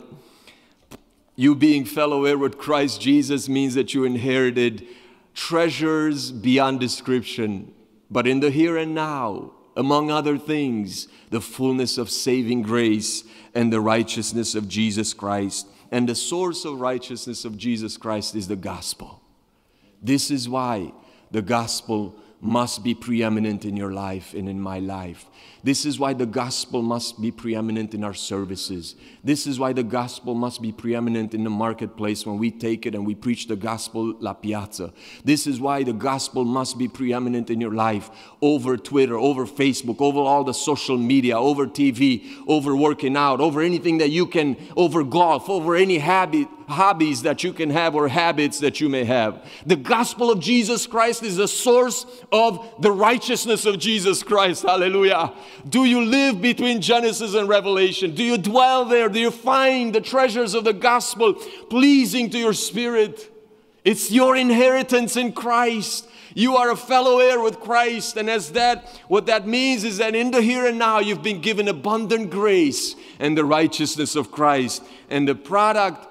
you being fellow heir with Christ Jesus means that you inherited treasures beyond description. But in the here and now, among other things, the fullness of saving grace and the righteousness of Jesus Christ. And the source of righteousness of Jesus Christ is the gospel. This is why the gospel must be preeminent in your life and in my life. This is why the gospel must be preeminent in our services. This is why the gospel must be preeminent in the marketplace when we take it and we preach the gospel La Piazza. This is why the gospel must be preeminent in your life over Twitter, over Facebook, over all the social media, over T V, over working out, over anything that you can, over golf, over any habit, hobbies that you can have or habits that you may have. The gospel of Jesus Christ is the source of the righteousness of Jesus Christ. Hallelujah. Do you live between Genesis and Revelation? Do you dwell there? Do you find the treasures of the gospel pleasing to your spirit? It's your inheritance in Christ. You are a fellow heir with Christ, and as that, what that means is that in the here and now you've been given abundant grace and the righteousness of Christ, and the product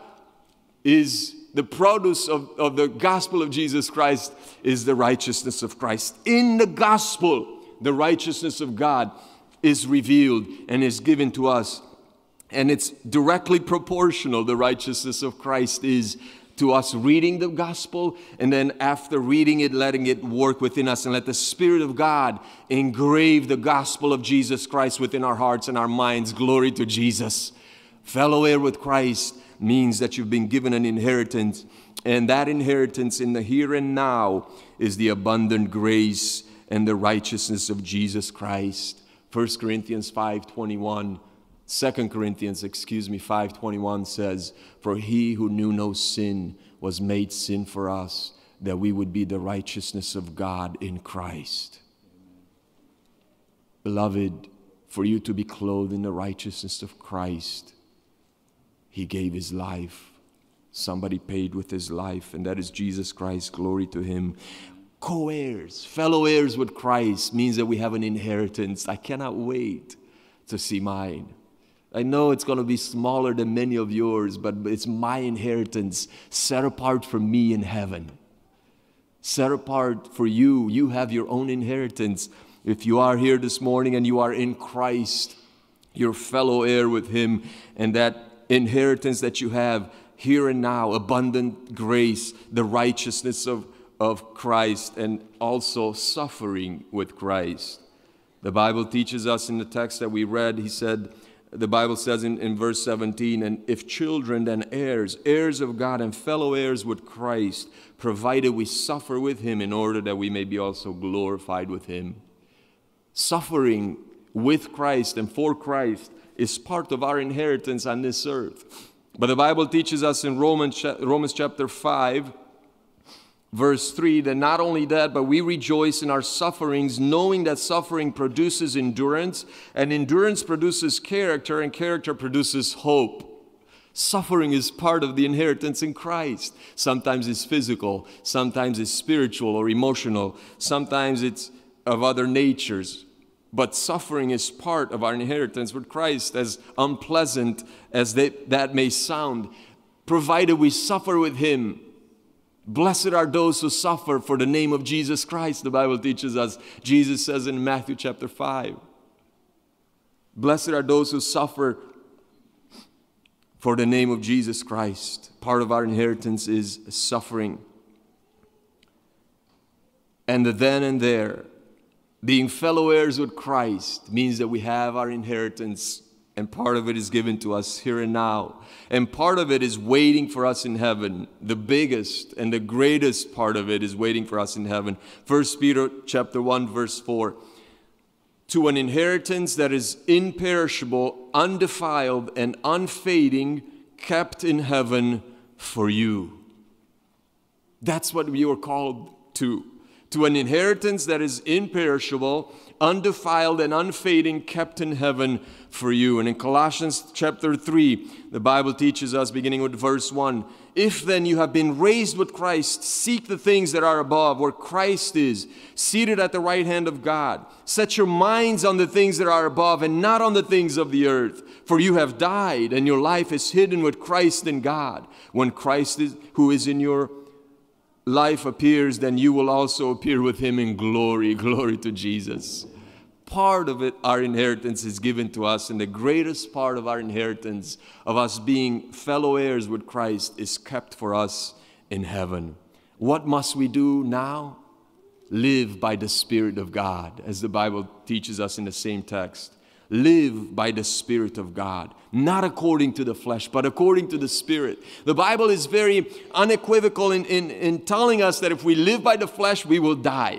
is the produce of, of the gospel of Jesus Christ is the righteousness of Christ. In the gospel, the righteousness of God is revealed and is given to us. And it's directly proportional, the righteousness of Christ is to us reading the gospel, and then after reading it, letting it work within us, and let the Spirit of God engrave the gospel of Jesus Christ within our hearts and our minds. Glory to Jesus. Fellow heir with Christ means that you've been given an inheritance, and that inheritance in the here and now is the abundant grace and the righteousness of Jesus Christ. First Corinthians five twenty-one, Second Corinthians, excuse me, five twenty-one says, "For he who knew no sin was made sin for us, that we would be the righteousness of God in Christ." Beloved, for you to be clothed in the righteousness of Christ, He gave His life. Somebody paid with His life, and that is Jesus Christ. Glory to Him. Co-heirs, fellow heirs with Christ means that we have an inheritance. I cannot wait to see mine. I know it's going to be smaller than many of yours, but it's my inheritance set apart for me in heaven. Set apart for you. You have your own inheritance. If you are here this morning and you are in Christ, you're fellow heir with Him, and that inheritance that you have here and now, abundant grace, the righteousness of, of Christ, and also suffering with Christ. The Bible teaches us in the text that we read, he said, the Bible says in, in verse seventeen, "And if children, then heirs, heirs of God and fellow heirs with Christ, provided we suffer with Him in order that we may be also glorified with Him." Suffering with Christ and for Christ is part of our inheritance on this earth. But the Bible teaches us in Romans, Romans chapter five, verse three, that not only that, but we rejoice in our sufferings, knowing that suffering produces endurance, and endurance produces character, and character produces hope. Suffering is part of the inheritance in Christ. Sometimes it's physical, sometimes it's spiritual or emotional, sometimes it's of other natures. But suffering is part of our inheritance with Christ, as unpleasant as they, that may sound, provided we suffer with Him. Blessed are those who suffer for the name of Jesus Christ, the Bible teaches us. Jesus says in Matthew chapter five. Blessed are those who suffer for the name of Jesus Christ. Part of our inheritance is suffering. And the then and there, being fellow heirs with Christ means that we have our inheritance, and part of it is given to us here and now. And part of it is waiting for us in heaven. The biggest and the greatest part of it is waiting for us in heaven. First Peter chapter one, verse four. "To an inheritance that is imperishable, undefiled, and unfading, kept in heaven for you." That's what we were called to. To an inheritance that is imperishable, undefiled and unfading, kept in heaven for you. And in Colossians chapter three, the Bible teaches us, beginning with verse one, if then you have been raised with Christ, seek the things that are above, where Christ is, seated at the right hand of God. Set your minds on the things that are above and not on the things of the earth. For you have died, and your life is hidden with Christ in God. When Christ is, who is in your life appears, then you will also appear with him in glory. Glory to Jesus. Part of it, our inheritance, is given to us, and the greatest part of our inheritance, of us being fellow heirs with Christ, is kept for us in heaven. What must we do now? Live by the Spirit of God, as the Bible teaches us in the same text. Live by the Spirit of God, not according to the flesh, but according to the Spirit. The Bible is very unequivocal in, in, in telling us that if we live by the flesh, we will die.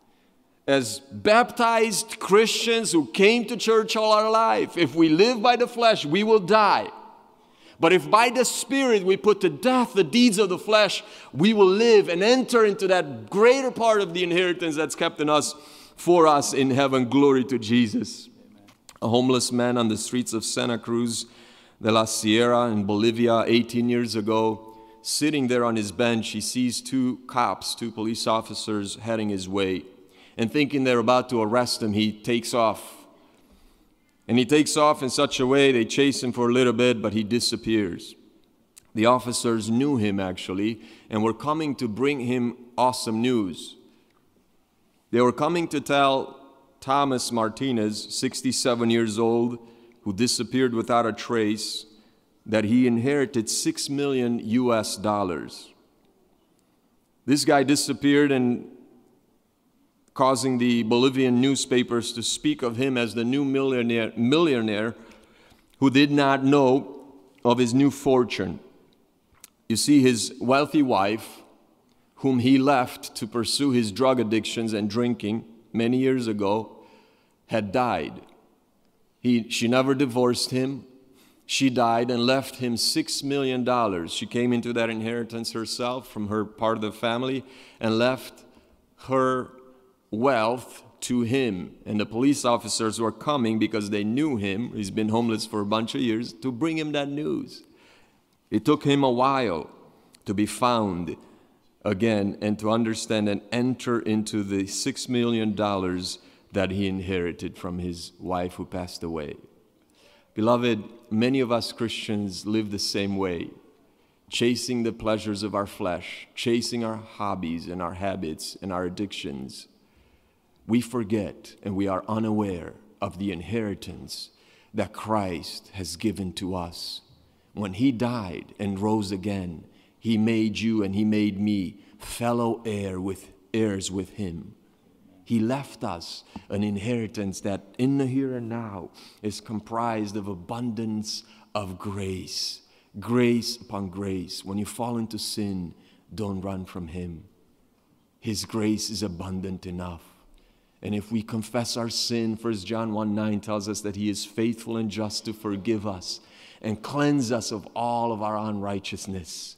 As baptized Christians who came to church all our life, if we live by the flesh, we will die. But if by the Spirit we put to death the deeds of the flesh, we will live and enter into that greater part of the inheritance that's kept in us for us in heaven. Glory to Jesus. A homeless man on the streets of Santa Cruz de la Sierra in Bolivia eighteen years ago, sitting there on his bench, he sees two cops, two police officers heading his way. And thinking they're about to arrest him, he takes off. And he takes off in such a way, they chase him for a little bit, but he disappears. The officers knew him, actually, and were coming to bring him awesome news. They were coming to tell Thomas Martinez, sixty-seven years old, who disappeared without a trace, that he inherited six million U S dollars. This guy disappeared, and causing the Bolivian newspapers to speak of him as the new millionaire, millionaire who did not know of his new fortune. You see, his wealthy wife, whom he left to pursue his drug addictions and drinking many years ago, had died. He, she never divorced him. She died and left him six million dollars. She came into that inheritance herself from her part of the family and left her wealth to him. And the police officers were coming because they knew him. He's been homeless for a bunch of years, to bring him that news. It took him a while to be found again and to understand and enter into the six million dollars that he inherited from his wife who passed away. Beloved, many of us Christians live the same way, chasing the pleasures of our flesh, chasing our hobbies and our habits and our addictions. We forget and we are unaware of the inheritance that Christ has given to us. When he died and rose again, he made you and he made me fellow heir with heirs with him. He left us an inheritance that in the here and now is comprised of abundance of grace. Grace upon grace. When you fall into sin, don't run from him. His grace is abundant enough. And if we confess our sin, First John one nine tells us that he is faithful and just to forgive us and cleanse us of all of our unrighteousness.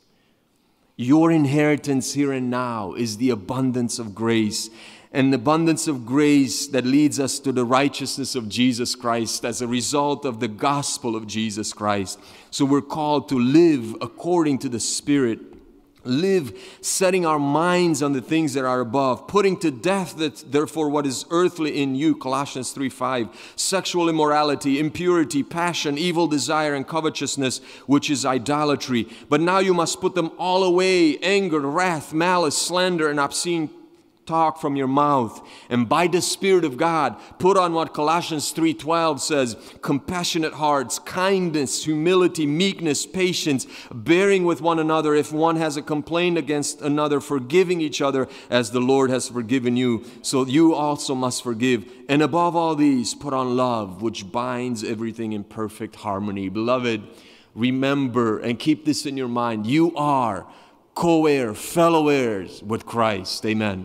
Your inheritance here and now is the abundance of grace, and the abundance of grace that leads us to the righteousness of Jesus Christ as a result of the gospel of Jesus Christ. So we're called to live according to the Spirit. Live setting our minds on the things that are above, putting to death that therefore what is earthly in you, Colossians three five, sexual immorality, impurity, passion, evil desire, and covetousness, which is idolatry. But now you must put them all away, anger, wrath, malice, slander, and obscene talk from your mouth, and by the Spirit of God put on what Colossians three twelve says: compassionate hearts, kindness, humility, meekness, patience, bearing with one another. If one has a complaint against another, forgiving each other as the Lord has forgiven you, so you also must forgive. And above all these, put on love, which binds everything in perfect harmony. Beloved, remember and keep this in your mind: you are co-heir, fellow heirs with Christ. Amen.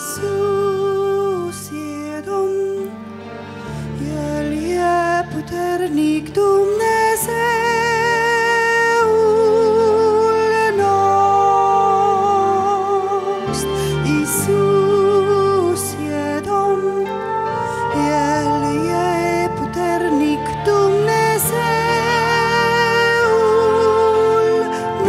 Iisus e Domn, El e puternic Dumnezeul nostru. Iisus e Domn, El e puternic Dumnezeul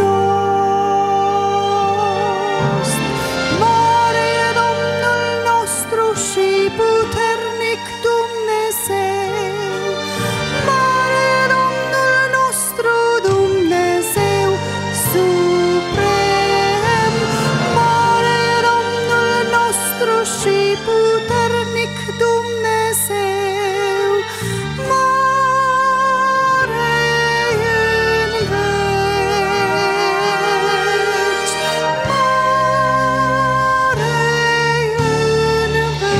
nostru. Mare e Domnul nostru și puternic Dumnezeu. Mare e Domnul nostru, Dumnezeu suprem. Mare e Domnul nostru și puternic Dumnezeu. Mare în veci. Mare în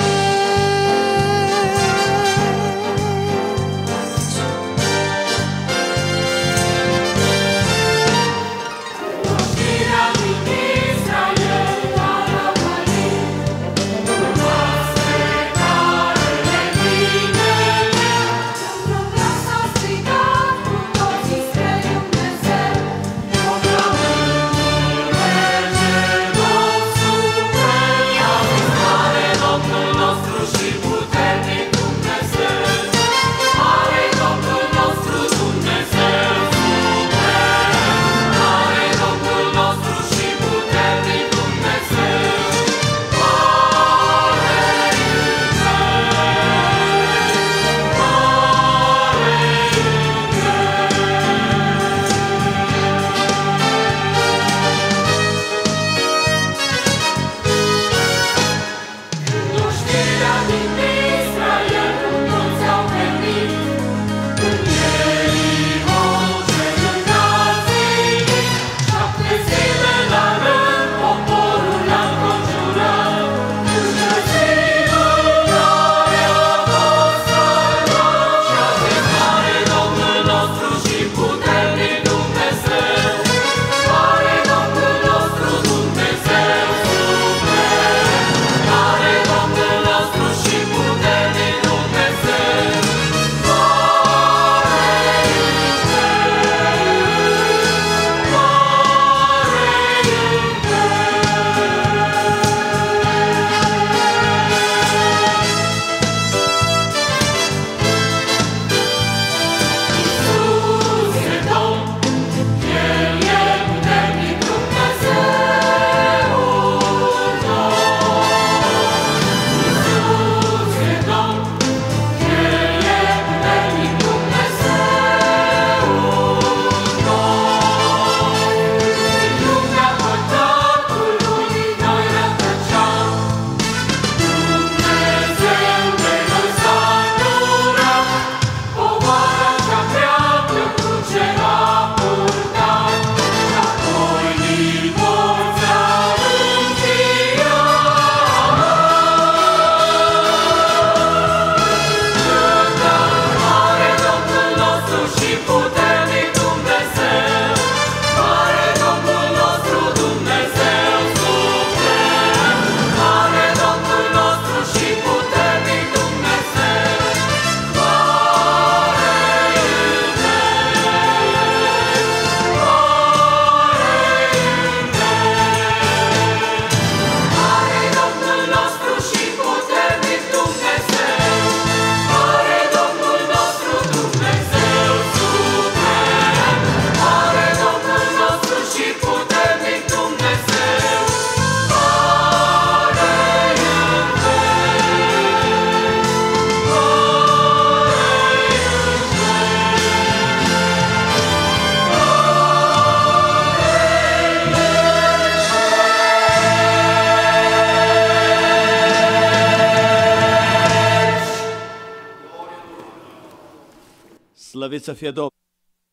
Slăvit să fie Domnul!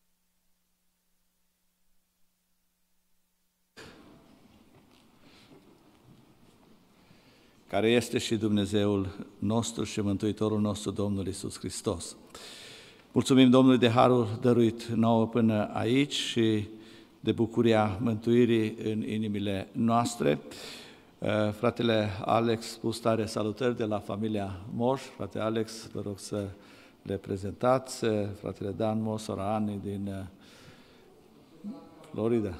Care este și Dumnezeul nostru și Mântuitorul nostru, Domnul Iisus Hristos. Mulțumim Domnului de harul dăruit nouă până aici și de bucuria mântuirii în inimile noastre. Fratele Alex Pustare, salutări de la familia Moș. Frate Alex, vă rog să le prezentați. Fratele Dan Moș, sora Ani din Florida.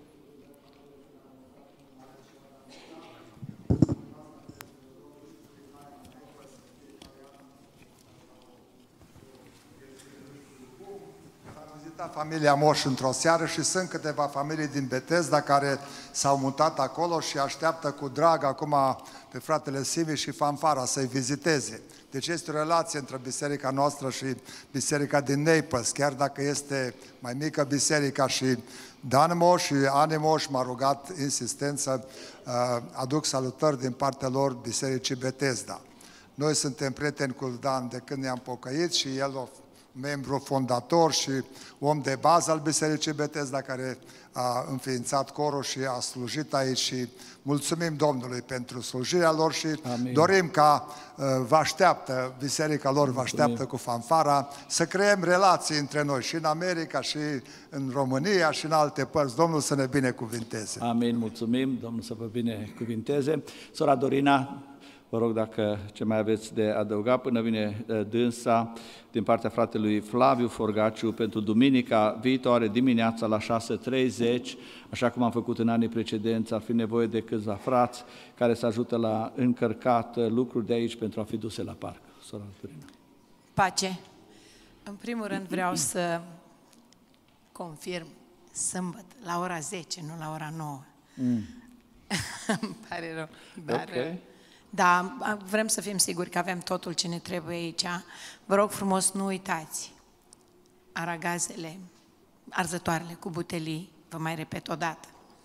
Familia Moș într-o seară și sunt câteva familii din Betesda care s-au mutat acolo și așteaptă cu drag acum pe fratele Simi și fanfara să-i viziteze. Deci este o relație între biserica noastră și biserica din Naples, chiar dacă este mai mică biserica. Și Dan Moș și Ani Moș m-a rugat insistent să uh, aduc salutări din partea lor bisericii Betesda. Noi suntem prieteni cu Dan de când ne-am pocăit și el o membru fondator și om de bază al Bisericii Betesda, care a înființat corul și a slujit aici și mulțumim Domnului pentru slujirea lor și Amin. Dorim ca vă așteaptă, biserica lor vă așteaptă cu fanfara, să creăm relații între noi și în America și în România și în alte părți. Domnul să ne binecuvinteze. Amin, mulțumim, Domnul să vă binecuvinteze. Sora Dorina, vă rog dacă ce mai aveți de adăugat până vine dânsa din partea fratelui Flaviu Forgaciu pentru duminica viitoare dimineața la șase și treizeci, așa cum am făcut în anii precedenți, ar fi nevoie de câțiva frați care să ajută la încărcat lucruri de aici pentru a fi duse la parc. Sora Dorina. Pace. În primul rând vreau să confirm sâmbătă la ora zece, nu la ora nouă. Mm. Îmi pare rău. Dar, okay. Da, vrem să fim siguri că avem totul ce ne trebuie aici. Vă rog frumos, nu uitați aragazele, arzătoarele cu butelii, vă mai repet o dată.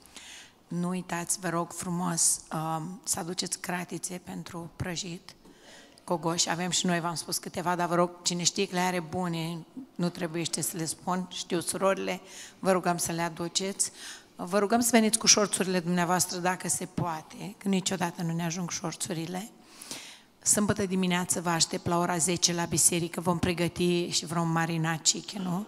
Nu uitați, vă rog frumos, să aduceți cratițe pentru prăjit, cogoși. Avem și noi, v-am spus câteva, dar vă rog, cine știe că le are bune, nu trebuie să le spun, știu surorile, vă rugăm să le aduceți. Vă rugăm să veniți cu șorțurile dumneavoastră dacă se poate, că niciodată nu ne ajung șorțurile. Sâmbătă dimineață vă aștept la ora zece la biserică, vom pregăti și vom marina chicken-ul.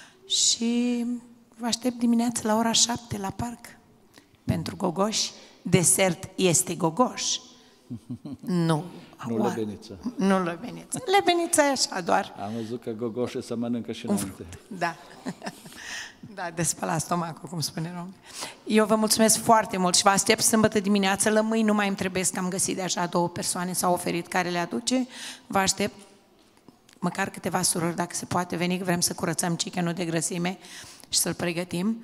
Și vă aștept dimineața la ora șapte la parc pentru gogoși. Desert este gogoș. Nu. Nu lebeniță. Nu lebeniță. Lebeniță e așa doar. Am văzut că gogoșe se mănâncă și înainte. Da. Da, de spălat stomacul, cum spune Rom. Eu vă mulțumesc foarte mult și vă aștept sâmbătă dimineață. Lămâi nu mai îmi trebuie, că am găsit deja două persoane, s-au oferit care le aduce. Vă aștept măcar câteva surori, dacă se poate veni, că vrem să curățăm chicken-ul de grăsime și să-l pregătim.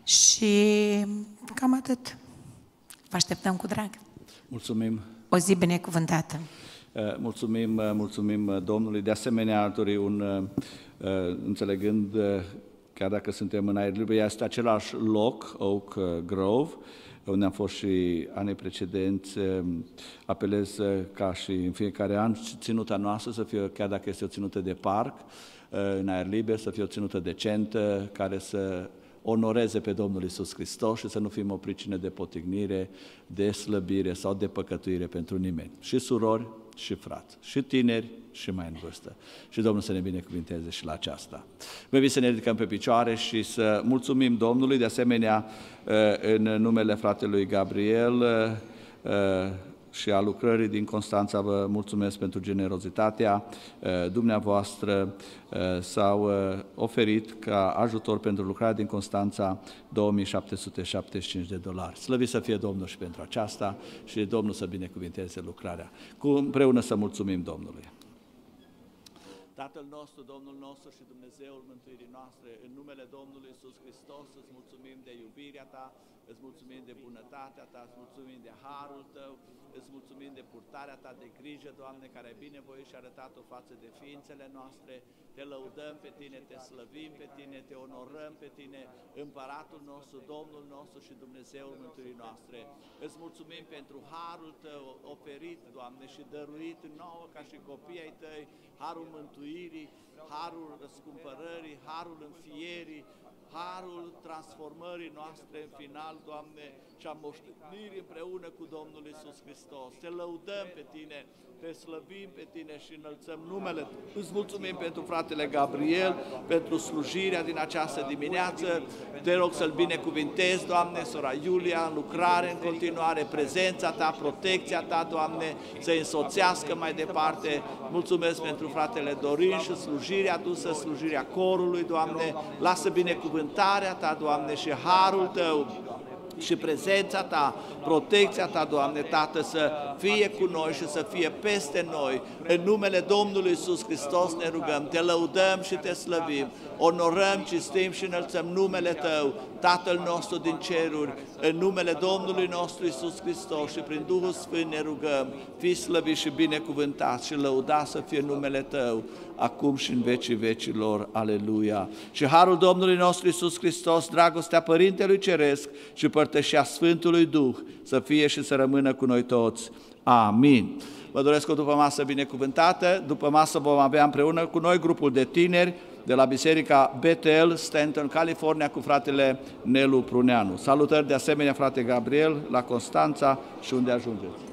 Și cam atât. Vă așteptăm cu drag. Mulțumim. O zi binecuvântată. Mulțumim, mulțumim Domnului. De asemenea, dori un, înțelegând, chiar dacă suntem în aer liber, este același loc, Oak Grove, unde am fost și anii precedenți. Apelez ca și în fiecare an ținuta noastră să fie, chiar dacă este o ținută de parc, în aer liber, să fie o ținută decentă, care să onoreze pe Domnul Iisus Hristos și să nu fim o pricină de potignire, de slăbire sau de păcătuire pentru nimeni. Și surori, și frați, și tineri, și mai în vârstă. Și Domnul să ne binecuvinteze și la aceasta. Vă să ne ridicăm pe picioare și să mulțumim Domnului, de asemenea, în numele fratelui Gabriel și a lucrării din Constanța, vă mulțumesc pentru generozitatea dumneavoastră. S-au oferit ca ajutor pentru lucrarea din Constanța două mii șapte sute șaptezeci și cinci de dolari. Slăvit să fie Domnul și pentru aceasta și Domnul să binecuvinteze lucrarea. Cu împreună să mulțumim Domnului. Tatăl nostru, Domnul nostru și Dumnezeul mântuirii noastre, în numele Domnului Iisus Hristos, îți mulțumim de iubirea Ta, îți mulțumim de bunătatea Ta, îți mulțumim de harul Tău, îți mulțumim de purtarea Ta de grijă, Doamne, care ai binevoit și arătat-o față de ființele noastre. Te lăudăm pe Tine, te slăvim pe Tine, te onorăm pe Tine, Împăratul nostru, Domnul nostru și Dumnezeul mântuirii noastre. Îți mulțumim pentru harul Tău oferit, Doamne, și dăruit nouă ca și copii ai Tăi, harul mântuirii, harul răscumpărării, harul înfierii, harul transformării noastre în final, Doamne, și a moștenirii împreună cu Domnul Iisus Hristos. Te lăudăm pe Tine, Te slăvim pe Tine și înălțăm numele. Îți mulțumim pentru fratele Gabriel, pentru slujirea din această dimineață. Te rog să-l binecuvintezi, Doamne, sora Iulia, în lucrare, în continuare, prezența Ta, protecția Ta, Doamne, să-i însoțească mai departe. Mulțumesc pentru fratele Dorin și slujirea adusă, slujirea corului, Doamne. Lasă binecuvântarea Ta, Doamne, și harul Tău și prezența Ta, protecția Ta, Doamne, Tată, să fie cu noi și să fie peste noi. În numele Domnului Iisus Hristos ne rugăm, Te lăudăm și Te slăvim, onorăm, cinstim și înălțăm numele Tău, Tatăl nostru din ceruri, în numele Domnului nostru Iisus Hristos și prin Duhul Sfânt ne rugăm, fii slăvit și binecuvântat și lăudat să fie numele Tău, acum și în vecii vecilor. Aleluia! Și harul Domnului nostru Iisus Hristos, dragostea Părintelui Ceresc și părtășia Sfântului Duh să fie și să rămână cu noi toți. Amin. Vă doresc o după masă binecuvântată. După masă vom avea împreună cu noi grupul de tineri de la Biserica Bethel, Stanton, California, cu fratele Nelu Pruneanu. Salutări de asemenea, frate Gabriel, la Constanța și unde ajungeți.